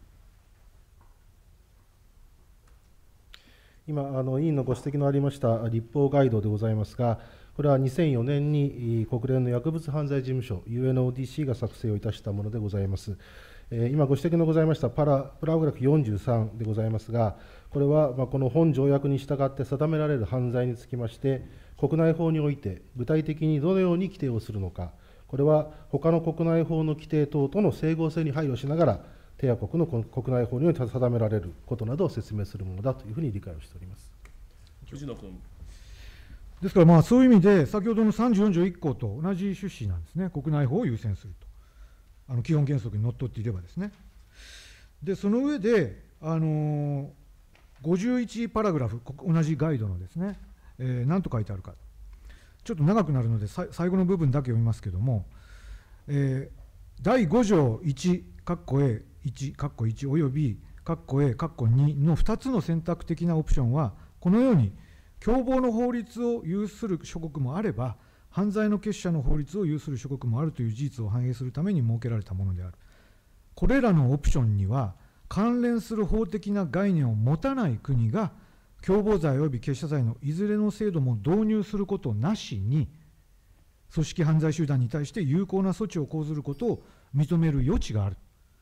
今、あの委員のご指摘のありました立法ガイドでございますが、これはにせんよねんに国連の薬物犯罪事務所、ユーエヌオーディーシー が作成をいたしたものでございます。今、ご指摘のございましたパラパラグラフよんじゅうさんでございますが、これはこの本条約に従って定められる犯罪につきまして、国内法において具体的にどのように規定をするのか、これは他の国内法の規定等との整合性に配慮しながら、締約国の国内法において定められることなどを説明するものだというふうに理解をしております。 藤野君。 ですから、まあ、そういう意味で、先ほどのさんじゅうよん条いっ項と同じ趣旨なんですね、国内法を優先すると、あの基本原則にのっとっていればですね。で、その上で、あのごじゅういちパラグラフ、同じガイドのですね、えー、何と書いてあるか、ちょっと長くなるので、最後の部分だけ読みますけれども、えー、だいご条いち、括弧 エーいち、括弧いちおよび括弧 エー、括弧にのふたつの選択的なオプションは、このように共謀の法律を有する諸国もあれば、 犯罪の結社の法律を有する諸国もあるという事実を反映するために設けられたものである。これらのオプションには、関連する法的な概念を持たない国が、共謀罪及び結社罪のいずれの制度も導入することなしに、組織犯罪集団に対して有効な措置を講ずることを認める余地がある。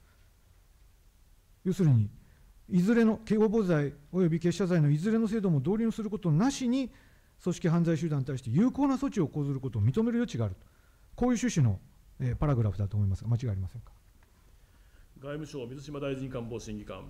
要するに、いずれの共謀罪及び結社罪のいずれの制度も導入することなしに、組織犯罪集団に対して有効な措置を講ずることを認める余地がある。こういう趣旨の、えー、パラグラフだと思いますが、間違いありませんか。 外務省、水島大臣官房審議官。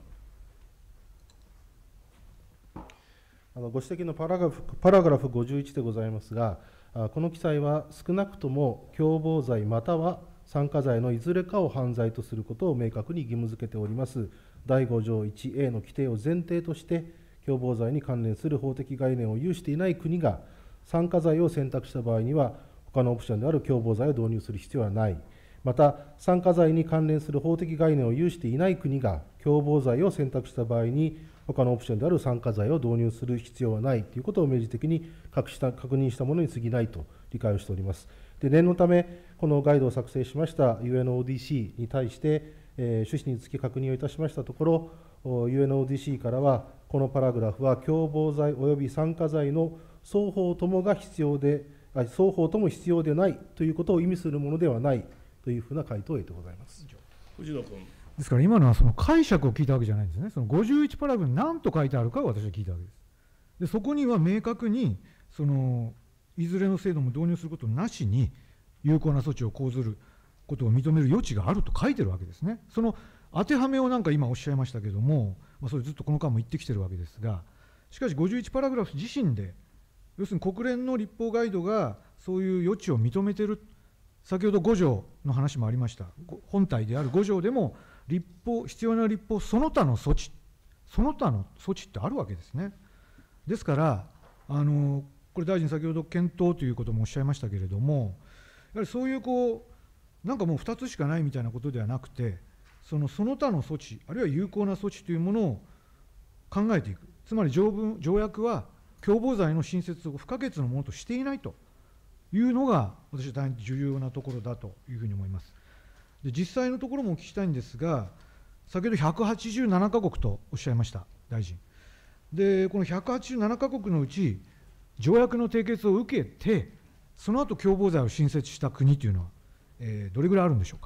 あのご指摘のパラグラフ、パラグラフごじゅういちでございますが、この記載は少なくとも共謀罪または参加罪のいずれかを犯罪とすることを明確に義務付けておりますだいご条 いちエー の規定を前提として、共謀罪に関連する法的概念を有していない国が参加罪を選択した場合には、他のオプションである共謀罪を導入する必要はない。また、参加罪に関連する法的概念を有していない国が共謀罪を選択した場合に、他のオプションである参加罪を導入する必要はないということを明示的に確した確認したものに過ぎないと理解をしております。で、念のため、このガイドを作成しました ユーエヌオーディーシー に対して、えー、趣旨につき確認をいたしましたところ、ユーエヌオーディーシー からは、このパラグラフは共謀罪及び参加罪の双方ともが必要で、双方とも必要でないということを意味するものではないというふうな回答を得てございます。 藤野君。 ですから今のはその解釈を聞いたわけじゃないんですね。そのごじゅういちパラグラフに何と書いてあるかを私は聞いたわけです。で、そこには明確にそのいずれの制度も導入することなしに有効な措置を講ずることを認める余地があると書いてるわけですね。その当てはめをなんか今おっしゃいましたけれども、まあ、それずっとこの間も言ってきてるわけですが、しかしごじゅういちパラグラフ自身で、要するに国連の立法ガイドがそういう余地を認めている、先ほどご条の話もありました、本体であるご条でも立法、必要な立法その他の措置、その他の措置ってあるわけですね。ですから、あのこれ、大臣、先ほど検討ということもおっしゃいましたけれども、やはりそういうこう、なんかもうふたつしかないみたいなことではなくて、そのその他の措置、あるいは有効な措置というものを考えていく、つまり条文条約は共謀罪の新設を不可欠のものとしていないというのが、私は大変重要なところだというふうに思います。で、実際のところもお聞きしたいんですが、先ほどひゃくはちじゅうななかこくとおっしゃいました、大臣。で、このひゃくはちじゅうななかこくのうち、条約の締結を受けて、その後共謀罪を新設した国というのは、えー、どれぐらいあるんでしょうか。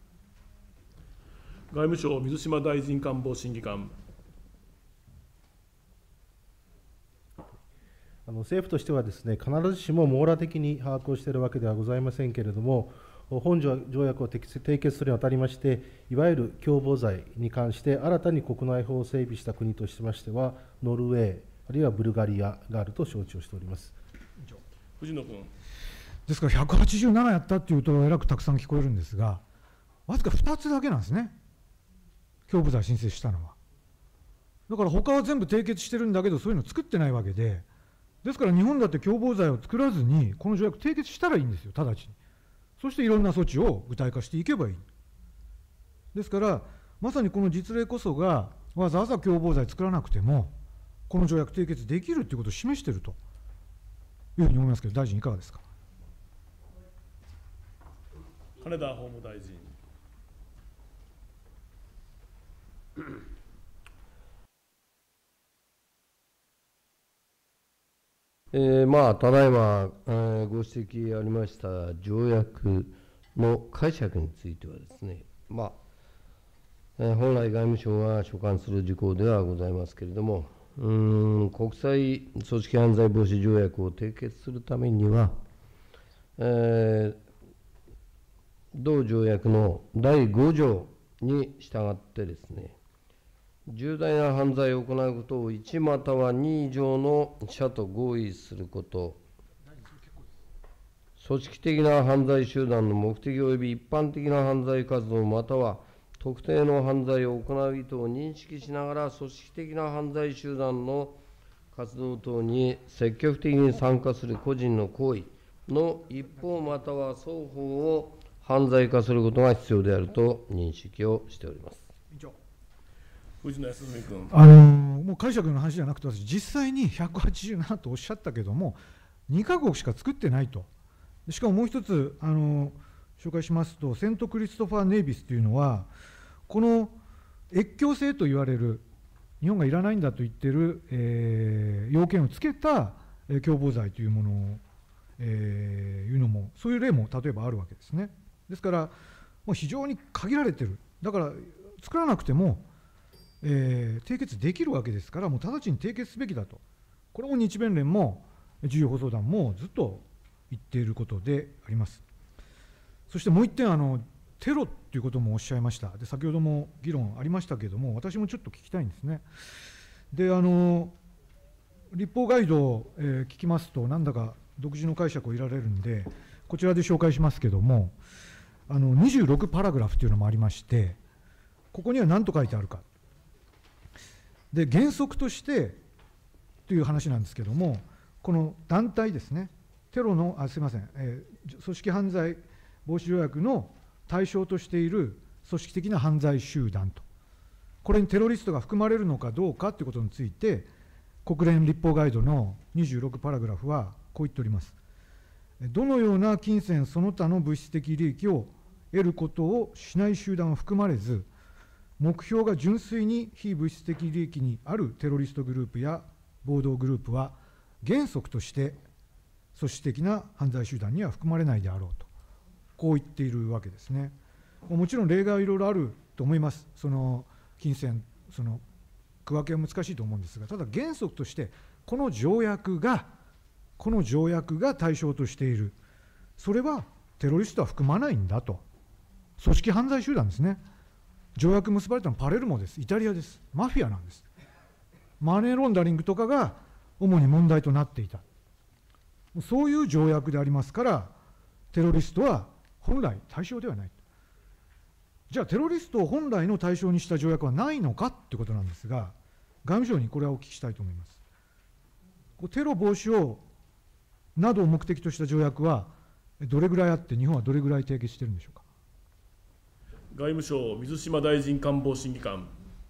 外務省、水島大臣官房審議官。 あの政府としてはですね、必ずしも網羅的に把握をしているわけではございませんけれども、本条約を締結するにあたりまして、いわゆる共謀罪に関して新たに国内法を整備した国としましては、ノルウェー、あるいはブルガリアがあると承知をしております。 藤野君。 ですからひゃくはちじゅうななやったっていうと、えらくたくさん聞こえるんですが、わずかふたつだけなんですね、共謀罪申請したのは。だから他は全部締結してるんだけど、そういうの作ってないわけで、ですから日本だって共謀罪を作らずに、この条約締結したらいいんですよ、直ちに。そしていろんな措置を具体化していけばいい。ですから、まさにこの実例こそが、わざわざ共謀罪作らなくても、この条約締結できるということを示しているというふうに思いますけど、大臣、いかがですか。 金田法務大臣。 えーまあ、ただいま、えー、ご指摘ありました条約の解釈についてはですね、まあえー、本来外務省が所管する事項ではございますけれども、うーん国際組織犯罪防止条約を締結するためには、えー、同条約のだいご条に従ってですね、重大な犯罪を行うことをいちまたはに以上の者と合意すること、組織的な犯罪集団の目的及び一般的な犯罪活動または特定の犯罪を行う意図を認識しながら、組織的な犯罪集団の活動等に積極的に参加する個人の行為の一方または双方を犯罪化することが必要であると認識をしております。 藤野康文君。 あのもう解釈の話じゃなくて、私、実際にひゃくはちじゅうななとおっしゃったけども、にかこくしか作ってないと。 しかももう一つあの紹介しますと、セント・クリストファー・ネイビスというのは、この越境性と言われる、日本がいらないんだと言っている、えー、要件をつけた、えー、共謀罪というものを、えー、いうのも、そういう例も例えばあるわけですね。ですから、もう非常に限られている、だから作らなくても、えー、締結できるわけですから、もう直ちに締結すべきだと、これも日弁連も重要放送団もずっと言っていることであります。そしてもう一点、あのテロということもおっしゃいました。で、先ほども議論ありましたけれども、私もちょっと聞きたいんですね。で、あの立法ガイドを、えー、聞きますと、なんだか独自の解釈を得られるんで、こちらで紹介しますけれども、あのにじゅうろくパラグラフというのもありまして、ここには何と書いてあるか。で、原則としてという話なんですけれども、この団体ですね、テロの、あすみません、えー、組織犯罪防止条約の対象としている組織的な犯罪集団と、これにテロリストが含まれるのかどうかということについて、国連立法ガイドのにじゅうろくパラグラフはこう言っております。どのような金銭その他の物質的利益を得ることをしない集団は含まれず、目標が純粋に非物質的利益にあるテロリストグループや暴動グループは、原則として組織的な犯罪集団には含まれないであろうと、こう言っているわけですね。もちろん例外はいろいろあると思います。その金銭、その区分けは難しいと思うんですが、ただ原則として、この条約が、この条約が対象としている、それはテロリストは含まないんだと、組織犯罪集団ですね。条約結ばれたのはパレルモです、イタリアです、マフィアなんです。マネーロンダリングとかが主に問題となっていた、そういう条約でありますから、テロリストは本来対象ではない。じゃあ、テロリストを本来の対象にした条約はないのかということなんですが、外務省にこれはお聞きしたいと思います。テロ防止をなどを目的とした条約はどれぐらいあって、日本はどれぐらい締結しているんでしょうか。 外務省、水島大臣官房審議官。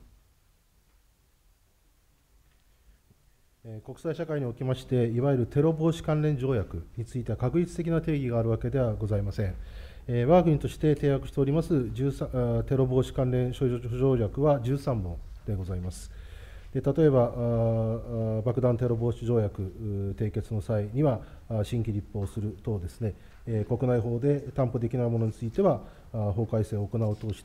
国際社会におきまして、いわゆるテロ防止関連条約については確実的な定義があるわけではございません。我が国として締約しておりますじゅうさんテロ防止関連諸条約はじゅうさんぼんでございます。で例えば、爆弾テロ防止条約締結の際には、新規立法する等ですね、国内法で担保できないものについては、法改正を行うを通して、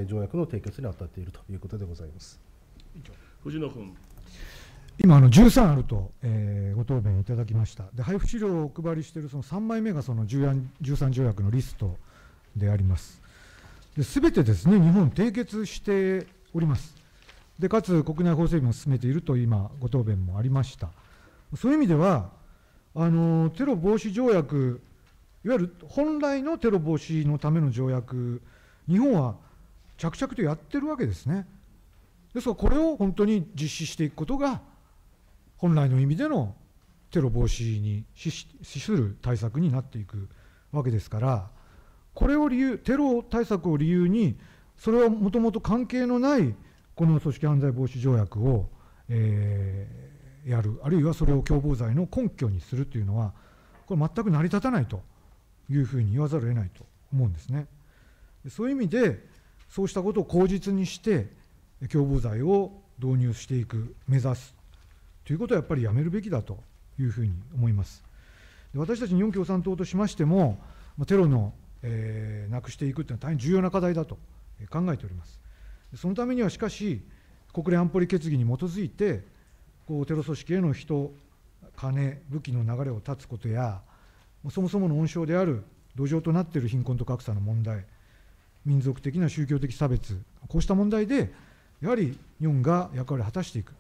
条約の締結に当たっているということでございます。 藤野君。 今あの、じゅうさんあると、えー、ご答弁いただきました。で、配布資料をお配りしているそのさんまいめがそのじゅうさん条約のリストであります。すべてですね、日本、締結しております。で、かつ国内法整備も進めていると、今、ご答弁もありました。そういう意味では、あのテロ防止条約、いわゆる本来のテロ防止のための条約、日本は着々とやってるわけですね。ですから、これを本当に実施していくことが、本来の意味でのテロ防止に資する対策になっていくわけですから、これを理由、テロ対策を理由に、それはもともと関係のないこの組織犯罪防止条約を、えー、やる、あるいはそれを共謀罪の根拠にするというのは、これ、全く成り立たないというふうに言わざるを得ないと思うんですね。そういう意味で、そうしたことを口実にして、共謀罪を導入していく、目指す。ということはやっぱりやめるべきだというふうに思います。で私たち日本共産党としましても、テロの、えー、なくしていくというのは大変重要な課題だと考えております。そのためにはしかし、国連安保理決議に基づいて、こうテロ組織への人、金、武器の流れを断つことや、そもそもの温床である土壌となっている貧困と格差の問題、民族的な宗教的差別、こうした問題で、やはり日本が役割を果たしていく。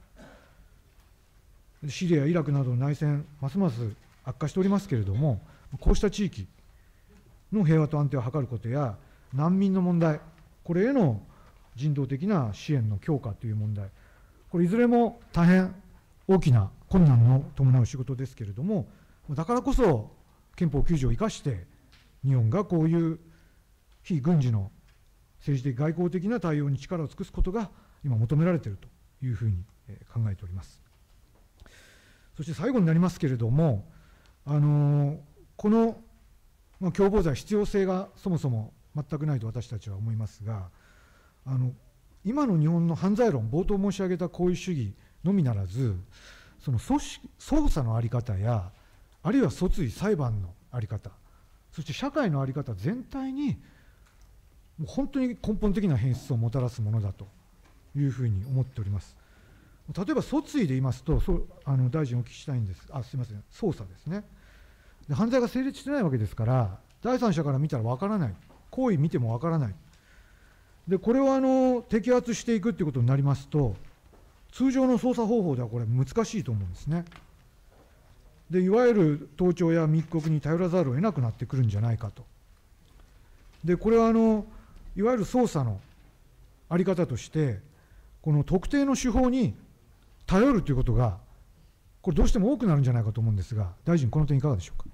シリア、イラクなどの内戦、ますます悪化しておりますけれども、こうした地域の平和と安定を図ることや、難民の問題、これへの人道的な支援の強化という問題、これ、いずれも大変大きな困難の伴う仕事ですけれども、だからこそ、憲法きゅうじょうを生かして、日本がこういう非軍事の政治的、外交的な対応に力を尽くすことが、今、求められているというふうに考えております。そして最後になりますけれども、あのこのまあ、共謀罪、必要性がそもそも全くないと私たちは思いますが、あの今の日本の犯罪論、冒頭申し上げた行為主義のみならず、その組織捜査の在り方や、あるいは訴追、裁判の在り方、そして社会の在り方全体に、もう本当に根本的な変質をもたらすものだというふうに思っております。例えば訴追で言いますと、そうあの大臣お聞きしたいんです、あすみません、捜査ですねで。犯罪が成立してないわけですから、第三者から見たらわからない、行為見てもわからない、でこれをあの摘発していくということになりますと、通常の捜査方法ではこれ、難しいと思うんですね。でいわゆる盗聴や密告に頼らざるを得なくなってくるんじゃないかと。でこれはあのいわゆる捜査の在り方として、この特定の手法に頼るということが、これ、どうしても多くなるんじゃないかと思うんですが、大臣、この点、いかがでしょうか。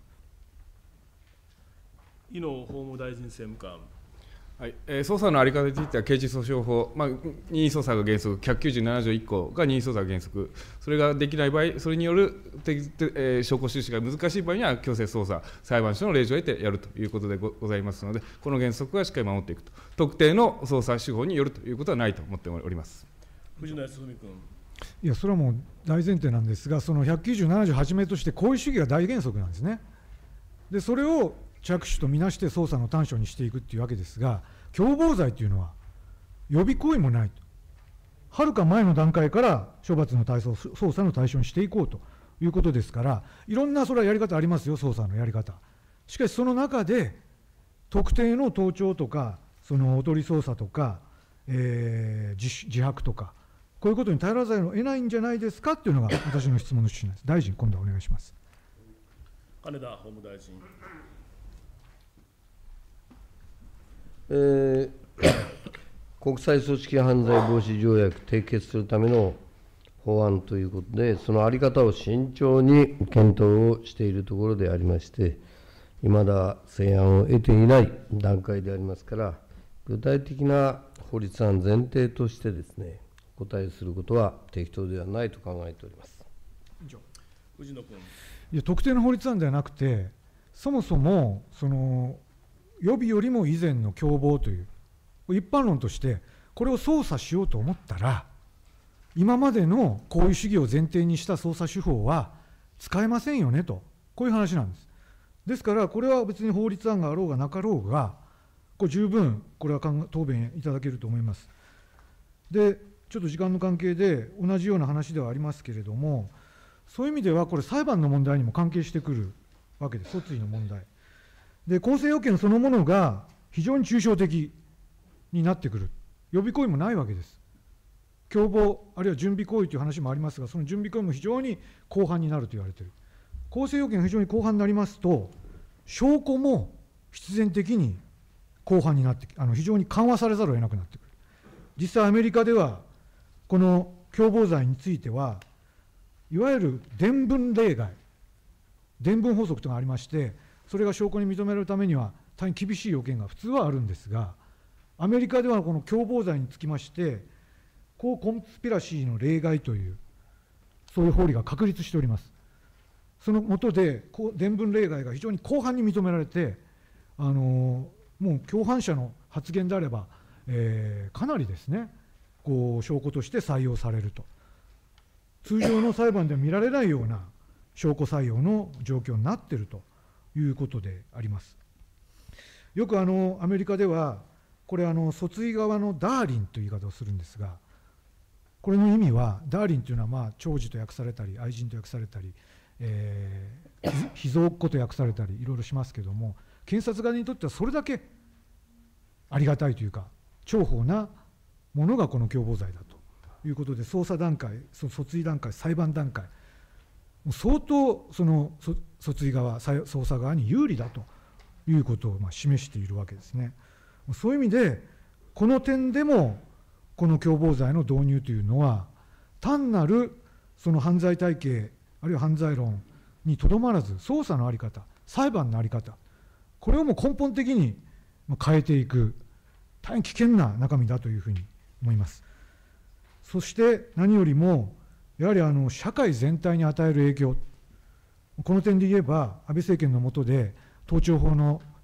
井野法務大臣政務官。 はいえー、捜査の在り方については、刑事訴訟法、まあ、任意捜査が原則、ひゃくきゅうじゅうなな条いっ項が任意捜査が原則、それができない場合、それによる、えー、証拠収集が難しい場合には、強制捜査、裁判所の令状を得てやるということで ご, ございますので、この原則はしっかり守っていくと、特定の捜査手法によるということはないと思っております。 藤野康文君。 いや、それはもう大前提なんですが、そのひゃくきゅうじゅうなな条はじめとして、行為主義が大原則なんですね。で、それを着手とみなして捜査の端緒にしていくっていうわけですが、共謀罪というのは、予備行為もないと、はるか前の段階から処罰の対象、捜査の対象にしていこうということですから、いろんなそれはやり方ありますよ、捜査のやり方。しかし、その中で、特定の盗聴とか、そのおとり捜査とか、えー、自, 自白とか、こういうことに頼らざるを得ないんじゃないですかっていうのが私の質問の趣旨なんです。大臣、今度はお願いします。 金田法務大臣。 えー、国際組織犯罪防止条約締結するための法案ということで、その在り方を慎重に検討をしているところでありまして、いまだ成案を得ていない段階でありますから、具体的な法律案前提としてですね、お答えすることは適当ではないと考えております。 藤野君。 いや、特定の法律案ではなくて、そもそもその予備よりも以前の共謀という、一般論として、これを捜査しようと思ったら、今までの行為主義を前提にした捜査手法は使えませんよねと、こういう話なんです。ですから、これは別に法律案があろうがなかろうが、これ十分、これは答弁いただけると思います。で、ちょっと時間の関係で、同じような話ではありますけれども、そういう意味では、これ、裁判の問題にも関係してくるわけです、訴追の問題。で、構成要件そのものが非常に抽象的になってくる、予備行為もないわけです。共謀、あるいは準備行為という話もありますが、その準備行為も非常に広範になると言われている。構成要件が非常に広範になりますと、証拠も必然的に広範になって、あの非常に緩和されざるを得なくなってくる。実際、アメリカでは、この共謀罪については、いわゆる伝聞例外、伝聞法則というのがありまして、それが証拠に認められるためには、大変厳しい要件が普通はあるんですが、アメリカではこの共謀罪につきまして、コー・コンスピラシーの例外という、そういう法理が確立しております。その下で、伝聞例外が非常に広範に認められて、あのもう共犯者の発言であれば、えー、かなりですね、こう証拠として採用されると。通常の裁判では見られないような証拠採用の状況になっているということであります。よくあのアメリカでは、これあの、訴追側のダーリンという言い方をするんですが、これの意味は、ダーリンというのは、まあ、長寿と訳されたり、愛人と訳されたり、えー、秘蔵っ子と訳されたり、いろいろしますけれども、検察側にとってはそれだけありがたいというか、重宝なものがこの共謀罪だということで、捜査段階、訴追段階、裁判段階、相当その訴追側、捜査側に有利だということをまあ示しているわけですね。そういう意味で、この点でも、この共謀罪の導入というのは、単なるその犯罪体系、あるいは犯罪論にとどまらず、捜査の在り方、裁判の在り方、これをもう根本的に変えていく、大変危険な中身だというふうに思います。そして何よりも、やはりあの社会全体に与える影響、この点で言えば、安倍政権の下で、盗聴法の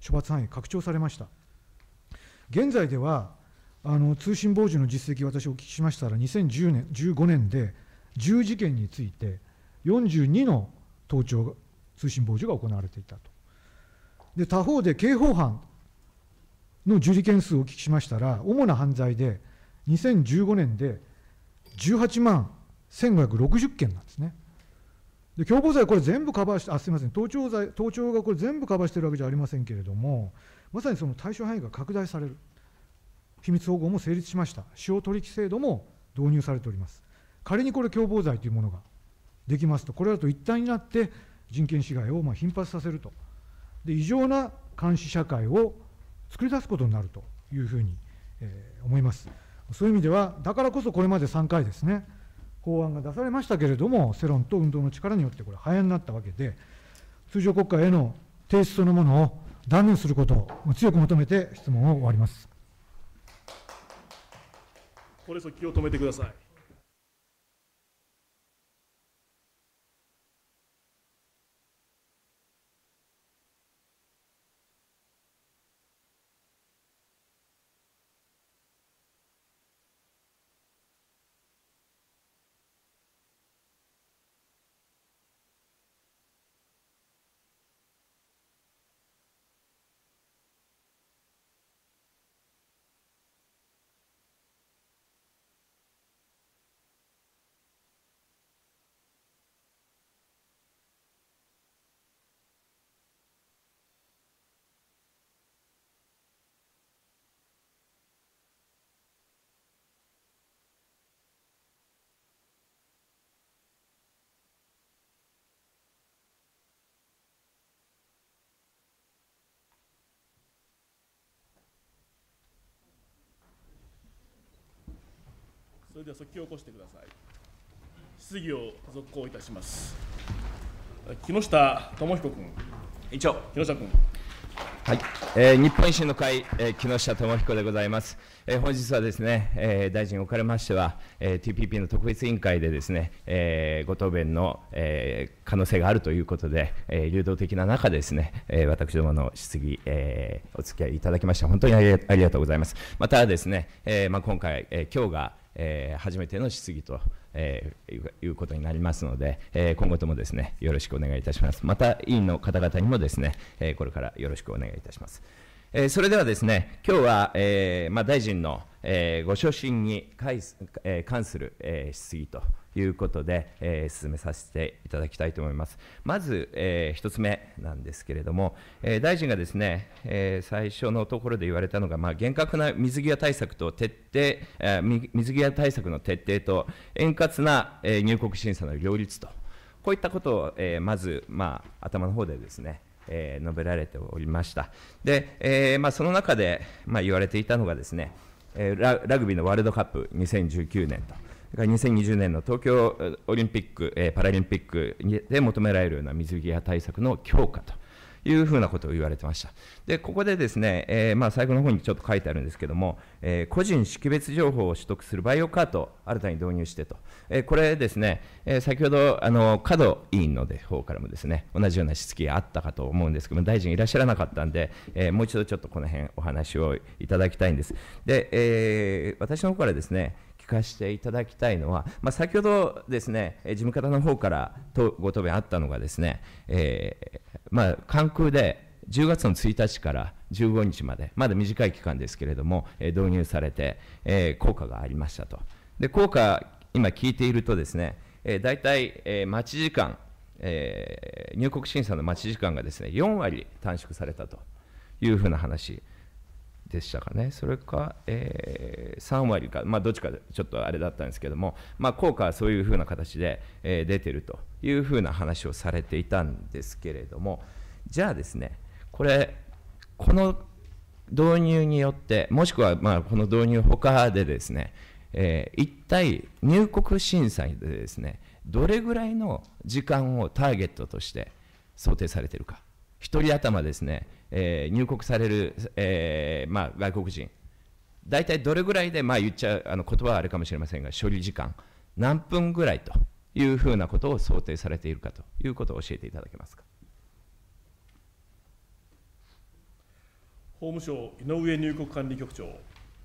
処罰範囲拡張されました。現在ではあの通信傍受の実績、私お聞きしましたら、にせんじゅうごねんでじゅうじけんについて、よんじゅうにの盗聴、通信傍受が行われていたと。で他方で、刑法犯の受理件数をお聞きしましたら、主な犯罪で、にせんじゅうごねんでじゅうはちまんせんごひゃくろくじゅっけんなんですね。で共謀罪、これ全部カバーして、あすみません、盗聴罪、盗聴がこれ全部カバーしているわけじゃありませんけれども、まさにその対象範囲が拡大される、秘密保護も成立しました、使用取引制度も導入されております。仮にこれ、共謀罪というものができますと、これだと一体になって人権侵害をまあ頻発させると、で異常な監視社会を作り出すことになるというふうに、えー、思います。そういう意味では、だからこそこれまでさんかいですね、法案が出されましたけれども、世論と運動の力によってこれ、廃案になったわけで、通常国会への提出そのものを断念することを強く求めて質問を終わります。 これぞ気を止めてください。それでは速記を起こしてください。質疑を続行いたします。木下智彦君。 委員長。 木下君。 はい、えー、日本維新の会、えー、木下智彦でございます。えー、本日はですね、えー、大臣おかれましては、えー、ティーピーピー の特別委員会でですね、えー、ご答弁の、えー、可能性があるということで、えー、流動的な中ですね、えー、私どもの質疑、えー、お付き合いいただきまして本当にありありがとうございます。またですね、えーまあ、今回、えー、今日がえー、初めての質疑と、えー、いういうことになりますので、えー、今後ともですねよろしくお願いいたします。また委員の方々にもですね、えー、これからよろしくお願いいたします。えー、それではですね、今日は、えーまあ、大臣の、えー、ご所信に関す、えー、関する、えー、質疑ということで、えー、進めさせていただきたいと思います。まず、えー、一つ目なんですけれども、えー、大臣がですね、えー、最初のところで言われたのが、まあ、厳格な水際対策と徹底、えー、水際対策の徹底と円滑な、えー、入国審査の両立と、こういったことを、えー、まず、まあ、頭の方でですね、えー、述べられておりました。で、えーまあ、その中で、まあ、言われていたのがですね、えー、ラ, ラグビーのワールドカップにせんじゅうきゅうねんと、にせんにじゅうねんの東京オリンピック、えー、パラリンピックで求められるような水際対策の強化というふうなことを言われてました。で、ここでですね、えーまあ、最後の方にちょっと書いてあるんですけども、えー、個人識別情報を取得するバイオカートを新たに導入してと、えー、これですね、えー、先ほどあの門委員の方からもですね、同じような質疑があったかと思うんですけども、大臣いらっしゃらなかったんで、えー、もう一度ちょっとこの辺お話をいただきたいんです。で、えー、私の方からですね、聞かせていただきたいのは、まあ、先ほどですね、事務方の方からとご答弁あったのがですね、えーまあ、関空でじゅうがつのついたちからじゅうごにちまで、まだ短い期間ですけれども、えー、導入されて、えー、効果がありましたと。で、効果、今聞いているとですね、えー、大体、えー、待ち時間、えー、入国審査の待ち時間がですね、よんわり短縮されたというふうな話でしたかね。それか、えー、さんわりか、まあ、どっちかちょっとあれだったんですけども、まあ、効果はそういうふうな形で、えー、出てるというふうな話をされていたんですけれども、じゃあですね、これ、この導入によって、もしくはまあこの導入ほかでですね、えー、一体入国審査でですね、どれぐらいの時間をターゲットとして想定されているか。一人頭ですね、えー、入国される、えーまあ、外国人、大体どれぐらいで、まあ、言っちゃうあの言葉はあれかもしれませんが、処理時間、何分ぐらいというふうなことを想定されているかということを教えていただけますか。 法務省、井上入国管理局長。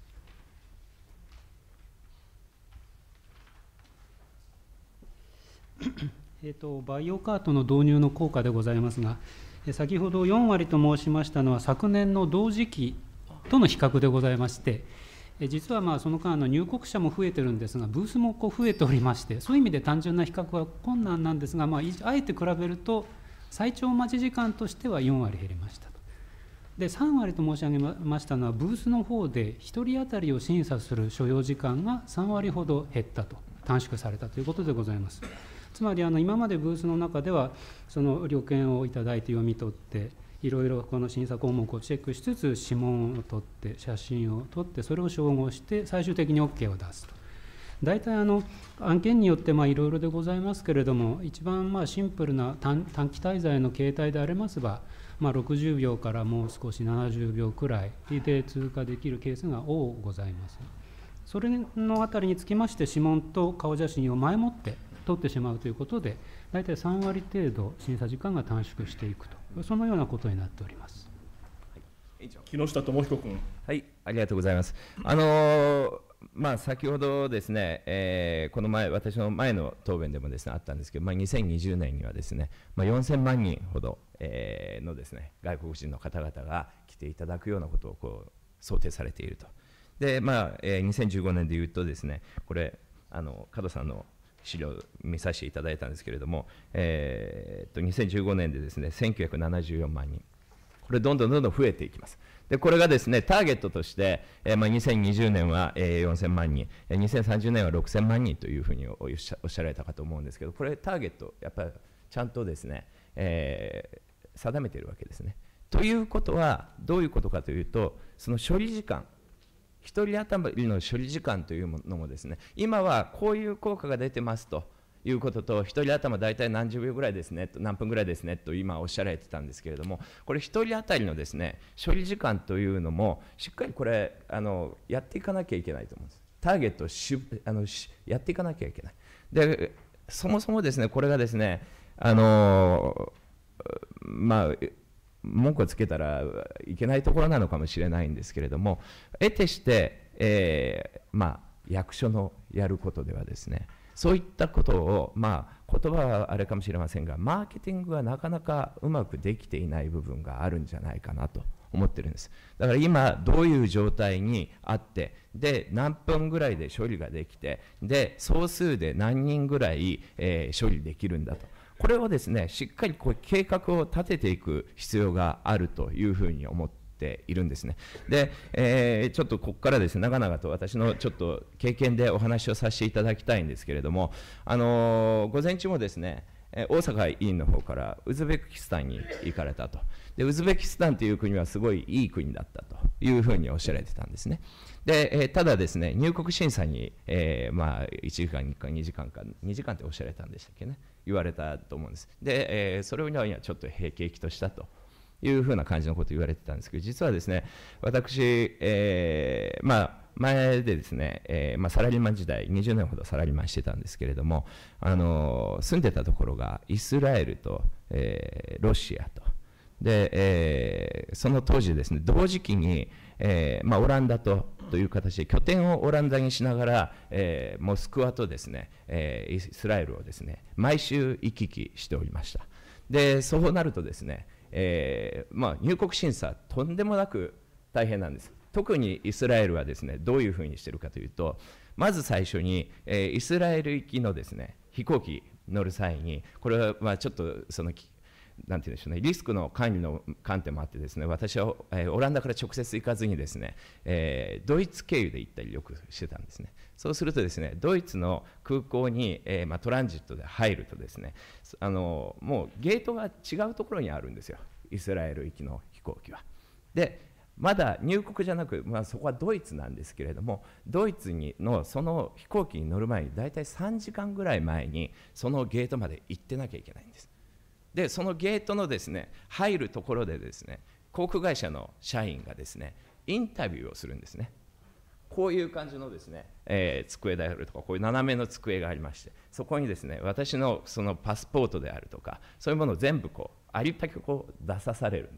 えーとバイオカートの導入の効果でございますが、先ほどよん割と申しましたのは、昨年の同時期との比較でございまして、実はまあその間の入国者も増えてるんですが、ブースもこう増えておりまして、そういう意味で単純な比較は困難なんですが、まあ、あえて比べると、最長待ち時間としてはよん割減りましたと。で、さん割と申し上げましたのは、ブースの方でひとり当たりを審査する所要時間がさん割ほど減ったと、短縮されたということでございます。つまりあの今までブースの中では、その旅券をいただいて読み取って、いろいろこの審査項目をチェックしつつ、指紋を取って、写真を撮って、それを照合して、最終的に OK を出すと。大体あの案件によっていろいろでございますけれども、一番まあシンプルな 短, 短期滞在の形態でありますば、まあ、ろくじゅうびょうからもう少しななじゅうびょうくらいで通過できるケースが多ございます。それのあたりにつきまして、指紋と顔写真を前もって取ってしまうということで、大体さん割程度、審査時間が短縮していくと、そのようなことになっております。 木下富彦君。 はい、ありがとうございます。あのーまあ、先ほどですね、えー、この前、私の前の答弁でもですね、あったんですけど、まあ、にせんにじゅうねんにはですね、まあ、よんせんまんにんほど、えー、のですね、外国人の方々が来ていただくようなことをこう想定されていると。で、まあ、えー、にせんじゅうごねんでいうとですね、これ、あの門さんの資料を見させていただいたんですけれども、えー、っとにせんじゅうごねんでですね、せんきゅうひゃくななじゅうよんまんにん、これどんどんどんどん増えていきます。でこれがですね、ターゲットとして、えーまあ、にせんにじゅうねんは、えー、よんせんまんにん、えー、にせんさんじゅうねんはろくせんまんにんというふうにおっしゃ、おっしゃられたかと思うんですけど、これターゲット、やっぱりちゃんとですね、えー、定めているわけですね。ということは、どういうことかというと、その処理時間、ひとり当たりの処理時間というのもですね、今はこういう効果が出てますということと、ひとり頭大体何十秒ぐらいですねと、何分ぐらいですねと今おっしゃられてたんですけれども、これひとり当たりのですね、処理時間というのもしっかりこれあのやっていかなきゃいけないと思うんです。ターゲットをしあのしやっていかなきゃいけない。でそもそもですね、これがですね、あのまあ文句をつけたらいけないところなのかもしれないんですけれども、得てして、えーまあ、役所のやることではですね、そういったことを、まあ、言葉はあれかもしれませんが、マーケティングがなかなかうまくできていない部分があるんじゃないかなと思ってるんです。だから今、どういう状態にあって、で、何分ぐらいで処理ができて、で、総数で何人ぐらい、えー、処理できるんだと。これをですね、しっかりこう計画を立てていく必要があるというふうに思ってているんですね。で、えー、ちょっとここからですね、長々と私のちょっと経験でお話をさせていただきたいんですけれども、あのー、午前中もですね、大阪委員の方からウズベキスタンに行かれたと。でウズベキスタンという国はすごいいい国だったというふうにおっしゃられてたんですね。で、えー、ただですね、入国審査に、えー、まあいちじかんかにじかんか、にじかんっておっしゃられたんでしたっけね、言われたと思うんです。で、えー、それにはちょっとへきへきとしたというふうな感じのことを言われてたんですけど、実はですね、私、えー、まあ前でですね、えーまあ、サラリーマン時代にじゅうねんほどサラリーマンしてたんですけれども、あの住んでたところがイスラエルと、えー、ロシアとで、えー、その当時ですね、同時期に、えーまあ、オランダとという形で拠点をオランダにしながら、えー、モスクワとですね、えー、イスラエルをですね毎週行き来しておりました。でそうなるとですね、えーまあ、入国審査とんでもなく大変なんです。特にイスラエルはですねどういうふうにしているかというと、まず最初に、えー、イスラエル行きのですね飛行機乗る際に、これはまあちょっとそのなんていうんでしょうね、リスクの管理の観点もあってですね、私は、えー、オランダから直接行かずにですね、えー、ドイツ経由で行ったりよくしてたんですね。そうするとですね、ドイツの空港に、えーまあ、トランジットで入るとですね、あのもうゲートが違うところにあるんですよ、イスラエル行きの飛行機は。でまだ入国じゃなく、まあ、そこはドイツなんですけれども、ドイツにのその飛行機に乗る前に大体さんじかんぐらい前にそのゲートまで行ってなきゃいけないんです。でそのゲートのですね入るところでですね、航空会社の社員がですねインタビューをするんですね。こういう感じのですね、えー、机であるとか、こういう斜めの机がありまして、そこにですね私のそのパスポートであるとか、そういうものを全部こうありったけこう出さされるんです。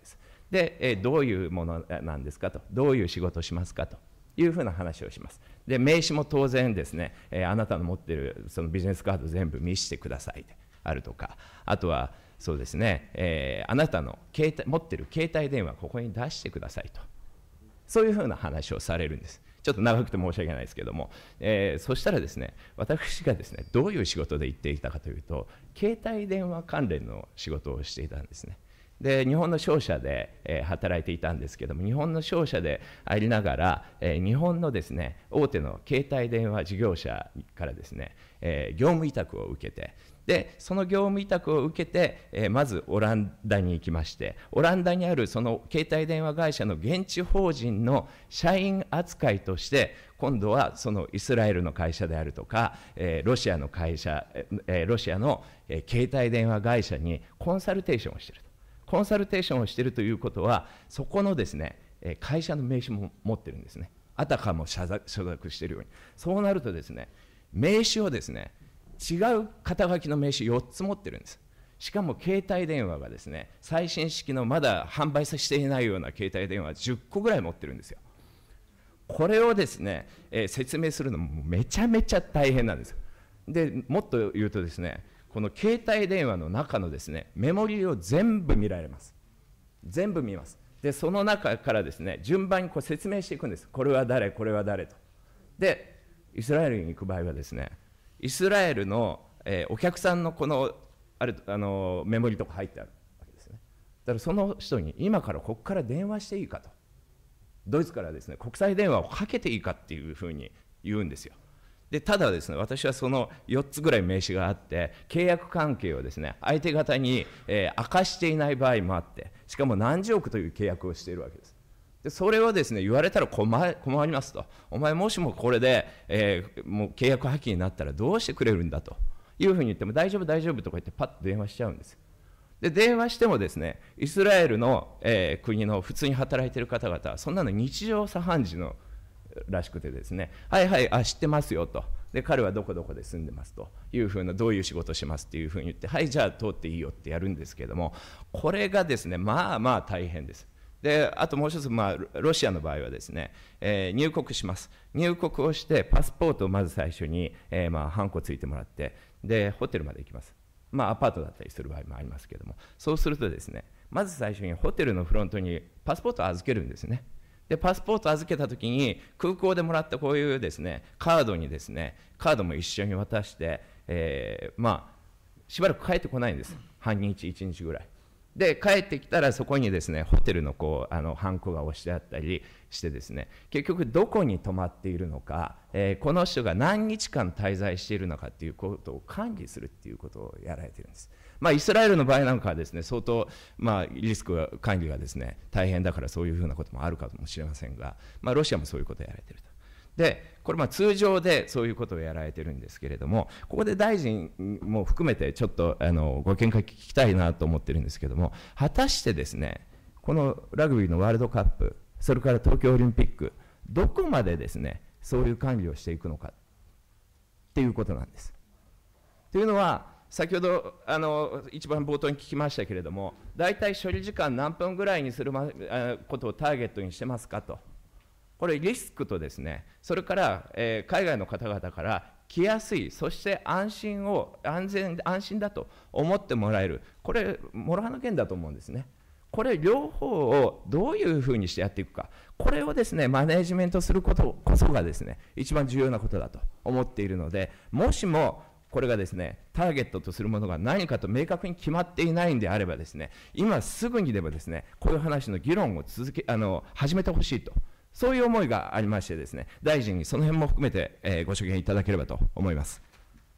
で、えー、どういうものなんですかと、どういう仕事をしますかというふうな話をします。で、名刺も当然ですね、えー、あなたの持っているそのビジネスカード全部見せてくださいであるとか、あとはそうですね、えー、あなたの携帯持っている携帯電話ここに出してくださいと、そういうふうな話をされるんです。ちょっと長くて申し訳ないですけども、えー、そしたらですね、私がですね、どういう仕事で行っていたかというと、携帯電話関連の仕事をしていたんですね。で、日本の商社で、えー、働いていたんですけども、日本の商社でありながら、えー、日本のですね、大手の携帯電話事業者からですね、えー、業務委託を受けて、でその業務委託を受けて、えー、まずオランダに行きまして、オランダにあるその携帯電話会社の現地法人の社員扱いとして、今度はそのイスラエルの会社であるとか、えー、ロシアの会社、えー、ロシアの、えー、携帯電話会社にコンサルテーションをしていると。コンサルテーションをしているということは、そこのですね、えー、会社の名刺も持ってるんですね。あたかも所属しているように。そうなるとですね、名刺をですね、違う肩書きの名刺よっつ持ってるんです。しかも携帯電話がですね、最新式のまだ販売させていないような携帯電話じゅっこぐらい持ってるんですよ。これをですね、えー、説明するのもめちゃめちゃ大変なんです。で、もっと言うとですね、この携帯電話の中のですね、メモリを全部見られます。全部見ます。で、その中からですね、順番にこう説明していくんです。これは誰、これは誰と。で、イスラエルに行く場合はですね、イスラエルの、えー、お客さんのこのあるあのメモリとか入ってあるわけですね。だからその人に今からここから電話していいかと、ドイツからですね国際電話をかけていいかっていうふうに言うんですよ。でただですね、私はそのよっつぐらい名刺があって、契約関係をですね相手方に、えー、明かしていない場合もあって、しかも何十億という契約をしているわけです。でそれをですね言われたら困困りますと、お前もしもこれで、えー、もう契約破棄になったらどうしてくれるんだというふうに言っても、大丈夫大丈夫とか言ってパッと電話しちゃうんです。で電話してもですね、イスラエルの、えー、国の普通に働いている方々はそんなの日常茶飯事のらしくてですね、はいはいあ知ってますよと、で彼はどこどこで住んでますというふうな、どういう仕事しますっていうふうに言って、はいじゃあ通っていいよってやるんですけれども、これがですねまあまあ大変です。であともう一つ、まあ、ロシアの場合はですね、えー、入国します。入国をしてパスポートをまず最初に、えーまあ、ハンコついてもらって、でホテルまで行きます。まあアパートだったりする場合もありますけれども、そうするとですね、まず最初にホテルのフロントにパスポートを預けるんですね。でパスポートを預けたときに、空港でもらったこういうですねカードにですね、カードも一緒に渡して、えー、まあしばらく帰ってこないんです。半日いちにちぐらいで帰ってきたら、そこにですねホテルのこうあのハンコが押してあったりしてですね、結局どこに泊まっているのか、えー、この人が何日間滞在しているのかということを管理するっていうことをやられているんです。まあ、イスラエルの場合なんかはですね相当、まあ、リスク管理がですね大変だから、そういうふうなこともあるかもしれませんが、まあ、ロシアもそういうことをやられていると。でこれまあ通常でそういうことをやられているんですけれども、ここで大臣も含めてちょっとあのご見解聞きたいなと思っているんですけれども、果たしてですねこのラグビーのワールドカップ、それから東京オリンピック、どこまでですねそういう管理をしていくのかっていうことなんです。というのは、先ほどあの一番冒頭に聞きましたけれども、大体処理時間何分ぐらいにすることをターゲットにしてますかと。これリスクとですね、それから、えー、海外の方々から来やすい、そして安心を安全安心だと思ってもらえる、これ諸刃の剣だと思うんですね。これ両方をどういうふうにしてやっていくか、これをですねマネジメントすることこそがですね一番重要なことだと思っているので、もしもこれがですねターゲットとするものが何かと明確に決まっていないんであればですね、今すぐにでもですねこういう話の議論を続けあの始めてほしいと、そういう思いがありましてですね、大臣にその辺も含めて、えー、ご所見いただければと思います。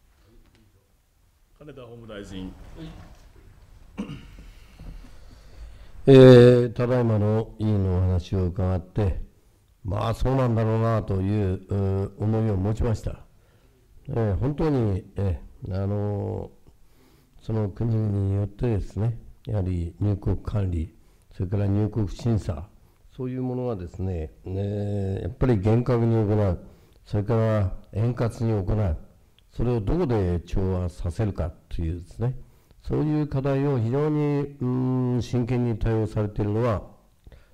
金田法務大臣。 えー、ただいまの委員のお話を伺って、まあそうなんだろうなという思いを持ちました。えー、本当に、えーあのー、その国々によってですね、やはり入国管理、それから入国審査、そういうものがですね、ねやっぱり厳格に行う、それから円滑に行う、それをどこで調和させるかというですね、そういう課題を非常にうん真剣に対応されているのは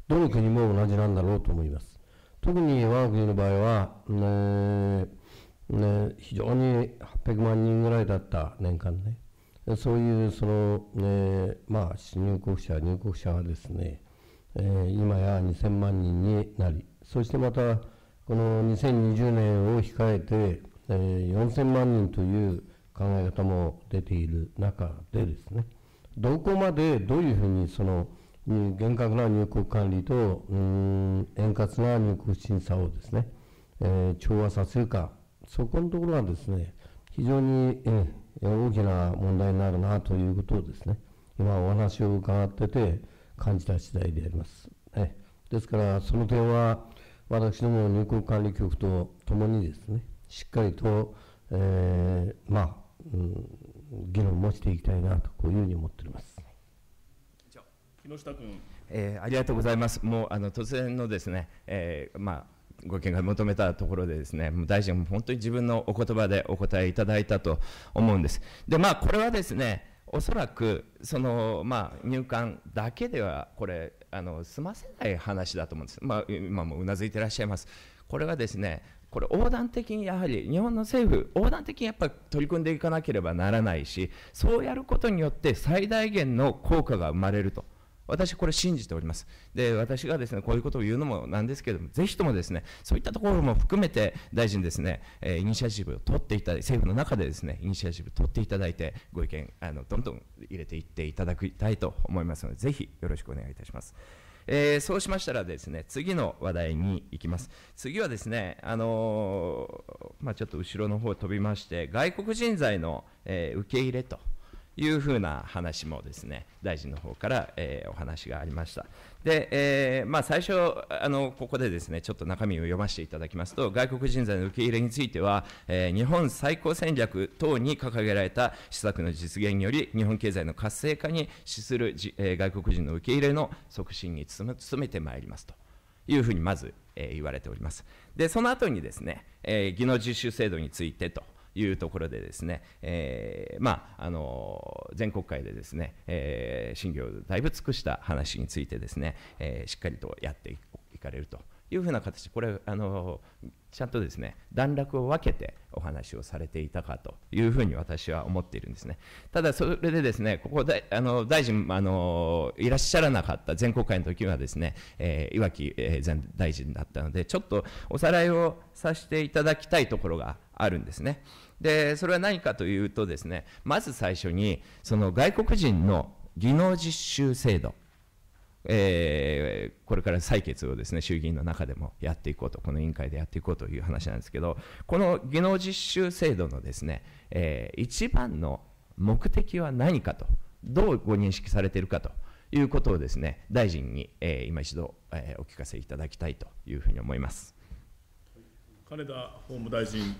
どの国も同じなんだろうと思います。特に我が国の場合は、ねね、非常にはっぴゃくまんにんぐらいだった年間ね、そういうその、ね、まあ、出入国者、入国者がですね、えー、今やにせんまんにんになり、そしてまた、このにせんにじゅうねんを控えて、えー、よんせんまんにんという考え方も出ている中でですね、どこまでどういうふうにその厳格な入国管理とうん円滑な入国審査をですね、えー、調和させるか、そこのところはですね、非常に、えー、大きな問題になるなということをですね、今お話を伺ってて感じた次第であります。えー、ですからその点は私ども入国管理局とともにですね、しっかりと、えー、まあ、うん、議論もしていきたいなと、こういうふうに思っております。 木下君、 えー、ありがとうございます。もうあの突然のですね、えー、まあご見解求めたところでですね、もう大臣も本当に自分のお言葉でお答えいただいたと思うんです。で、まあこれはですね、おそらくそのまあ入管だけではこれあの済ませない話だと思うんです。まあ今もうなずいていらっしゃいます。これはですね、これ横断的にやはり日本の政府横断的にやっぱり取り組んでいかなければならないし、そうやることによって最大限の効果が生まれると。私、これ信じております。で、私がですね、こういうことを言うのもなんですけれども、ぜひともですね、そういったところも含めて、大臣ですね、えー、イニシアチブを取っていただいて、政府の中でですね、イニシアチブを取っていただいて、ご意見、あのどんどん入れていっていただきたいと思いますので、ぜひよろしくお願いいたします。えー、そうしましたらですね、次の話題に行きます。次はですね、あのー、まあ、ちょっと後ろの方飛びまして、外国人材の、えー、受け入れと。いうふうな話もですね、大臣の方から、えー、お話がありました。で、えーまあ、最初あの、ここでですね、ちょっと中身を読ませていただきますと、外国人材の受け入れについては、えー、日本再興戦略等に掲げられた施策の実現により、日本経済の活性化に資するじ、えー、外国人の受け入れの促進に努めてまいりますというふうにまず、えー、言われております。で、その後にですね、えー、技能実習制度についてと。いうところでですね、えー、まああの全国会でですね、えー、審議をだいぶ尽くした話についてですね、えー、しっかりとやっていかれるというふうな形、これあのちゃんとですね段落を分けてお話をされていたかというふうに私は思っているんですね。ただそれでですね、ここであの大臣あのいらっしゃらなかった全国会の時はですね、えー、岩城前大臣だったので、ちょっとおさらいをさせていただきたいところがあるんですね。でそれは何かというとですね、まず最初にその外国人の技能実習制度、えー、これから採決をですね衆議院の中でもやっていこうと、この委員会でやっていこうという話なんですけど、この技能実習制度のですね、えー、一番の目的は何かと、どうご認識されているかということをですね大臣に、えー、今一度、えー、お聞かせいただきたいというふうに思います。 金田法務大臣。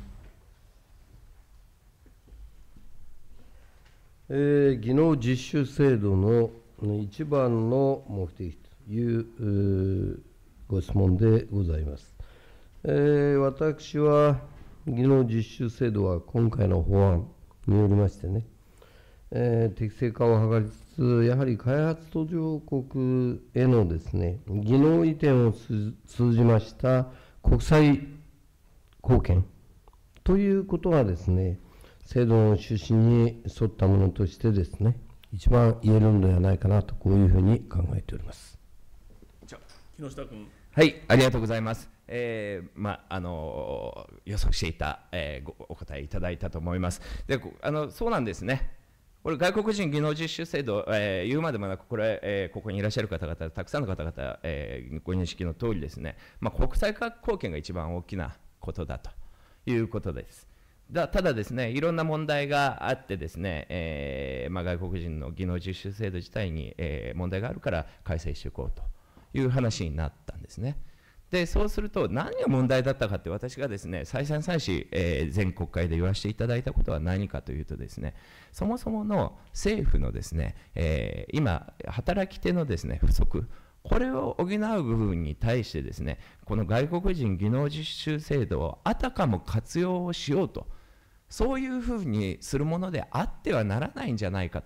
えー、技能実習制度の一番の目的というご質問でございます。えー、私は技能実習制度は今回の法案によりましてね、えー、適正化を図りつつ、やはり開発途上国へのですね技能移転を通じました国際貢献ということがですね、制度の趣旨に沿ったものとしてですね、一番言えるのではないかなと、こういうふうに考えております。 木下君。 はい、ありがとうございます。えーまあの予測していた、えー、ごお答えいただいたと思います。であのそうなんですね。これ外国人技能実習制度、えー、言うまでもなく、これ、えー、ここにいらっしゃる方々、たくさんの方々、えー、ご認識の通りですね、まあ、国際化貢献が一番大きなことだということです。だただですね、いろんな問題があってですね、えーまあ、外国人の技能実習制度自体に、えー、問題があるから改正していこうという話になったんですね。でそうすると何が問題だったかって、私がですね再三再四、えー、全国会で言わせていただいたことは何かというとですね、そもそもの政府のですね、えー、今働き手のですね不足、これを補う部分に対してですね、この外国人技能実習制度をあたかも活用をしようと、そういうふうにするものであってはならないんじゃないかと、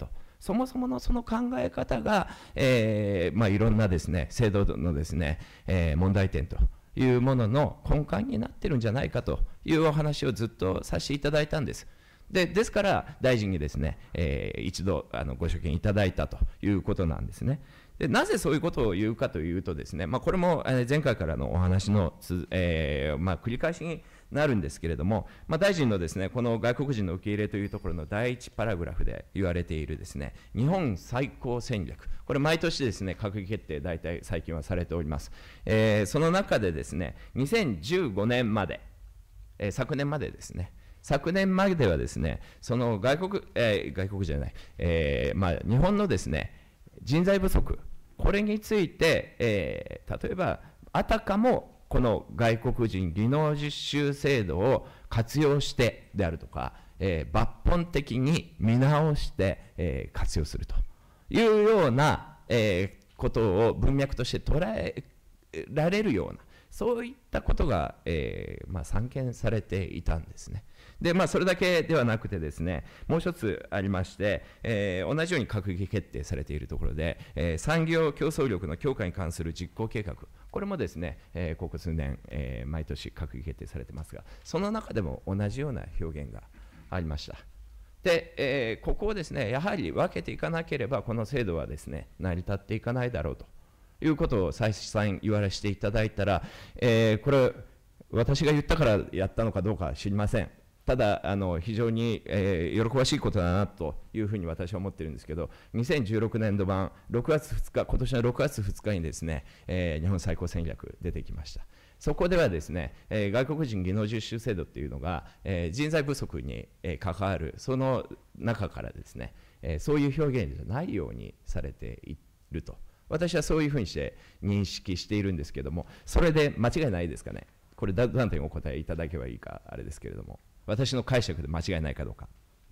そもそものその考え方が、えーまあ、いろんなですね制度のですね、えー、問題点というものの根幹になってるんじゃないかというお話をずっとさせていただいたんです。でですから大臣にですね、えー、一度あのご所見いただいたということなんですね。でなぜそういうことを言うかというとですね、まあ、これも前回からのお話のつ、えーまあ、繰り返しになるんですけれども、まあ、大臣のですねこの外国人の受け入れというところの第一パラグラフで言われているですね日本再興戦略、これ毎年ですね閣議決定大体最近はされております。えー、その中でですねにせんじゅうごねんまで、えー、昨年までですね昨年まではですねその外国、えー、外国じゃない、えーまあ、日本のですね人材不足、これについて、えー、例えばあたかもこの外国人技能実習制度を活用してであるとか、えー、抜本的に見直して、えー、活用するというような、えー、ことを文脈として捉えられるような、そういったことが、えーまあ、散見されていたんですね。でまあ、それだけではなくてですね、もう一つありまして、えー、同じように閣議決定されているところで、えー、産業競争力の強化に関する実行計画、これもですね、えー、ここ数年、えー、毎年閣議決定されてますが、その中でも同じような表現がありました。で、えー、ここをですね、やはり分けていかなければ、この制度はですね、成り立っていかないだろうということを再三言わせていただいたら、えー、これ、私が言ったからやったのかどうか知りません。ただあの非常に、えー、喜ばしいことだなというふうに私は思っているんですけど、にせんじゅうろくねんど版ろくがつふつか、今年のろくがつふつかにですね、えー、日本再興戦略出てきました。そこではですね、えー、外国人技能実習制度っていうのが、えー、人材不足に、えー、関わるその中からですね、えー、そういう表現じゃないようにされていると、私はそういうふうにして認識しているんですけども、それで間違いないですかね。これ団体にお答えいただけばいいかあれですけれども、私の解釈で間違いないかどうか。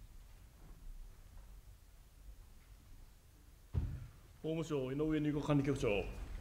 法務省井上入国管理局長。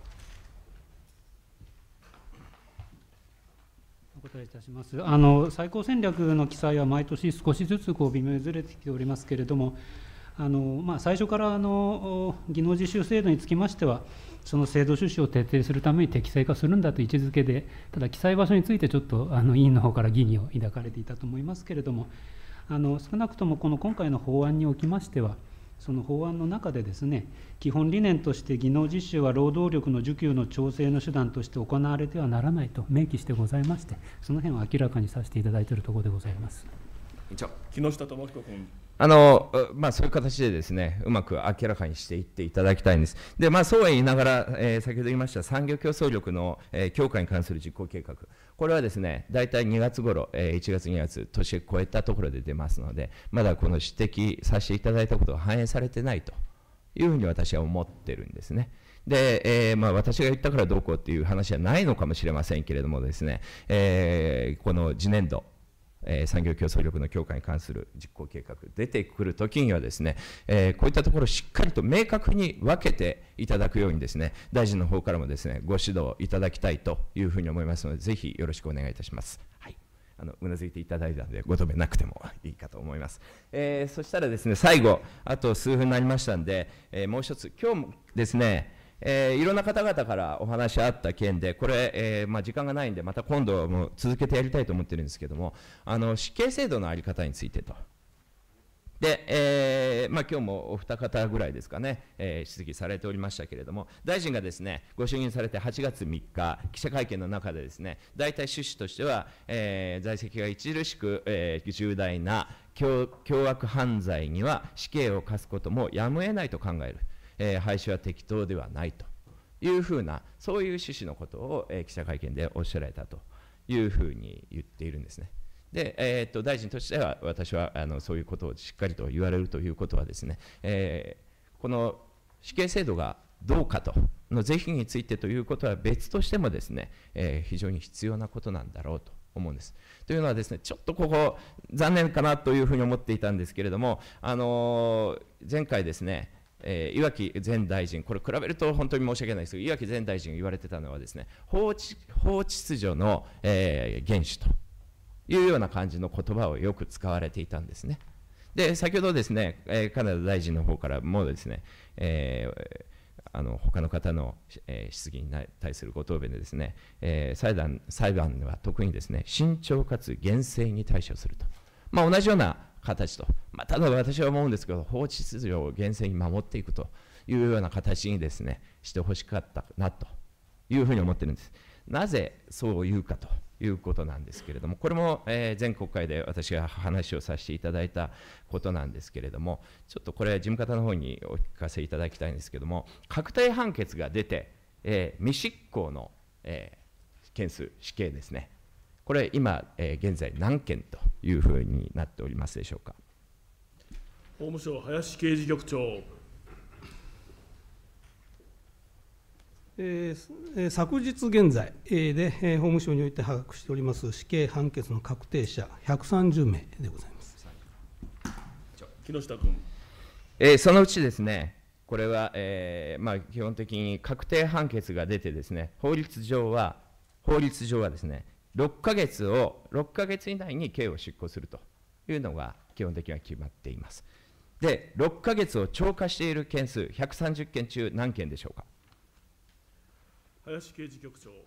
お答えいたします。あの再興戦略の記載は毎年少しずつこう微妙にずれてきておりますけれども、あのまあ、最初からあの技能実習制度につきましては、その制度趣旨を徹底するために適正化するんだという位置づけで、ただ記載場所についてちょっとあの委員の方から疑義を抱かれていたと思いますけれども、あの少なくともこの今回の法案におきましては、その法案の中でですね、基本理念として技能実習は労働力の需給の調整の手段として行われてはならないと明記してございまして、その辺を明らかにさせていただいているところでございます。 委員長。 木下智彦君。 あのまあ、そういう形でですね、うまく明らかにしていっていただきたいんです。で、まあ、そうは言いながら、えー、先ほど言いました産業競争力の、えー、強化に関する実行計画、これはですね、大体にがつ頃、えー、いちがつ、にがつ、年を超えたところで出ますので、まだこの指摘させていただいたことが反映されてないというふうに私は思ってるんですね。で、えーまあ、私が言ったからどうこうっていう話はないのかもしれませんけれどもですね、えー、この次年度、えー、産業競争力の強化に関する実行計画出てくるときにはですね、えー、こういったところをしっかりと明確に分けていただくようにですね、大臣の方からもですねご指導いただきたいというふうに思いますので、ぜひよろしくお願いいたします。はい、あのうなずいていただいたのでご答弁なくてもいいかと思います。えー、そしたらですね、最後あと数分になりましたので、えー、もう一つ今日もですね、えー、いろんな方々からお話あった件で、これ、えーまあ、時間がないんで、また今度も続けてやりたいと思ってるんですけども、あの死刑制度の在り方についてと。で、えーまあ、今日もお二方ぐらいですかね、えー、質疑されておりましたけれども、大臣がですねご就任されてはちがつみっか、記者会見の中でですね、大体趣旨としては、えー、在籍が著しく、えー、重大な凶悪犯罪には死刑を科すこともやむを得ないと考える。えー、廃止は適当ではないというふうな、そういう趣旨のことを、えー、記者会見でおっしゃられたというふうに言っているんですね。で、えー、っと大臣としては、私はあのそういうことをしっかりと言われるということはですね、えー、この死刑制度がどうかとの是非についてということは別としてもですね、えー、非常に必要なことなんだろうと思うんです。というのはですね、ちょっとここ残念かなというふうに思っていたんですけれども、あのー、前回ですね、えー、岩城前大臣、これ比べると本当に申し訳ないですけど、岩城前大臣が言われてたのはですね、法治、法秩序の、えー、厳守というような感じの言葉をよく使われていたんですね。 で先ほどですね、えー、金田大臣の方からもですね、えー、あの他の方の、えー、質疑に対するご答弁でですね、えー、裁判裁判では特にですね、慎重かつ厳正に対処すると、まあ、同じような形と、まあ、ただ私は思うんですけど、法秩序を厳正に守っていくというような形にですね、してほしかったなというふうに思ってるんです。なぜそう言うかということなんですけれども、これも、えー、前国会で私が話をさせていただいたことなんですけれども、ちょっとこれ、事務方の方にお聞かせいただきたいんですけれども、確定判決が出て、えー、未執行の、えー、件数、死刑ですね、これ、今、えー、現在、何件というふうになっておりますでしょうか。 法務省、林刑事局長。 えー、昨日現在で、えー、法務省において把握しております死刑判決の確定者ひゃくさんじゅうめいでございます。 木下君。 えー、そのうちですね、これは、えーまあ、基本的に確定判決が出てですね、法律上は、法律上はですね、ろっかげつを、ろっかげつ以内に刑を執行するというのが基本的には決まっています。で、ろっかげつを超過している件数、ひゃくさんじゅっけん中何件でしょうか。 林刑事局長。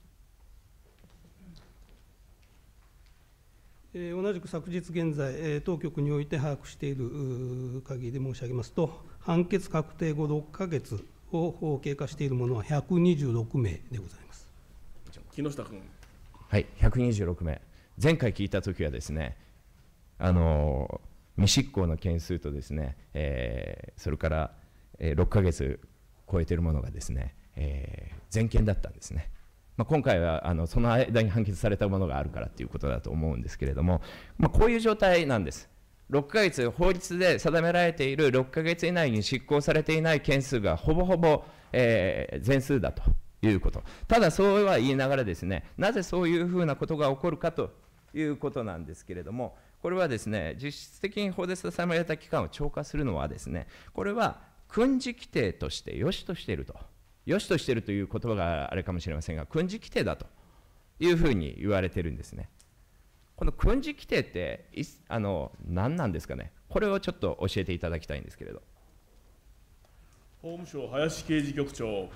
えー、同じく昨日現在、えー、当局において把握している限りで申し上げますと、判決確定後ろっかげつを経過しているものはひゃくにじゅうろくめいでございます。 木下君。 はい、ひゃくにじゅうろくめい。前回聞いたときはですね、あの未執行の件数とですね、えー、それから、えー、ろっかげつ超えているものがですね、えー、全件だったんですね。まあ、今回はあのその間に判決されたものがあるからということだと思うんですけれども、まあ、こういう状態なんです。ろっかげつ、法律で定められているろっかげつ以内に執行されていない件数がほぼほぼ、えー、全数だということ。ただそうは言いながらですね、なぜそういうふうなことが起こるかということなんですけれども、これはですね、実質的に法で定められた期間を超過するのはですね、これは訓示規定として良しとしていると。良しとしているという言葉があれかもしれませんが、訓示規定だというふうに言われてるんですね。この訓示規定ってあの何なんですかね、これをちょっと教えていただきたいんですけれど。 法務省、林刑事局長。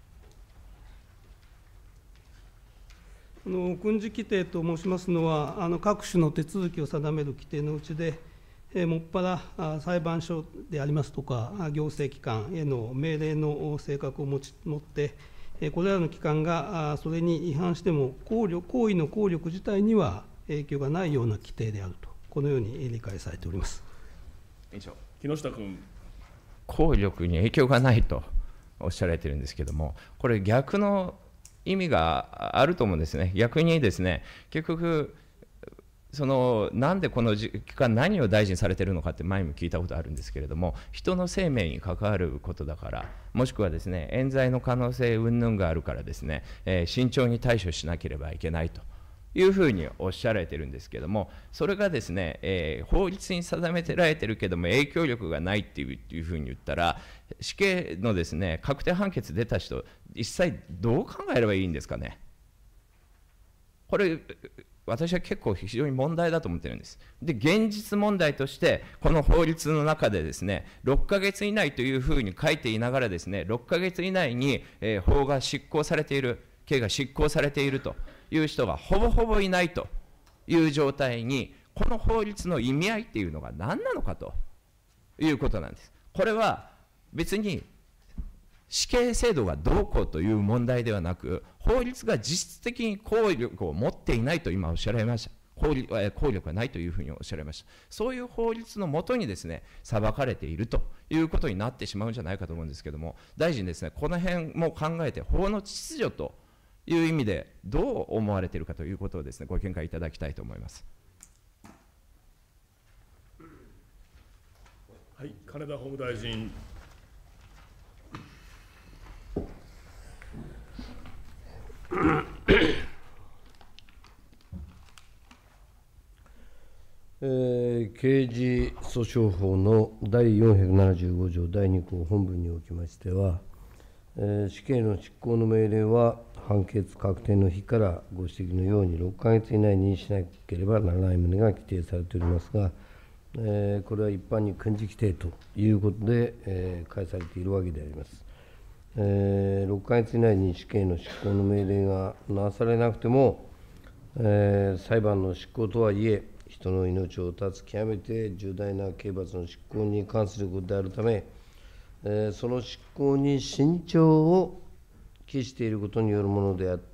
あの訓示規定と申しますのは、あの各種の手続きを定める規定のうちで、えー、もっぱら裁判所でありますとか、行政機関への命令の性格を持ち持って、えー、これらの機関がそれに違反しても効力、行為の効力自体には影響がないような規定であると、このように理解されております。 木下君。 効力に影響がないとおっしゃられているんですけれども、これ、逆の意味があると思うんですね。逆にですね、結局、そのなんでこの期間何を大事にされているのかって前も聞いたことあるんですけれども、人の生命に関わることだから、もしくはですね、冤罪の可能性云々があるからですね、えー、慎重に対処しなければいけないというふうにおっしゃられているんですけれども、それがですね、えー、法律に定めてられているけども影響力がないっていう、いうふうに言ったら、死刑のですね、確定判決出た人、実際どう考えればいいんですかね。これ私は結構非常に問題だと思ってるんです。で、現実問題として、この法律の中でですね、ろっかげつ以内というふうに書いていながらですね、ろっかげつ以内に、えー、法が執行されている、刑が執行されているという人がほぼほぼいないという状態に、この法律の意味合いっていうのが何なのかということなんです。これは別に死刑制度がどうこうという問題ではなく、法律が実質的に効力を持っていないと今おっしゃられました。効力、効力がないというふうにおっしゃられました。そういう法律のもとにですね、裁かれているということになってしまうんじゃないかと思うんですけれども、大臣ですね、この辺も考えて、法の秩序という意味でどう思われているかということをですね、ご見解いただきたいと思います。 はい、金田法務大臣。 えー、刑事訴訟法のだいよんひゃくななじゅうご条だいに項本文におきましては、えー、死刑の執行の命令は判決確定の日からご指摘のようにろっかげつ以内にしなければならない旨が規定されておりますが、 えーこれは一般に訓示規定ということで、えー、返されているわけであります。えー、ろっかげつ以内に死刑の執行の命令がなされなくても、えー裁判の執行とはいえ、人の命を絶つ極めて重大な刑罰の執行に関することであるため、えーその執行に慎重を期していることによるものであって、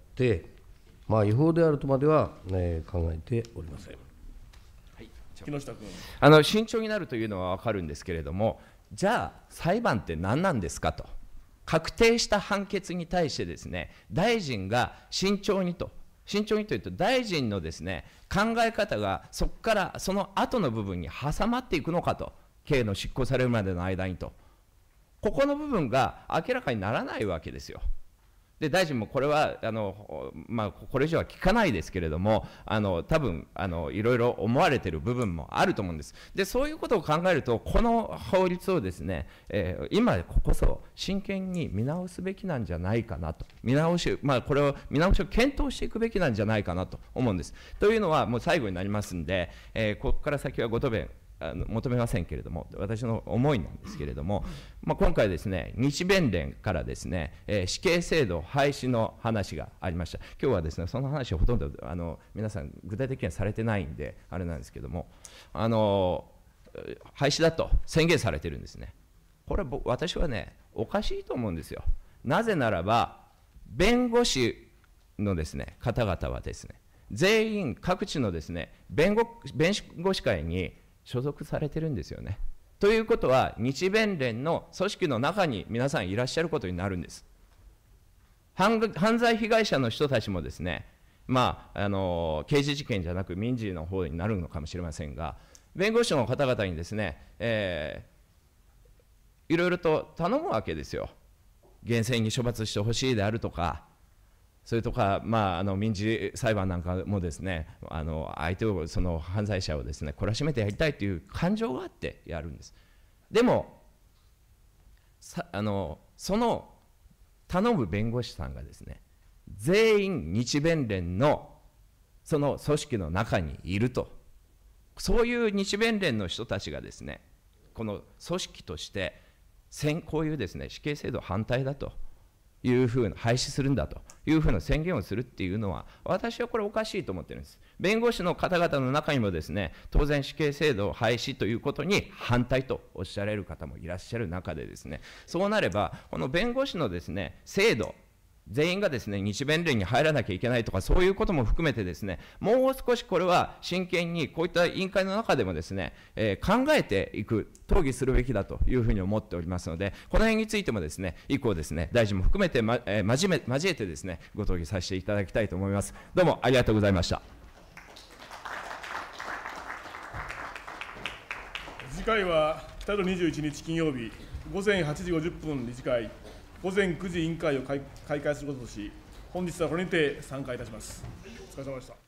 まあ、違法であるとまでは、えー考えておりません。 木下君。 あの慎重になるというのは分かるんですけれども、じゃあ、裁判って何なんですかと、確定した判決に対してですね、大臣が慎重にと、慎重にというと、大臣のですね考え方がそこからその後の部分に挟まっていくのかと、刑の執行されるまでの間にと、ここの部分が明らかにならないわけですよ。で大臣もこれはあの、まあ、これ以上は聞かないですけれども、あの多分あのいろいろ思われている部分もあると思うんです。でそういうことを考えると、この法律をですね、えー、今こそ真剣に見直すべきなんじゃないかなと、見直し、まあ、これを見直しを検討していくべきなんじゃないかなと思うんです。というのは、もう最後になりますんで、えー、ここから先はご答弁あの求めませんけれども、私の思いなんですけれども、まあ、今回ですね、日弁連からですね、えー、死刑制度廃止の話がありました。今日はですね、その話をほとんどあの皆さん具体的にはされてないんであれなんですけども、あの廃止だと宣言されてるんですね。これ僕私はね、おかしいと思うんですよ。なぜならば、弁護士のですね方々はですね、全員各地のですね弁護弁護士会に所属されてるんですよね。ということは、日弁連の組織の中に皆さんいらっしゃることになるんです。犯罪被害者の人たちもですね、まあ、あの刑事事件じゃなく民事の方になるのかもしれませんが、弁護士の方々にですね、えー、いろいろと頼むわけですよ。厳正に処罰してほしいであるとか、それとか、まあ、あの民事裁判なんかもですね、あの相手を、その犯罪者をですね懲らしめてやりたいという感情があってやるんです。でもさあのその頼む弁護士さんがですね、全員日弁連のその組織の中にいると、そういう日弁連の人たちがですね、この組織としてこういうですね死刑制度反対だというふうな、廃止するんだというふうな宣言をするっていうのは、私はこれおかしいと思ってるんです。弁護士の方々の中にもですね、当然死刑制度廃止ということに反対とおっしゃられる方もいらっしゃる中でですね、そうなればこの弁護士のですね制度全員がですね日弁連に入らなきゃいけないとか、そういうことも含めてですね、もう少しこれは真剣にこういった委員会の中でもですね、えー、考えていく、討議するべきだというふうに思っておりますので、この辺についてもですね以降ですね、大臣も含めて、まえー、交め交えてですねご討議させていただきたいと思います。どうもありがとうございました。 次回は来るにじゅういちにち金曜日午前はちじごじゅっぷん理事会、午前くじ委員会を開会することとし、本日はこれにて散会いたします。お疲れ様でした。